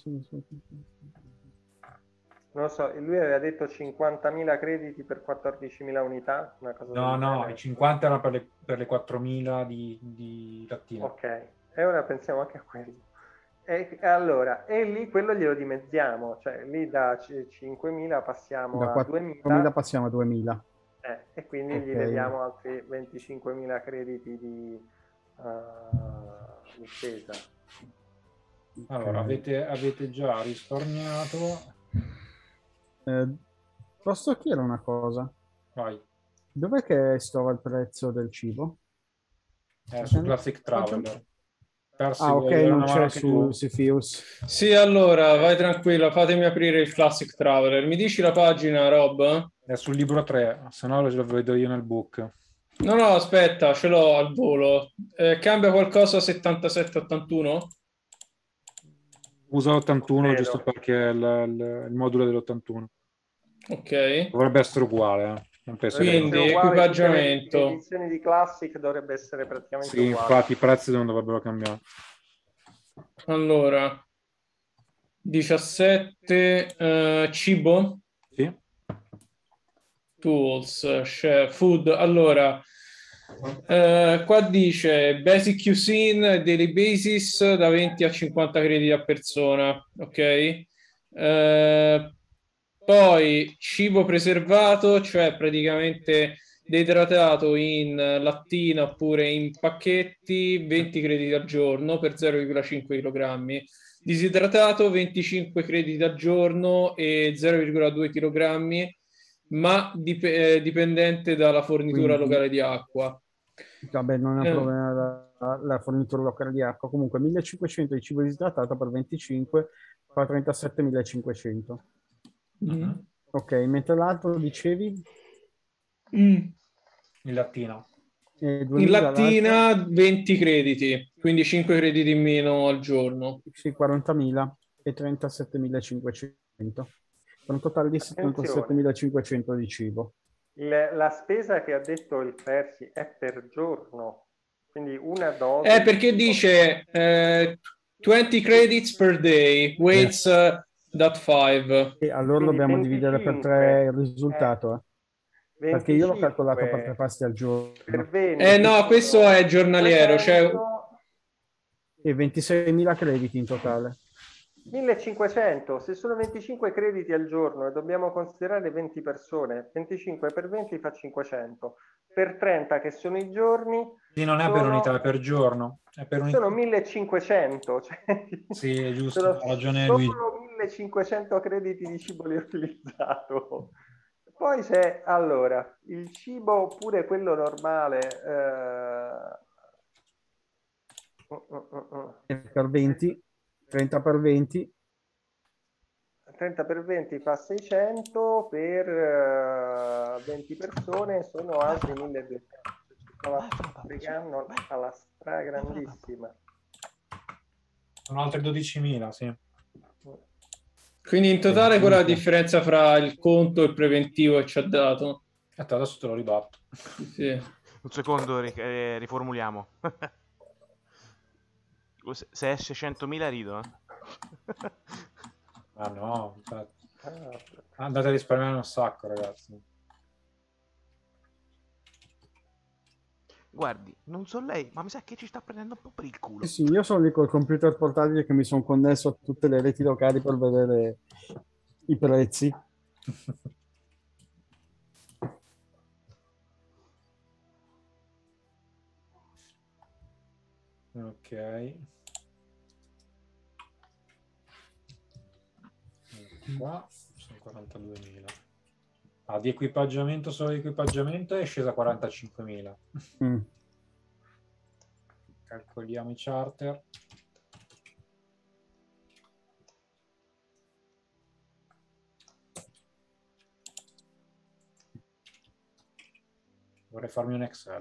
E: Non lo so, lui aveva detto cinquantamila crediti per quattordicimila unità, una cosa
B: No,
E: del
B: no,
E: genere.
B: i cinquanta erano per le, per le quattromila di, di lattina.
E: Ok, e ora pensiamo anche a quello. E allora, e lì quello glielo dimezziamo, cioè lì da c- cinquemila passiamo
C: da
E: a
C: quattromila
E: duemila
C: passiamo a duemila.
E: eh, e quindi
C: Ok.
E: gli leviamo altri venticinquemila crediti di, uh, di spesa.
B: Allora,
C: Ok.
B: avete, avete già risparmiato.
C: Eh, posso chiedere una cosa?
B: Vai,
C: Dov'è che si trova il prezzo del cibo?
B: eh, su Classic
C: Facciamo-
B: Traveler. Persi,
C: Ah, ok,
B: vuoi dare
C: non
B: una mano
C: c'è
B: anche
C: su
B: tu?
C: Cepheus.
A: Sì, allora, vai tranquilla, fatemi aprire il Classic Traveler. Mi dici la pagina, Rob?
B: È sul libro tre, se no lo vedo io nel book.
A: No, no, aspetta, ce l'ho al volo. Eh, cambia qualcosa settantasette ottantuno?
B: Usa l'ottantuno
E: Credo.
B: giusto perché è il, il- il modulo dell'ottantuno.
A: Ok.
B: Dovrebbe essere uguale, eh. Non penso
E: Dovrebbe
B: che...
A: Quindi,
E: essere uguale, tutte le, le
A: equipaggiamento.
E: edizioni di Classic dovrebbe essere praticamente
B: Sì,
E: uguale.
B: infatti i prezzi non dovrebbero cambiare.
A: Allora, diciassette, eh, cibo,
B: Sì?
A: tools, chef, food. Allora, eh, qua dice Basic Cuisine, Daily Basis da venti a cinquanta crediti a persona, ok? Eh, poi cibo preservato, cioè praticamente deidratato in lattina oppure in pacchetti, venti crediti al giorno per zero virgola cinque chilogrammi. Disidratato venticinque crediti al giorno e zero virgola due chilogrammi, ma dip- eh, dipendente dalla fornitura
C: Quindi,
A: locale di acqua.
C: vabbè, non è un
A: Eh,
C: problema da la fornitura locale di acqua. Comunque millecinquecento di cibo disidratato per venticinque fa trentasettemillecinquecento.
A: Mm.
C: Ok, mentre l'altro dicevi?
A: Mm.
B: In lattina.
C: Eh,
A: In
C: duemila l'altro?
A: lattina venti crediti, quindi cinque crediti in meno al giorno.
C: Sì, quarantamila e trentasettemilacinquecento. Per un totale di
E: Attenzione.
C: settantasettemilacinquecento di cibo.
E: Le- la spesa che ha detto il Persi è per giorno, quindi una dose.
A: Eh, perché
E: di cibo-
A: dice eh, venti credits per day, weights uh, that five.
C: E allora
E: Quindi
C: dobbiamo dividere per
E: venticinque,
C: tre il risultato, eh. Perché io l'ho calcolato per tre pasti al giorno.
E: per venti.
A: Eh no, questo è giornaliero, cioè
E: cinquecento,
C: E ventiseimila crediti in totale.
E: millecinquecento, se sono venticinque crediti al giorno e dobbiamo considerare venti persone, venticinque per venti fa cinquecento, per trenta che sono i giorni,
B: Sì, non è
E: sono,
B: per unità, è per giorno. È per unità.
E: sono millecinquecento, cioè,
B: Sì, è giusto,
E: sono
B: ha ragione
E: solo
B: Luigi.
E: millecinquecento crediti di cibo riutilizzato. Poi c'è, allora, il cibo oppure quello normale, eh, uh, uh, uh, uh.
C: Per venti, trenta per venti.
E: trenta per venti fa seicento, per uh, venti persone sono altri milleduecento. Ci stava spiegando alla stragrandissima.
B: Sono altri dodicimila, sì.
A: quindi in totale qual è la differenza fra il conto e il preventivo che ci ha dato?
B: Aspetta, adesso te lo ribatto.
A: Sì.
D: Un secondo, ri- eh, riformuliamo. Se se esce centomila rido. eh.
B: Ah no, aspetta.
E: Ah,
B: Andate a risparmiare un sacco, ragazzi.
D: Guardi, non so lei, ma mi sa che ci sta prendendo un po' per il culo.
C: Sì, sì, io sono lì col computer portatile che mi sono connesso a tutte le reti locali per vedere i prezzi.
B: Ok. Qua sono quarantaduemila. Ah, di equipaggiamento, solo di equipaggiamento è scesa a quarantacinquemila.
C: Mm.
B: Calcoliamo i charter. Vorrei farmi un Excel.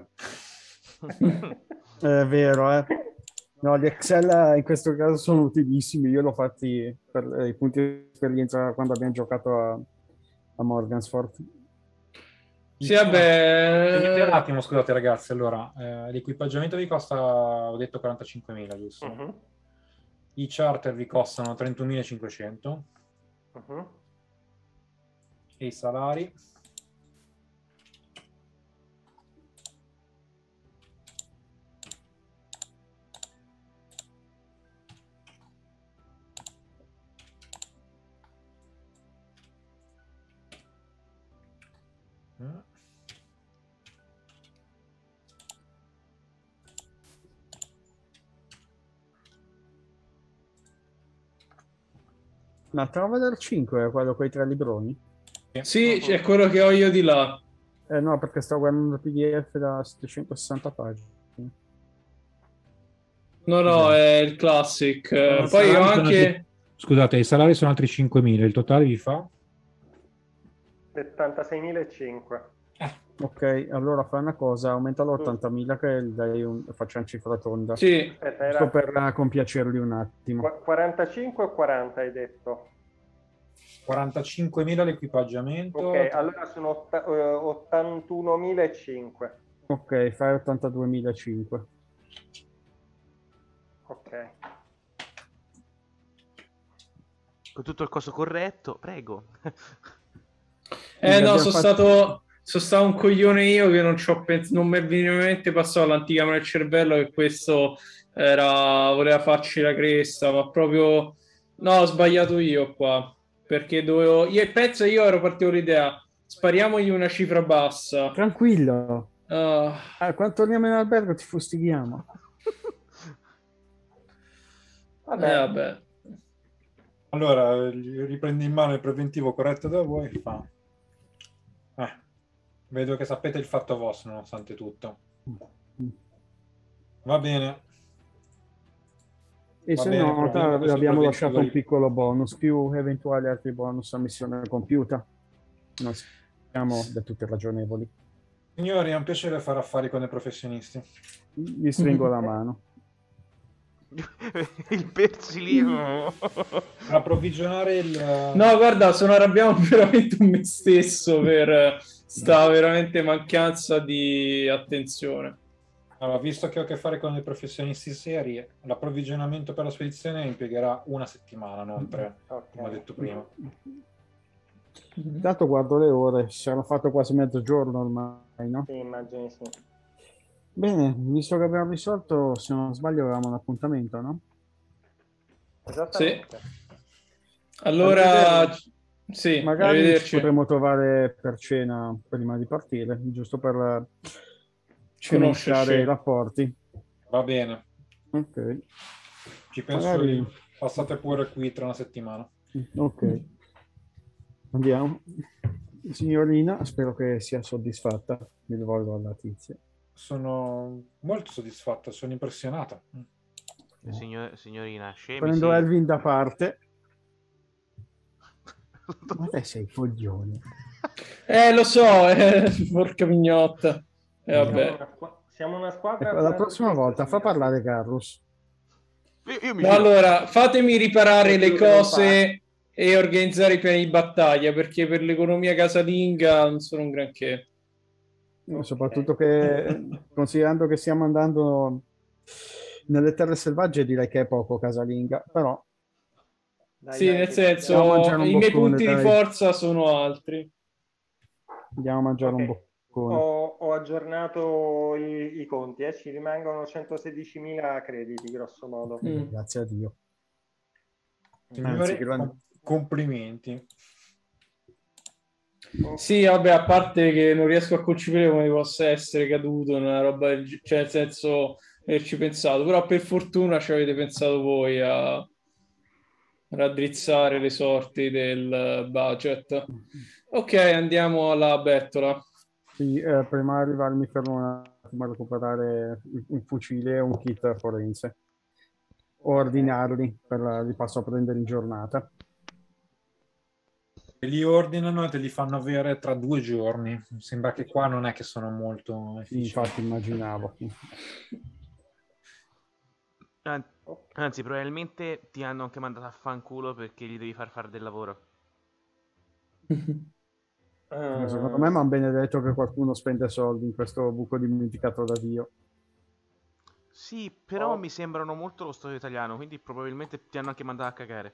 C: È vero, eh. No, gli Excel in questo caso sono utilissimi. Io l'ho fatti per eh, i punti di esperienza quando abbiamo giocato a, a Morgansford.
A: Sì, vabbè.
B: Finite un attimo, scusate ragazzi. Allora, eh, l'equipaggiamento vi costa, ho detto quarantacinquemila, giusto?
E: uh-huh,
B: I charter vi costano trentunomilacinquecento
E: uh-huh.
B: e i salari eh.
C: Ma trova del cinque è quello con i tre libroni?
A: Sì, è quello che ho io di là.
C: Eh no, perché sto guardando il P D F da settecentosessanta pagine.
A: No, no, è il classic.
B: No,
A: Eh, Poi ho
B: salari sono
A: anche...
B: altri- Scusate, i salari sono altri cinquemila, il totale vi fa?
E: settantaseimilacinquecento.
C: Ok, allora fai una cosa, aumentalo a ottantamila che dai un... facciamo cifra tonda.
A: Sì,
E: Aspetta,
C: Giusto
E: era
C: per eh, compiacerli un attimo.
E: qu- quarantacinque o quaranta hai detto?
B: quarantacinquemila l'equipaggiamento.
E: Ok, allora sono otta- eh, ottantunomilacinquecento.
C: Ok, fai ottantaduemilacinquecento.
E: Ok.
D: Con tutto il coso corretto, prego.
A: eh
C: Quindi
A: no,
C: abbiamo
A: sono
C: fatto-
A: stato... Sono stato un coglione io che non, c'ho pens- non mi è minimamente passato l'anticamera nel cervello che questo era... voleva farci la cresta, ma proprio... No, ho sbagliato io qua. Perché dovevo... Io penso io ero partito l'idea. Spariamogli una cifra bassa.
C: Tranquillo.
A: Ah,
C: Ah, quando torniamo in albergo ti fustighiamo.
E: Vabbè,
A: eh, vabbè.
B: Allora, riprendi in mano il preventivo corretto da voi. Fa. Eh, vedo che sapete il fatto vostro, nonostante tutto. Va bene.
C: E
B: Va
C: se
B: bene,
C: no,
B: proviamo
C: ta-
B: questo
C: abbiamo lasciato un
B: provveditore.
C: piccolo bonus, più eventuali altri bonus a missione compiuta. Non siamo del tutto ragionevoli.
B: Signori, è un piacere fare affari con i professionisti.
C: Gli stringo la mano.
D: Il persilino.
B: Per approvvigionare il...
A: No, guarda, sono arrabbiato veramente con me stesso per sta veramente mancanza di attenzione.
B: Allora, visto che ho a che fare con i professionisti seri, l'approvvigionamento per la spedizione impiegherà una settimana, non tre,
E: Ok.
B: come ho detto prima.
C: Intanto guardo le ore, ci hanno fatto quasi mezzogiorno ormai, no?
E: Sì, immagino di sì.
C: Bene, visto che abbiamo risolto, se non sbaglio avevamo un appuntamento, no?
E: Esattamente.
A: Allora,
C: Arrivederci.
A: sì,
C: Magari ci
A: arrivederci.
C: potremmo trovare per cena prima di partire, giusto per cimentare i
A: Conoscerci.
C: rapporti.
B: Va bene,
C: Ok,
B: ci penso
C: magari...
B: io. Passate pure qui tra una settimana.
C: Ok, andiamo. Signorina, spero che sia soddisfatta. Mi rivolgo alla tizia.
B: Sono molto soddisfatto, sono impressionato.
D: Signor- signorina, scemi
C: Prendo
D: sì.
C: Elvin da parte. Ma te sei coglione.
A: Eh, lo so, eh, porca mignotta. E
E: Siamo
A: vabbè.
E: una, squa- siamo una squadra.
C: Ecco, la
E: buona
C: prossima
E: su questo,
C: volta fa
E: signori.
C: parlare Carlos.
D: Io, io mi
A: No,
D: fido.
A: allora, fatemi riparare
E: È
A: le
E: quello che non
A: cose e organizzare i piani di battaglia, perché per l'economia casalinga non sono un granché.
E: Ok.
C: Soprattutto che, considerando che stiamo andando nelle terre selvagge, direi che è poco casalinga, però
E: Dai,
A: Sì,
E: dai,
A: nel
E: che ci
C: andiamo a
E: siamo.
A: senso,
C: mangiare un
A: i miei
C: boccone,
A: punti di
C: dai.
A: forza sono altri.
C: Andiamo a mangiare un
E: Ok,
C: boccone.
E: ho, ho aggiornato i, i conti, eh. Ci rimangono centosedicimila crediti, grosso modo.
C: Eh,
A: Mm.
C: grazie a Dio. Anzi,
B: Signori,
C: gran-
B: com- complimenti.
A: Sì, vabbè, a parte che non riesco a concepire come possa essere caduto una roba del ge- cioè nel senso averci pensato, però per fortuna ci avete pensato voi a raddrizzare le sorti del budget. Ok, andiamo alla bettola.
C: Sì, eh, prima di arrivare mi fermo un attimo a recuperare un fucile e un kit forense. Ordinarli, per la- li passo a prendere in giornata.
B: Te li ordinano e te li fanno avere tra due giorni. Sembra che qua non è che sono molto efficienti.
C: Infatti immaginavo.
D: An- Anzi, probabilmente ti hanno anche mandato a fanculo perché gli devi far fare del lavoro.
C: Secondo me mi hanno benedetto che qualcuno spende soldi in questo buco dimenticato da Dio.
D: Sì, però
E: Oh.
D: mi sembrano molto lo Stato italiano, quindi probabilmente ti hanno anche mandato a cagare.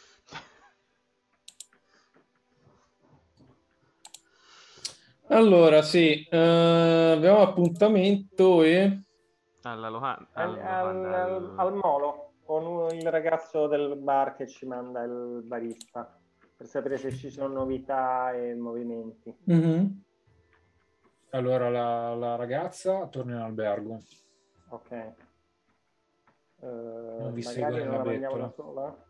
A: Allora, sì, eh, abbiamo appuntamento e...
D: Alla Lohan,
E: Al,
D: al Lohan,
E: al- al-
D: al...
E: al molo con uno- il ragazzo del bar che ci manda il barista per sapere se ci sono novità e movimenti.
A: Mhm.
B: Allora la, la ragazza torna in albergo.
E: Ok. Eh,
B: Non vi seguo
E: magari non
B: nella
E: la mandiamo da
B: bettola.
E: sola?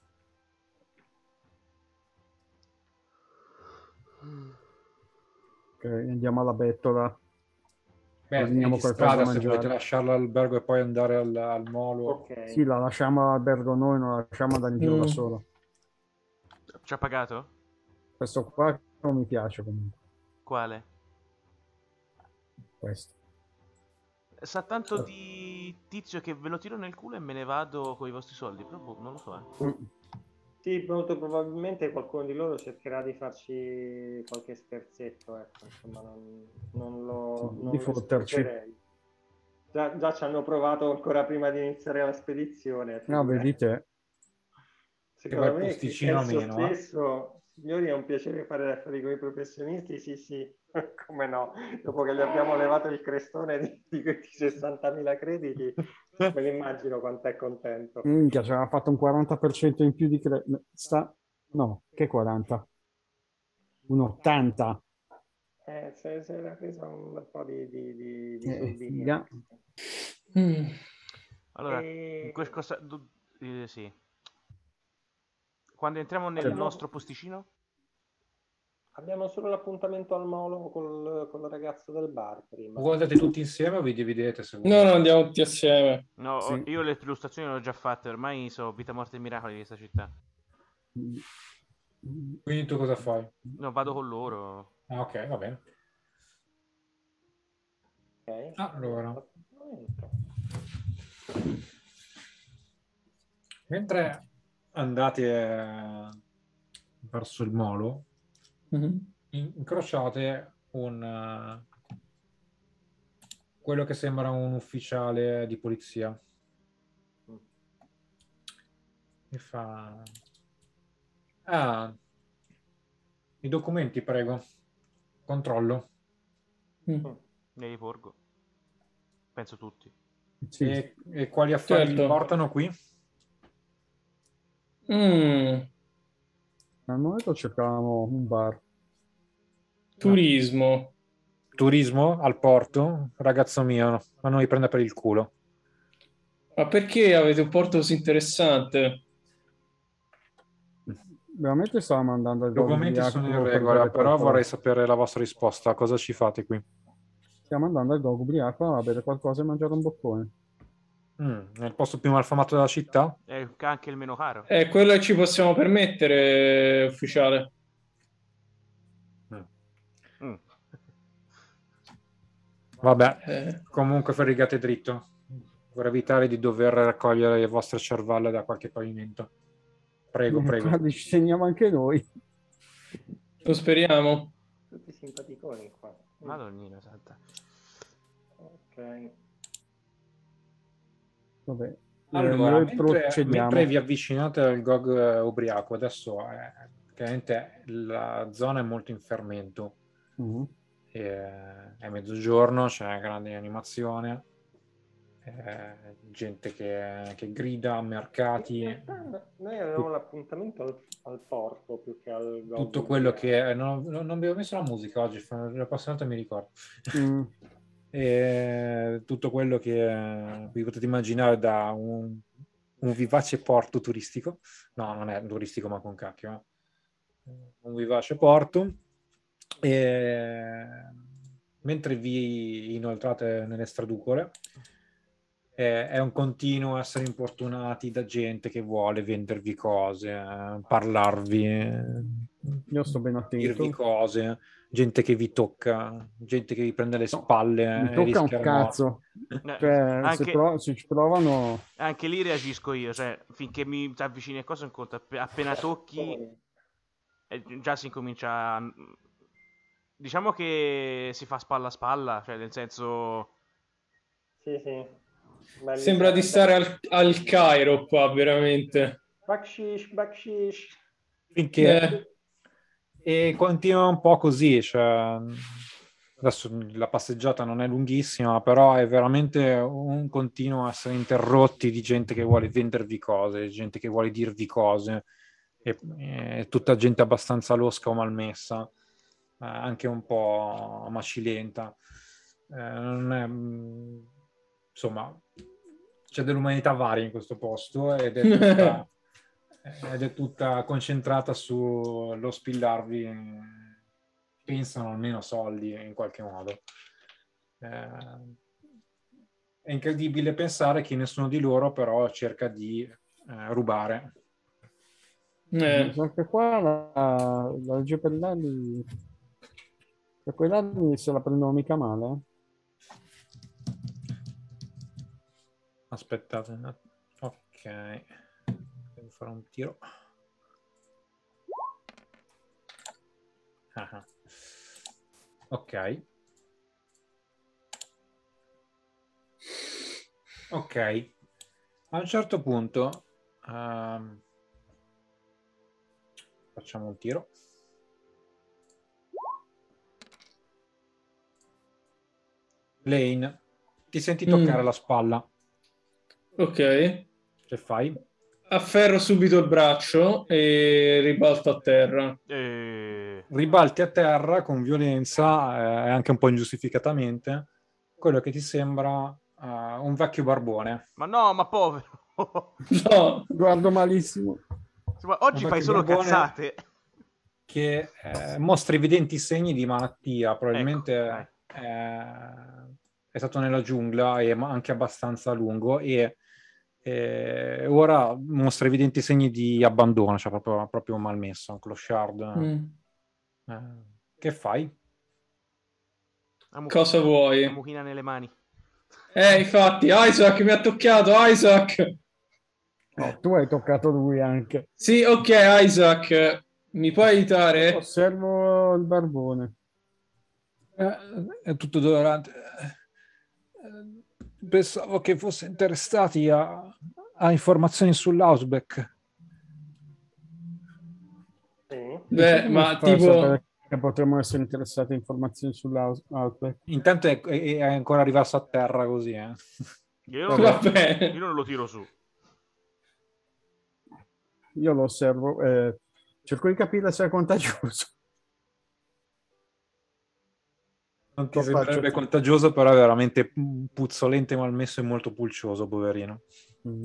C: Ok, andiamo alla bettola.
B: Beh, è
C: Ordiniamo
B: di
C: qualcosa da
B: strada se volete
C: mangiare.
B: lasciarla all'albergo e poi andare al, al molo.
E: Ok.
C: Sì, la lasciamo all'albergo noi, non la lasciamo andare in giro da
A: Mm.
C: solo.
D: Ci ha pagato?
C: Questo qua non mi piace comunque.
D: Quale?
C: Questo.
D: Sa tanto di tizio che ve lo tiro nel culo e me ne vado con i vostri soldi, però boh, non lo so, eh.
C: Mm.
E: Sì, molto probabilmente qualcuno di loro cercherà di farci qualche scherzetto, ecco, insomma, non, non lo,
C: Sì,
E: non
C: di
E: lo
C: fotterci.
E: escluderei. Già, già ci hanno provato ancora prima di iniziare la spedizione.
C: No, vedi te.
B: Che va
E: Secondo
B: il
E: me
B: posticino
E: esso
B: meno, eh?
E: stesso, signori, è un piacere fare affari con i professionisti, sì sì, come no, dopo che gli abbiamo levato il crestone di, di questi sessantamila crediti, me lo immagino quanto è contento.
C: Minchia, ci aveva fatto un quaranta per cento in più di cre... Sta... No, che quaranta? Un ottanta.
E: Eh, se, se era preso un bel po' di, di, di, di
C: Eh,
E: soldini
C: figa.
E: extra.
A: Mm.
D: Allora,
E: E-
D: in quel cosa... du- eh, sì. Quando entriamo nel
E: Abbiamo-
D: nostro posticino?
E: Abbiamo solo l'appuntamento al molo col, col ragazzo del bar prima.
B: Voi andate tutti insieme o vi dividete? Se
A: No, no, andiamo tutti assieme.
D: No,
C: Sì.
D: io le illustrazioni le ho già fatte, ormai so vita, morte e miracoli di questa città.
B: Quindi tu cosa fai?
D: No, vado con loro.
B: Ah, ok, va bene.
E: Ok.
B: Allora.
E: Appuntamento.
B: Mentre andate eh, verso il molo,
A: Mhm.
B: incrociate un eh, quello che sembra un ufficiale di polizia. Mi fa... Ah, i documenti, prego. Controllo.
A: Mm.
D: Ne riporgo. Penso tutti.
C: Sì.
B: E, e quali affari
A: Certo.
B: vi portano qui?
A: Mm.
C: Al momento cercavamo un bar.
A: Turismo.
B: Turismo al porto? Ragazzo mio, ma non mi prenda per il culo.
A: Ma perché avete un porto così interessante?
C: Veramente stavamo andando al
B: I
C: Gog
B: documenti sono in
C: ubriaco per
B: regola,
C: bere
B: però
C: qualcosa.
B: vorrei sapere la vostra risposta. Cosa ci fate qui?
C: Stiamo andando al Gog ubriaco a bere qualcosa e mangiare un boccone.
B: Mm, nel posto più malfamato della città?
D: È anche il meno caro.
A: È quello che ci possiamo permettere, ufficiale.
B: Mm.
D: Mm.
B: Vabbè,
A: Eh.
B: comunque ferrigate dritto. Vorrei evitare di dover raccogliere le vostre cervalle da qualche pavimento. Prego, prego.
C: Guardi, ci teniamo anche noi.
A: Lo speriamo.
E: Tutti simpaticoni qua. Mm.
D: Madonnina santa.
E: Ok.
C: Vabbè.
B: Allora,
C: Eh, noi
B: mentre,
C: procediamo.
B: mentre vi avvicinate al Gog eh, ubriaco, adesso è, chiaramente la zona è molto in fermento.
C: Mhm.
B: E, è mezzogiorno, c'è grande animazione, eh, gente che, che grida, mercati,
E: In realtà noi avevamo l'appuntamento al, al porto più che al Gog
B: tutto quello
E: ubriaco.
B: che... Non, non, non abbiamo messo la musica oggi, la prossima volta mi ricordo.
C: Mm.
B: E tutto quello che vi potete immaginare da un, un vivace porto turistico. No, non è turistico, ma con cacchio. Eh. Un vivace porto. E mentre vi inoltrate nelle straducole, eh, è un continuo essere importunati da gente che vuole vendervi cose, eh, parlarvi, eh,
C: Io sto ben
B: dirvi
C: attento.
B: cose, gente che vi tocca, gente che vi prende le
C: No,
B: spalle
C: mi
B: e
C: tocca un
B: rischia la morte.
C: cazzo.
D: Eh,
C: Cioè, se,
D: anche,
C: pro- se ci provano...
D: anche lì reagisco io, cioè finché mi ti avvicini a cosa un conto, app- appena tocchi eh, già si incomincia a... Diciamo che si fa spalla a spalla, cioè nel senso...
E: Sì, sì. Ma lì
A: Sembra di
E: sarebbe-
A: stare al, al Cairo qua, veramente.
E: Bakshish, bakshish.
B: Finché
A: Eh.
B: e continua un po' così, cioè, adesso la passeggiata non è lunghissima, però è veramente un continuo essere interrotti di gente che vuole vendervi cose, gente che vuole dirvi cose, e, e tutta gente abbastanza losca o malmessa, eh, anche un po' macilenta. Eh, non è, mh, insomma, c'è dell'umanità varia in questo posto ed è tutta, ed è tutta concentrata sullo spillarvi, eh, pensano almeno soldi in qualche modo. Eh, è incredibile pensare che nessuno di loro però cerca di eh, rubare.
A: Eh.
C: Anche qua la, la Gepellelli... Per quell'anni se la prendono mica male. eh.
B: Aspettate un attimo. Ok, devo fare un tiro. Ah. Ok. Ok. A un certo punto um, facciamo un tiro. Lane, ti senti toccare
A: Mm.
B: la spalla.
A: Ok.
B: Che fai?
A: Afferro subito il braccio e ribalto a terra.
D: Eh...
B: Ribalti a terra con violenza, eh, anche un po' ingiustificatamente, quello che ti sembra uh, un vecchio barbone.
D: Ma no, ma povero!
A: No.
C: Guardo malissimo.
D: Insomma, oggi
B: Un
D: fai
B: vecchio
D: solo
B: barbone
D: cazzate.
B: che eh, mostra evidenti segni di malattia, probabilmente
D: Ecco,
B: eh, è stato nella giungla e ma anche abbastanza lungo, e eh, ora mostra evidenti segni di abbandono, cioè proprio, proprio malmesso, un clochard.
A: Mm.
B: Eh, che fai?
D: La mucchina-
A: Cosa vuoi?
D: La mucchina nelle mani.
A: Eh, infatti, Isaac mi ha toccato, Isaac!
C: Oh, tu hai toccato lui anche.
A: Sì, ok, Isaac, mi puoi aiutare?
C: Osservo il barbone.
B: Eh, è tutto dolorante. Eh, pensavo che fosse interessati a, a informazioni sull'Outback.
E: Sì.
A: Beh,
C: Come
A: ma
C: fai a
A: tipo...
C: sapere che potremmo essere interessati a informazioni sull'Outback?
B: Intanto è, è ancora riverso a terra così. Eh.
D: Io non,
A: Va
D: lo,
A: bene.
D: io non lo tiro su.
C: Io lo osservo, eh, cerco di capire se è contagioso.
B: Non ti
C: Lo faccio.
B: sembrerebbe contagioso, però è veramente puzzolente, malmesso e molto pulcioso, poverino.
C: Mm.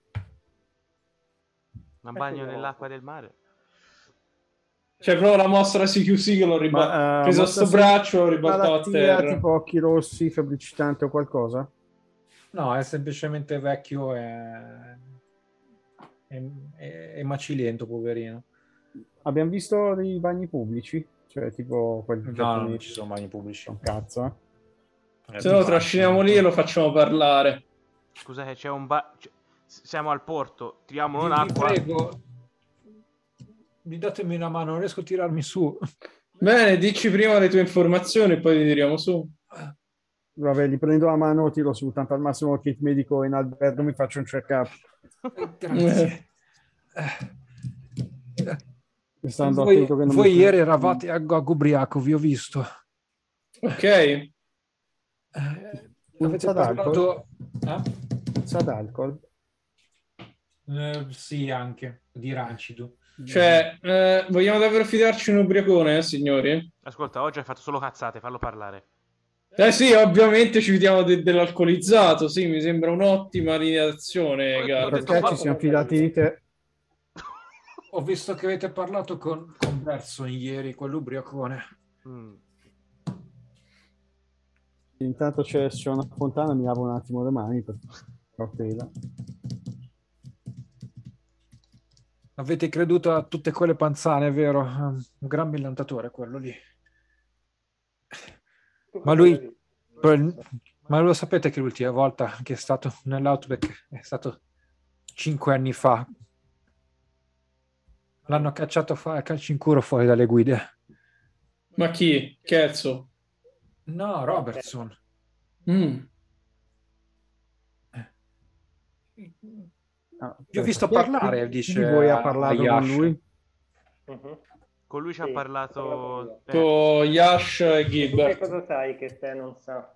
D: Un bagno nell'acqua del mare.
A: C'è proprio la mossa C Q C che l'ho ribaltato.
C: Ma,
A: Ho
C: eh,
A: preso
C: mossa
A: sto
C: se-
A: braccio, l'ho ribaltato a
C: Malattia
A: terra.
C: tipo occhi rossi, febbricitante o qualcosa?
B: No, è semplicemente vecchio e, e, e- e macilento, poverino.
C: Abbiamo visto dei bagni pubblici? Cioè tipo quelli
B: No,
C: giapponesi.
B: non ci sono bagni pubblici.
C: Un cazzo, eh?
B: Eh,
A: Se lo
B: ti
A: trasciniamo lì e lo facciamo parlare.
D: Scusate, c'è un ba... c- siamo al porto, tiriamolo in
B: Vi, vi
D: acqua.
B: prego, mi datemi una mano, non riesco a tirarmi su.
A: Bene, dici prima le tue informazioni e poi ti tiriamo su.
C: Vabbè, li prendo a mano, tiro su, tanto al massimo il kit medico in albergo mi faccio un check-up.
B: Grazie.
C: Stando
B: Voi,
C: attento che non
B: voi
C: mi-
B: ieri eravate a Gog ubriaco, vi ho visto.
A: Ok.
B: Eh,
C: Puzza
B: avete parlato... Eh?
C: Puzza d'alcol.
B: Eh, sì, anche di rancido.
A: Cioè, eh, vogliamo davvero fidarci in un ubriacone, eh, signori?
D: Ascolta, oggi hai fatto solo cazzate, fallo parlare.
A: Eh sì, ovviamente ci fidiamo de- dell'alcolizzato, sì, mi sembra un'ottima linea d'azione,
D: Ho
A: Garrett.
D: detto
C: Perché
D: fa-
C: ci siamo fidati di te?
B: Ho visto che avete parlato con, con Berson ieri, quell'ubriacone.
D: Mm.
C: Intanto c'è, c'è una fontana, mi lavo un attimo le mani per cautela.
B: Avete creduto a tutte quelle panzane, è vero? Un gran millantatore quello lì. Ma lui... Ma lo sapete che l'ultima volta che è stato nell'Outback è stato cinque anni fa. L'hanno cacciato fa- a calci in culo fuori dalle guide.
A: Ma chi? Cazzo.
B: No, Robertson.
A: Mm.
C: Ah,
B: Vi ho visto
C: chi è-
B: parlare,
C: chi-
B: dice
C: chi di voi ha
B: a-
C: parlato
B: a
C: con
B: Yash.
C: lui?
E: Mhm.
D: Con lui ci ha
E: Sì,
D: parlato... eh,
A: Con Yash e
E: Tu che
A: Gilbert.
E: cosa sai che te non sa?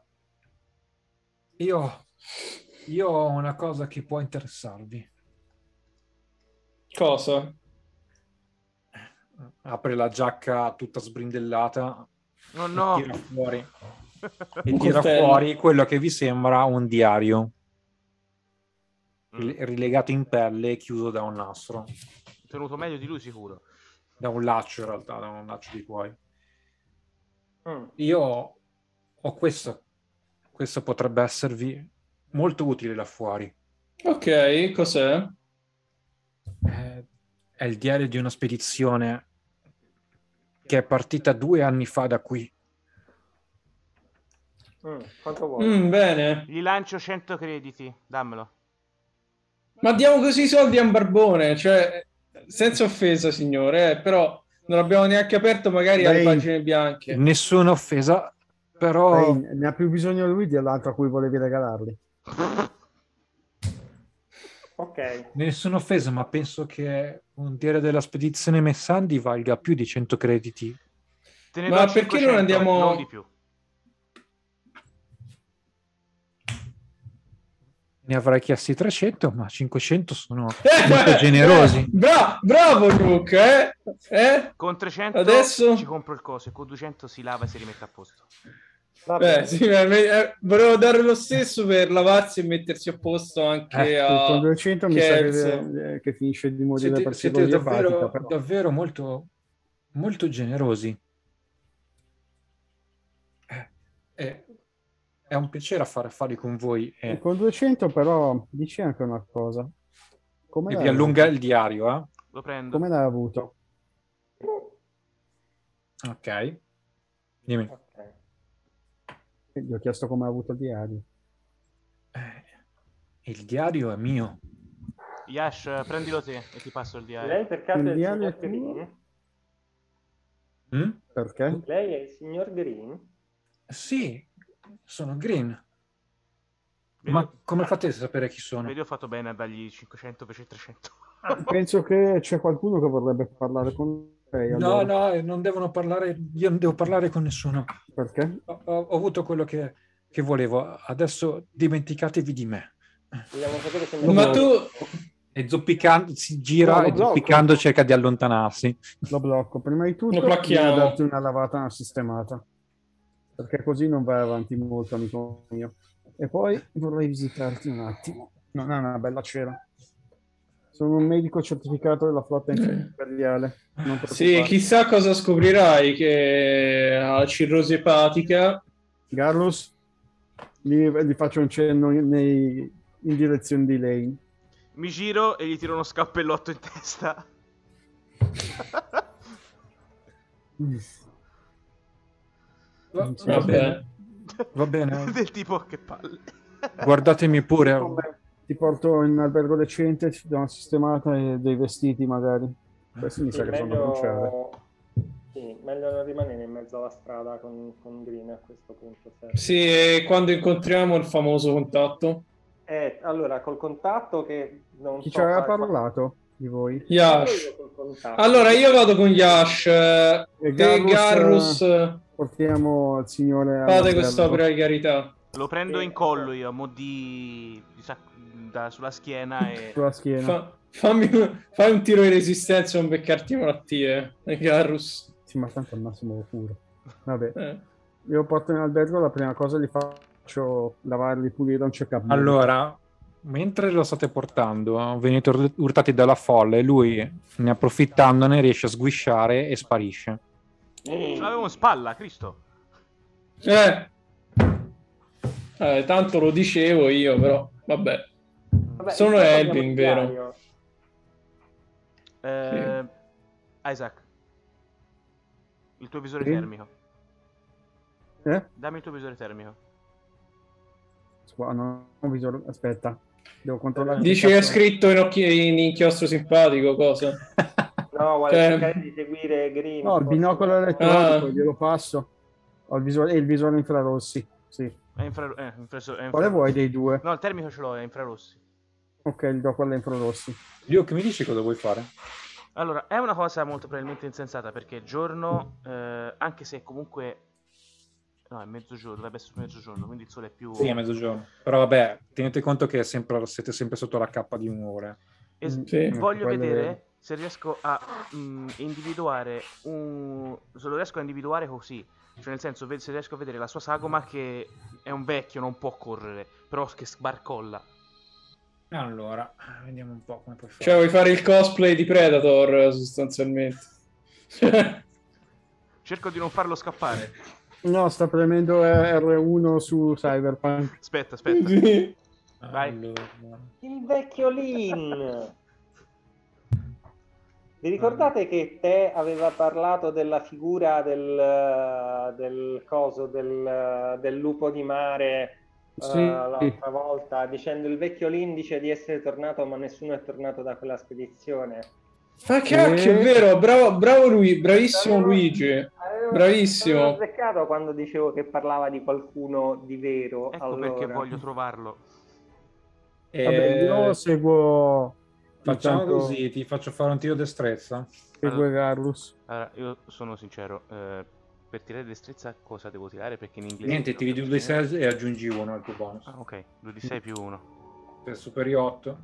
B: Io, io ho una cosa che può interessarvi.
A: Cosa?
B: Apre la giacca tutta sbrindellata
D: Oh
B: e
D: no!
B: tira fuori, e
A: Un
B: tira
A: coltello.
B: fuori quello che vi sembra un diario
D: Mm.
B: rile- rilegato in pelle e chiuso da un nastro,
D: Tenuto meglio di lui sicuro.
B: da un laccio in realtà, da un laccio di cuoio.
E: Mm.
B: Io ho questo, questo potrebbe esservi molto utile là fuori.
A: Ok, cos'è?
B: Eh, È il diario di una spedizione che è partita due anni fa da qui.
E: Mm. Quanto vuoi?
A: Mm, bene.
D: Gli lancio cento crediti, dammelo.
A: Ma diamo così i soldi a un barbone, cioè, senza offesa, signore, eh, però non abbiamo neanche aperto magari alle
C: Dai.
A: pagine bianche.
B: Nessuna offesa, però
C: Dai, ne ha più bisogno lui dell'altro a cui volevi regalarli.
E: Ok.
B: nessuna offesa, ma penso che un diario della spedizione Messandi valga più di cento crediti.
D: Te ne
A: Ma
D: do
A: perché non
D: cinquecento,
A: andiamo-
D: non di più.
B: Ne avrei chiesti trecento, ma cinquecento sono
A: Eh,
B: molto
A: eh,
B: generosi.
A: eh, bra- bravo Luke, eh? Eh?
D: Con trecento
A: Adesso-
D: ci compro il coso e con duecento si lava e si rimette a posto.
E: Va
A: Beh,
E: bene.
A: sì, eh, eh, volevo dare lo stesso per lavarsi e mettersi a posto anche
B: Eh,
A: a
C: Con duecento mi sa
A: Kelso.
C: che, eh, che finisce di morire
B: Siete,
C: per
B: siete
C: cirrosi
B: davvero,
C: epatica, però.
B: davvero molto, molto generosi. Eh, eh, è un piacere fare affari con voi
C: E
B: eh,
C: con duecento però dici anche una cosa. Come
B: e
C: l'hai
B: vi allunga
C: avuto?
B: il diario, eh?
D: Lo prendo.
C: Come l'hai avuto?
B: Ok. Dimmi.
E: Ok.
C: E gli ho chiesto come ha avuto il diario.
B: Eh, il diario è mio.
D: Yash, prendilo te e ti passo il diario.
E: Lei per caso
C: Il
E: è il
C: diario
E: signor
C: è tuo?
E: Green?
B: Mm?
C: Perché?
E: Lei è il signor Green?
B: Sì, sono Green.
D: Vedi,
B: Ma come fate a sapere chi sono?
D: vedi, ho fatto bene a dargli cinquecento invece di trecento.
C: Penso che c'è qualcuno che vorrebbe parlare con lei.
B: No,
C: Allora.
B: no, non devono parlare, io non devo parlare con nessuno.
C: Perché?
B: Ho, ho- ho avuto quello che, che volevo, adesso dimenticatevi di me.
E: Vogliamo sapere se
C: Lo
A: Ma
C: blocco.
A: tu...
B: E zoppicando, si gira
C: No, lo
B: e zoppicando
C: blocco.
B: cerca di allontanarsi.
C: Lo blocco. Prima di tutto
A: Lo placchiamo.
C: devo darti una lavata, una sistemata. Perché così non vai avanti molto, amico mio. E poi vorrei visitarti un attimo. Non è una bella cena. Sono un medico certificato della flotta imperiale. Non
A: Sì,
C: preoccuparti.
A: chissà cosa scoprirai che ha cirrosi epatica.
C: Garrus, gli, gli faccio un cenno in, nei- in direzione di lei.
D: Mi giro e gli tiro uno scappellotto in testa.
B: Va,
C: Non so.
B: va
A: Vabbè.
B: bene, va bene.
D: Del tipo, che palle.
B: Guardatemi pure.
C: Come ti porto in un albergo decente, ti do una sistemata e dei vestiti magari. Questi mi
E: Sì,
C: sa che sono da bruciare.
E: meglio... sì, meglio non rimanere in mezzo alla strada con, con Green a questo punto. se-
A: Sì, e quando incontriamo il famoso contatto?
E: Eh, allora, col contatto che non
C: Chi
E: so
C: ci aveva
E: fare-
C: parlato di voi?
E: Vado
A: Yash.
E: io col contatto.
A: Allora, io vado con Yash. eh,
C: E
A: Te,
C: Garrus,
A: Garrus, eh,
C: Portiamo il signore
A: fate
C: all'albergo.
A: quest'opera di carità.
D: Lo prendo
E: Sì,
D: in collo io, a mo' di... di sac- da- sulla schiena e...
C: Sulla schiena.
A: Fa- fammi, fai un tiro di resistenza e non beccarti malattie, eh, Garrus.
C: Sì, ma tanto al massimo lo curo. Vabbè,
A: Eh.
C: io lo porto in albergo, la prima cosa gli faccio lavarli, pulire un check-up.
B: Allora, mentre lo state portando, venite ur- urtati dalla folla e lui, ne approfittandone, riesce a sguisciare e sparisce.
D: Ce l'avevo in spalla, Cristo.
A: Eh. Eh, tanto lo dicevo io, però vabbè.
E: Vabbè,
A: Sono
E: intanto
A: Elvin,
E: abbiamo il
A: vero?
E: diario.
D: Eh, Isaac. Il tuo visore
C: Sì?
D: termico.
C: Eh?
D: Dammi il tuo visore termico.
C: Qua, no, ho visore- aspetta, devo controllare. che
A: Dici che è
C: cazzo-
A: scritto in, occhi- in inchiostro simpatico, cosa?
E: No, vuole
A: Cioè-
E: cercare di seguire Green.
C: No, il
E: forse.
C: binocolo elettronico,
A: Ah.
C: glielo passo. Ho il visore, e il visore infrarossi, sì.
D: È infra... eh, infraso- è
C: Quale
D: infrarossi.
C: vuoi dei due?
D: No, il termico ce l'ho, è infrarossi.
C: Ok, gli do quello infrarossi.
B: Dio, che mi dici cosa vuoi fare?
D: Allora, è una cosa molto probabilmente insensata perché è giorno, eh, anche se comunque... No, è mezzogiorno, dovrebbe essere mezzogiorno, quindi il sole è più...
B: Sì, a mezzogiorno. Però vabbè, tenete conto che è sempre- siete sempre sotto la cappa di un'ora.
D: Es-
C: Mm,
A: Sì.
D: Voglio
C: quello è
D: vedere
C: vero.
D: se riesco a mm, individuare un... se lo riesco a individuare così. Cioè nel senso, ve- se riesco a vedere la sua sagoma che è un vecchio, non può correre, però che sbarcolla.
B: Allora, vediamo un po' come puoi fare.
A: Cioè, vuoi fare il cosplay di Predator, sostanzialmente.
D: Cerco di non farlo scappare.
C: No, sta premendo R uno su Cyberpunk.
D: Aspetta, aspetta.
A: Sì.
D: Vai.
B: Allora.
E: Il vecchio Lin. Vi ricordate che te aveva parlato della figura del, del coso, del, del lupo di mare
C: Sì.
E: eh, l'altra volta, dicendo il vecchio Lin dice di essere tornato, ma nessuno è tornato da quella spedizione.
A: Fa cacchio, è vero, bravo, bravo lui, bravissimo
E: Avevo-
A: Luigi.
E: avevo-
A: Bravissimo.
E: Avevo azzeccato quando dicevo che parlava di qualcuno di vero.
D: Ecco
E: allora.
D: perché voglio trovarlo.
C: Vabbè, io
B: Eh,
C: seguo...
B: facciamo
C: intanto
B: così, ti faccio fare un tiro destrezza.
C: Seguo Garrus.
D: Allora, io sono sincero, eh, per tirare destrezza cosa devo tirare? Perché in inglese...
B: Niente, tiri due di sei e aggiungi uno al tuo bonus.
D: Ah, ok, due di sei più uno.
B: Per superi otto.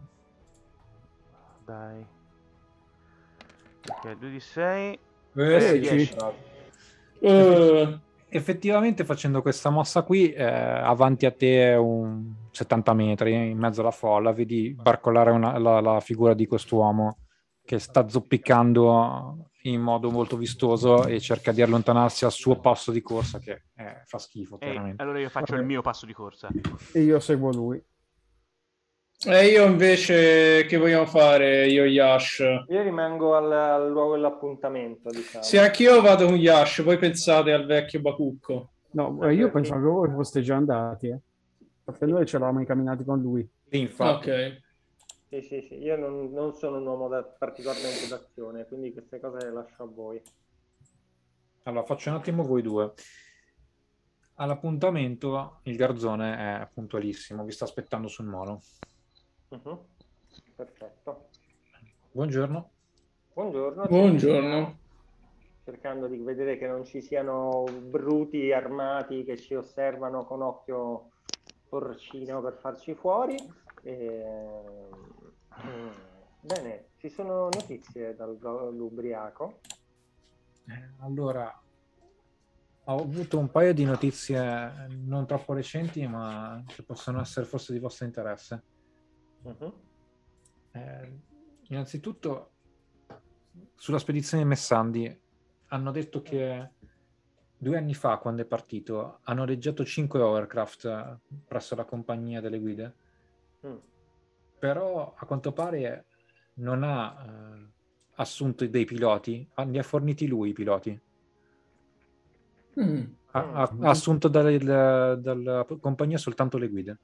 D: Dai. Ok, due di sei.
B: Eh,
D: Eh,
B: sì,
D: dieci.
A: Eh,
B: effettivamente facendo questa mossa qui eh, avanti a te un settanta metri in mezzo alla folla vedi barcollare una- la, la figura di quest'uomo che sta zoppicando in modo molto vistoso e cerca di allontanarsi al suo passo di corsa, che eh, fa schifo,
D: E
B: chiaramente.
D: allora io faccio
C: Vabbè.
D: il mio passo di corsa.
C: E io seguo lui.
A: E io invece che vogliamo fare, io e Yash?
E: Io rimango al, al luogo dell'appuntamento, diciamo.
A: Se anch'io vado con Yash, voi pensate al vecchio Bacucco?
C: No, eh, io pensavo che voi foste già andati, eh. Perché noi ci eravamo incamminati con lui.
B: E infatti,
A: Ok.
E: Sì, sì, sì. Io non, non sono un uomo da- particolarmente d'azione, quindi queste cose le lascio a voi.
B: allora faccio un attimo voi due. All'appuntamento il garzone è puntualissimo, vi sta aspettando sul molo.
E: Mhm. Perfetto.
B: Buongiorno.
E: Buongiorno. ci
A: Buongiorno.
E: avviciniamo, cercando di vedere che non ci siano bruti armati che ci osservano con occhio porcino per farci fuori. E... mm, Bene, ci sono notizie dall'ubriaco.
B: Eh, Allora, ho avuto un paio di notizie non troppo recenti, ma che possono essere forse di vostro interesse.
E: Mhm.
B: Eh, innanzitutto, sulla spedizione di Messandi hanno detto che due anni fa, quando è partito, hanno noleggiato cinque hovercraft presso la compagnia delle guide,
E: Mm.
B: però a quanto pare non ha eh, assunto dei piloti, ha- li ha forniti lui i piloti.
A: Mm.
B: Ha, ha- ha assunto dal- dalla compagnia soltanto le guide.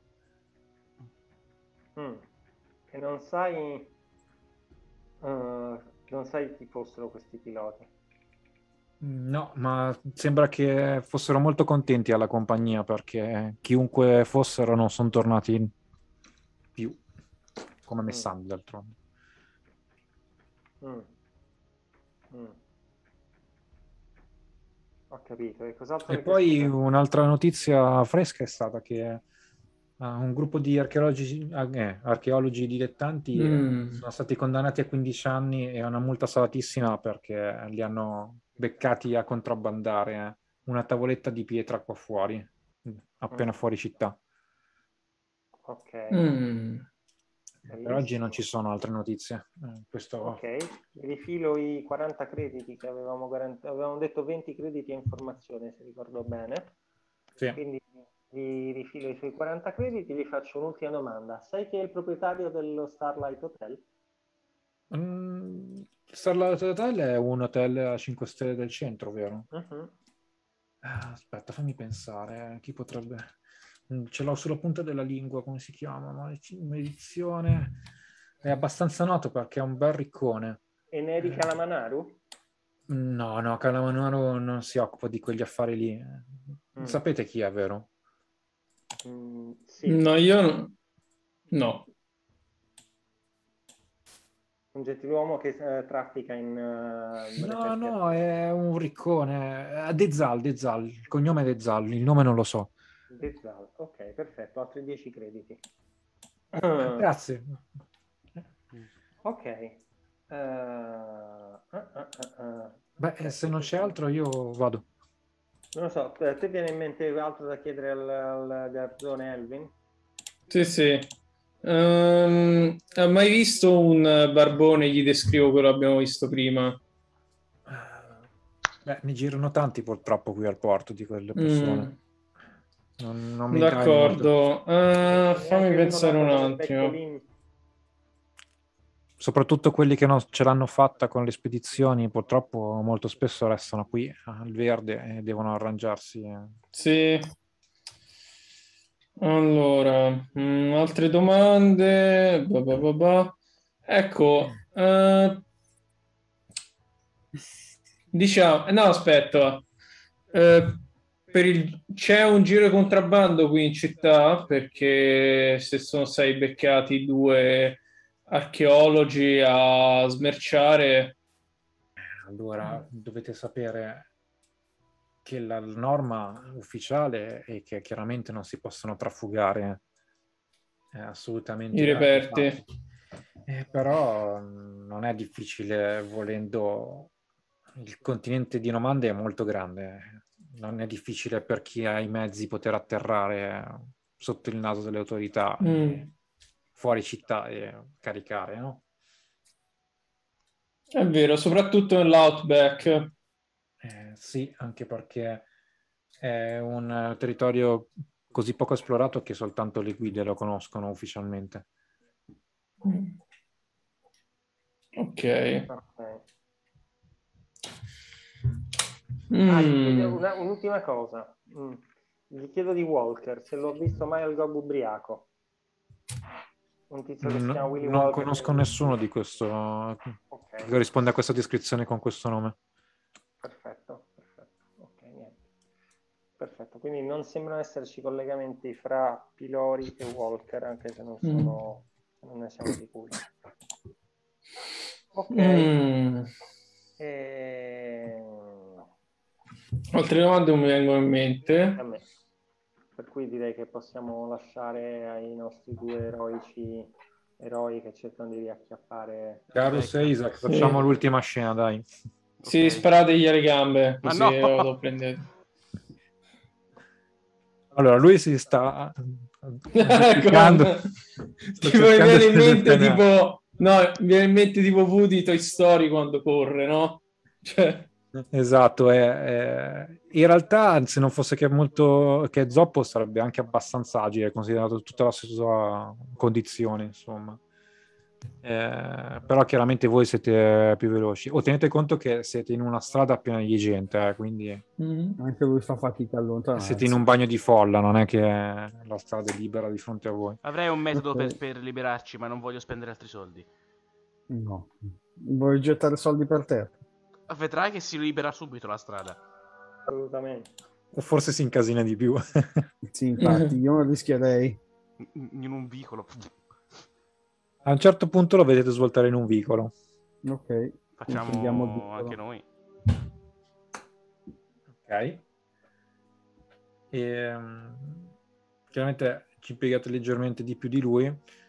E: Mm. E non sai, eh, non sai chi fossero questi piloti.
B: No, ma sembra che fossero molto contenti alla compagnia perché chiunque fossero non sono tornati più, come
E: Mm.
B: Messandi d'altronde.
E: Mm. Mm. Ho capito. E cos'altro
B: E
E: avete
B: poi
E: scoperto?
B: un'altra notizia fresca è stata che eh, un gruppo di archeologi, eh, archeologi dilettanti eh,
A: Mm.
B: sono stati condannati a quindici anni e a una multa salatissima perché li hanno beccati a contrabbandare eh, una tavoletta di pietra qua fuori, appena
E: Mm.
B: fuori città.
E: Ok,
A: Mm.
B: Per oggi non
E: bellissimo.
B: ci sono altre notizie. Eh, questo...
E: Ok, vi rifilo i quaranta crediti che avevamo garantito. Avevamo detto venti crediti a informazione, se ricordo bene.
B: Sì.
E: Quindi vi rifilo i suoi quaranta crediti. Vi faccio un'ultima domanda. Sai chi è il proprietario dello Starlight Hotel?
B: Mm, Starlight Hotel è un hotel a cinque stelle del centro, vero?
E: Mhm.
B: Ah, aspetta, fammi pensare. Chi potrebbe... Mm, Ce l'ho sulla punta della lingua, come si chiama? Malediz- Maledizione. È abbastanza noto perché è un bel riccone.
E: Eneri
B: Eh,
E: Calamanaru?
B: No, no, Calamanaro non si occupa di quegli affari lì.
E: Mm.
B: Sapete chi è, vero?
E: Mm, sì,
A: No, io no. No.
E: un gentiluomo che eh, traffica in uh,
B: No,
E: reperti.
B: no, è un riccone. È Dezal, Dezal. Il cognome è Dezal, il nome non lo so.
E: Dezzal. Ok, perfetto, altri dieci crediti.
B: Grazie.
E: Ok. Uh, uh, uh, uh.
B: Beh, se non c'è altro io vado.
E: Non lo so, a te viene in mente altro da chiedere al, al garzone Elvin?
A: Sì, sì. Ehm, ha mai visto un barbone? Gli descrivo quello che abbiamo visto prima.
B: Beh, ne girano tanti purtroppo qui al porto di quelle persone.
A: Mm.
B: Non, non mi dai molto.
A: D'accordo. Eh,
E: E
A: fammi
E: neanche uno
A: pensare
E: nato
A: un
E: con il
A: attimo.
E: peccolino.
B: Soprattutto quelli che non ce l'hanno fatta con le spedizioni, purtroppo molto spesso restano qui al verde e devono arrangiarsi. eh.
A: Sì. Allora, mm, altre domande? Ba, ba, ba, ba. Ecco, eh, diciamo, no, aspetta. Eh, per il- c'è un giro di contrabbando qui in città perché se sono stati beccati due archeologi a smerciare.
B: Allora, dovete sapere che la norma ufficiale è che chiaramente non si possono trafugare eh,
A: I
B: assolutamente
A: reperti.
B: artefatti. Eh, però mh, non è difficile volendo. Il continente di Nomande è molto grande, non è difficile per chi ha i mezzi poter atterrare sotto il naso delle autorità,
A: Mm.
B: e fuori città e caricare, no?
A: È vero, soprattutto nell'Outback.
B: Eh, sì, anche perché è un eh, territorio così poco esplorato che soltanto le guide lo conoscono ufficialmente.
A: Ok.
E: Perfetto.
A: Mm.
E: Ah, gli chiedo una- un'ultima cosa. Mm. Gli chiedo di Walker, se l'ho visto mai al Gob ubriaco. Un tizio che si chiama
B: No-
E: Willy
B: non
E: Walker.
B: conosco nessuno di questo
E: Ok,
B: che risponde a questa descrizione con questo nome.
E: perfetto, perfetto. Ok, niente. Perfetto, quindi non sembrano esserci collegamenti fra Pilori e Walker, anche se non sono, se non ne siamo sicuri. Ok.
A: Mm.
E: E...
A: Altre domande non mi vengono in
E: a
A: mente.
E: me. Per cui direi che possiamo lasciare ai nostri due eroici eroi che cercano di riacchiappare.
B: Carus e Isaac,
A: Sì.
B: facciamo l'ultima scena, dai.
A: Sì,
D: Ok.
A: sparategli alle gambe,
D: Ma
A: così
D: no!
A: lo prendete.
B: Allora, lui si sta
A: Come? Tipo mi viene in mente tipo no, mi viene in mente tipo Woody Toy Story quando corre, no? Cioè...
B: Esatto, è, è... in realtà se non fosse che molto che Zoppo sarebbe anche abbastanza agile, considerato tutta la sua condizione, insomma. Eh, però chiaramente voi siete più veloci. O tenete conto che siete in una strada piena di gente, eh, quindi
A: Mm.
C: Anche lui fa fatica a allontanarsi.
B: siete in un bagno di folla, non è che la strada è libera di fronte a voi.
D: Avrei un metodo
C: Ok.
D: per, per liberarci, ma non voglio spendere altri soldi.
C: No. Vuoi gettare soldi per terra?
D: Vedrai che si libera subito la strada.
E: Assolutamente.
B: O forse si incasina di più.
C: Sì, infatti, io non rischierei.
D: In, in un vicolo.
B: A un certo punto lo vedete svoltare in un vicolo.
C: Ok. Prendiamo il
D: Facciamo
C: vicolo.
D: anche noi.
B: Ok. E, um, chiaramente ci impiegate leggermente di più di lui.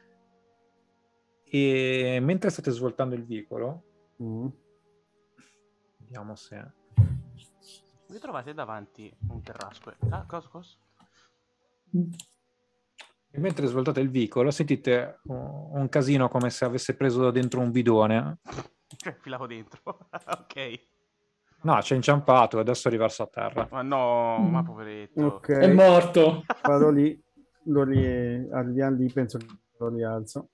B: E mentre state svoltando il vicolo,
C: Mm.
B: vediamo se...
D: Vi trovate davanti un terrasco. Ah, cosa, cosa?
B: E mentre svoltate il vicolo, sentite un, un casino come se avesse preso da dentro un bidone.
D: Cioè, filavo dentro. Ok.
B: No, c'è inciampato e adesso è riverso a terra.
D: Ma no, ma poveretto.
C: Ok.
A: È morto.
C: Vado lì, lo ri- arriviamo lì, penso che lo rialzo.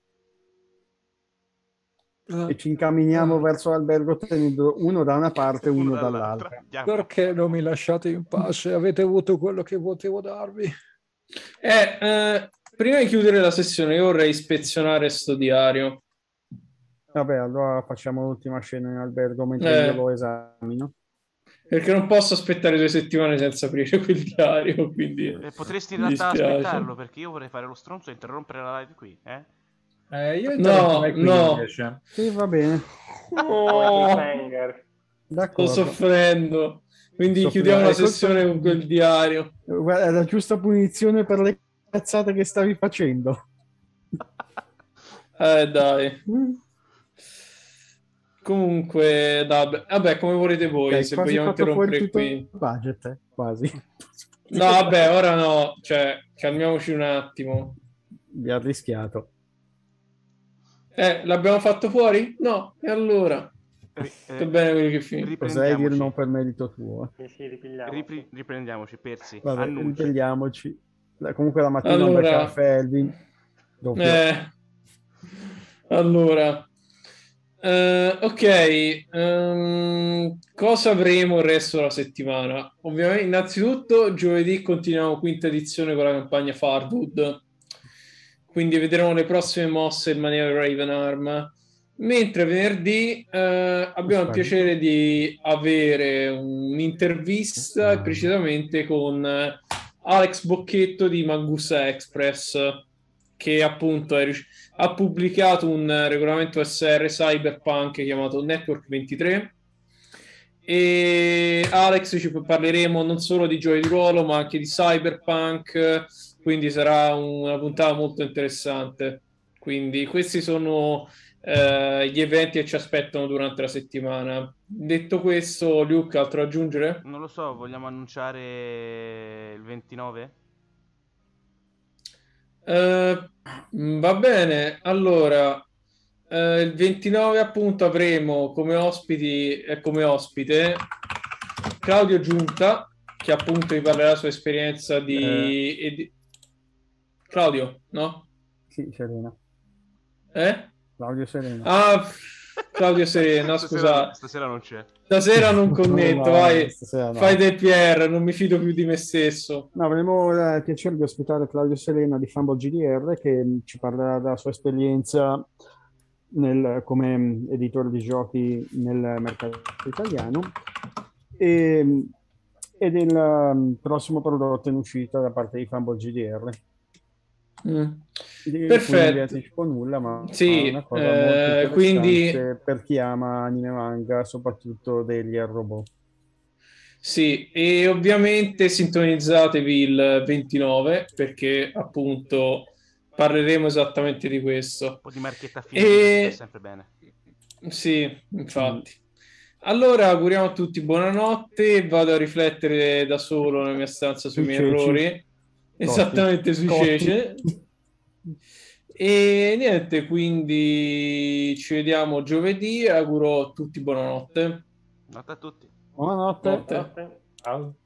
C: E ci incamminiamo verso l'albergo tenendo uno da una parte e uno,
D: Uno
C: dall'altra.
D: dall'altra. Andiamo.
B: Perché non mi lasciate in pace? Avete avuto quello che potevo darvi.
A: Eh, eh, prima di chiudere la sessione, io vorrei ispezionare sto diario.
C: Vabbè, allora facciamo l'ultima scena in albergo mentre
A: Eh.
C: io lo esamino.
A: Perché non posso aspettare due settimane senza aprire quel diario, quindi
D: Eh, potresti in
A: mi
D: realtà
A: dispiace.
D: aspettarlo, perché io vorrei fare lo stronzo e interrompere la live qui, eh?
B: Eh, io
A: No,
B: interromperei qui
A: no.
B: invece.
C: Sì, va bene.
E: Come
A: Oh,
E: cliffhanger.
A: sto
C: D'accordo.
A: soffrendo. Quindi
C: Soffriamo.
A: chiudiamo la
C: Eh, questo-
A: sessione con quel diario.
C: Guarda, è la giusta punizione per le cazzate che stavi facendo.
A: Eh, dai. Comunque, vabbè, vabbè, come volete voi,
C: Hai
A: se
C: quasi
A: vogliamo
C: fatto fuori
A: interrompere
C: tutto
A: qui.
C: il budget, eh? Quasi.
A: No, vabbè, ora no, cioè, calmiamoci un attimo.
C: Vi ha rischiato.
A: Eh, l'abbiamo fatto fuori? No, e allora?
D: Ri-
A: Sto
D: eh,
A: bene quelli che finì.
C: Oserei dire
D: riprendiamoci.
C: non per merito tuo.
E: Sì, sì, ripigliamo.
D: Ripri- riprendiamoci, Persi.
C: Vabbè,
D: Annunci.
C: riprendiamoci. La- Comunque la mattina un bel
A: Allora,
C: caffè, Elvin. Doppio.
A: eh, allora, eh, ok, ehm, cosa avremo il resto della settimana? Ovviamente, innanzitutto, giovedì continuiamo quinta edizione con la campagna Farwood, quindi vedremo le prossime mosse in maniera Ravenarm. Mentre venerdì eh, abbiamo il piacere di avere un'intervista, precisamente con eh, Alex Bocchetto di Mangusta Express, che appunto è riuscito ha pubblicato un regolamento S R Cyberpunk chiamato Network ventitré e Alex ci parleremo non solo di giochi di ruolo ma anche di Cyberpunk, quindi sarà una puntata molto interessante. Quindi questi sono eh, gli eventi che ci aspettano durante la settimana. Detto questo, Luke, altro da aggiungere?
D: Non lo so, vogliamo annunciare il ventinove?
A: Uh, va bene, allora eh, il ventinove appunto avremo come ospiti e come ospite Claudio Giunta, che appunto vi parlerà della sua esperienza di...
C: Eh.
A: e di... Claudio, no?
C: Sì, Serena.
A: Eh?
C: Claudio Serena.
A: Ah, Claudio Serena,
D: Stasera,
A: scusa.
D: stasera non c'è.
A: Stasera non connetto,
C: No,
A: vai,
C: stasera no.
A: fai del P R, non mi fido più di me stesso.
C: No, avremo il piacere di ospitare Claudio Serena di Fumble G D R, che mh, ci parlerà della sua esperienza nel- come mh, editore di giochi nel mercato italiano e, mh, e del mh, prossimo prodotto in uscita da parte di Fumble G D R.
A: Mm.
C: Di cui non vi
A: Perfetto.
C: anticipo nulla, ma
A: Sì,
C: è una cosa molto
A: eh,
C: interessante
A: quindi
C: per chi ama anime e manga, soprattutto degli robot.
A: sì, e ovviamente sintonizzatevi il ventinove perché appunto parleremo esattamente di
D: Un
A: questo.
D: po' di marchetta finta fa
A: E
D: sempre bene.
A: sì, infatti. Allora auguriamo a tutti buonanotte, vado a riflettere da solo nella mia stanza sui
C: Sui
A: miei
C: ceci.
A: errori, esattamente sui
C: Cotti.
A: cece. E niente, quindi ci vediamo giovedì, auguro a tutti buonanotte.
D: Notte a tutti.
C: Buonanotte.
A: Notte.
E: Notte.
B: Ciao.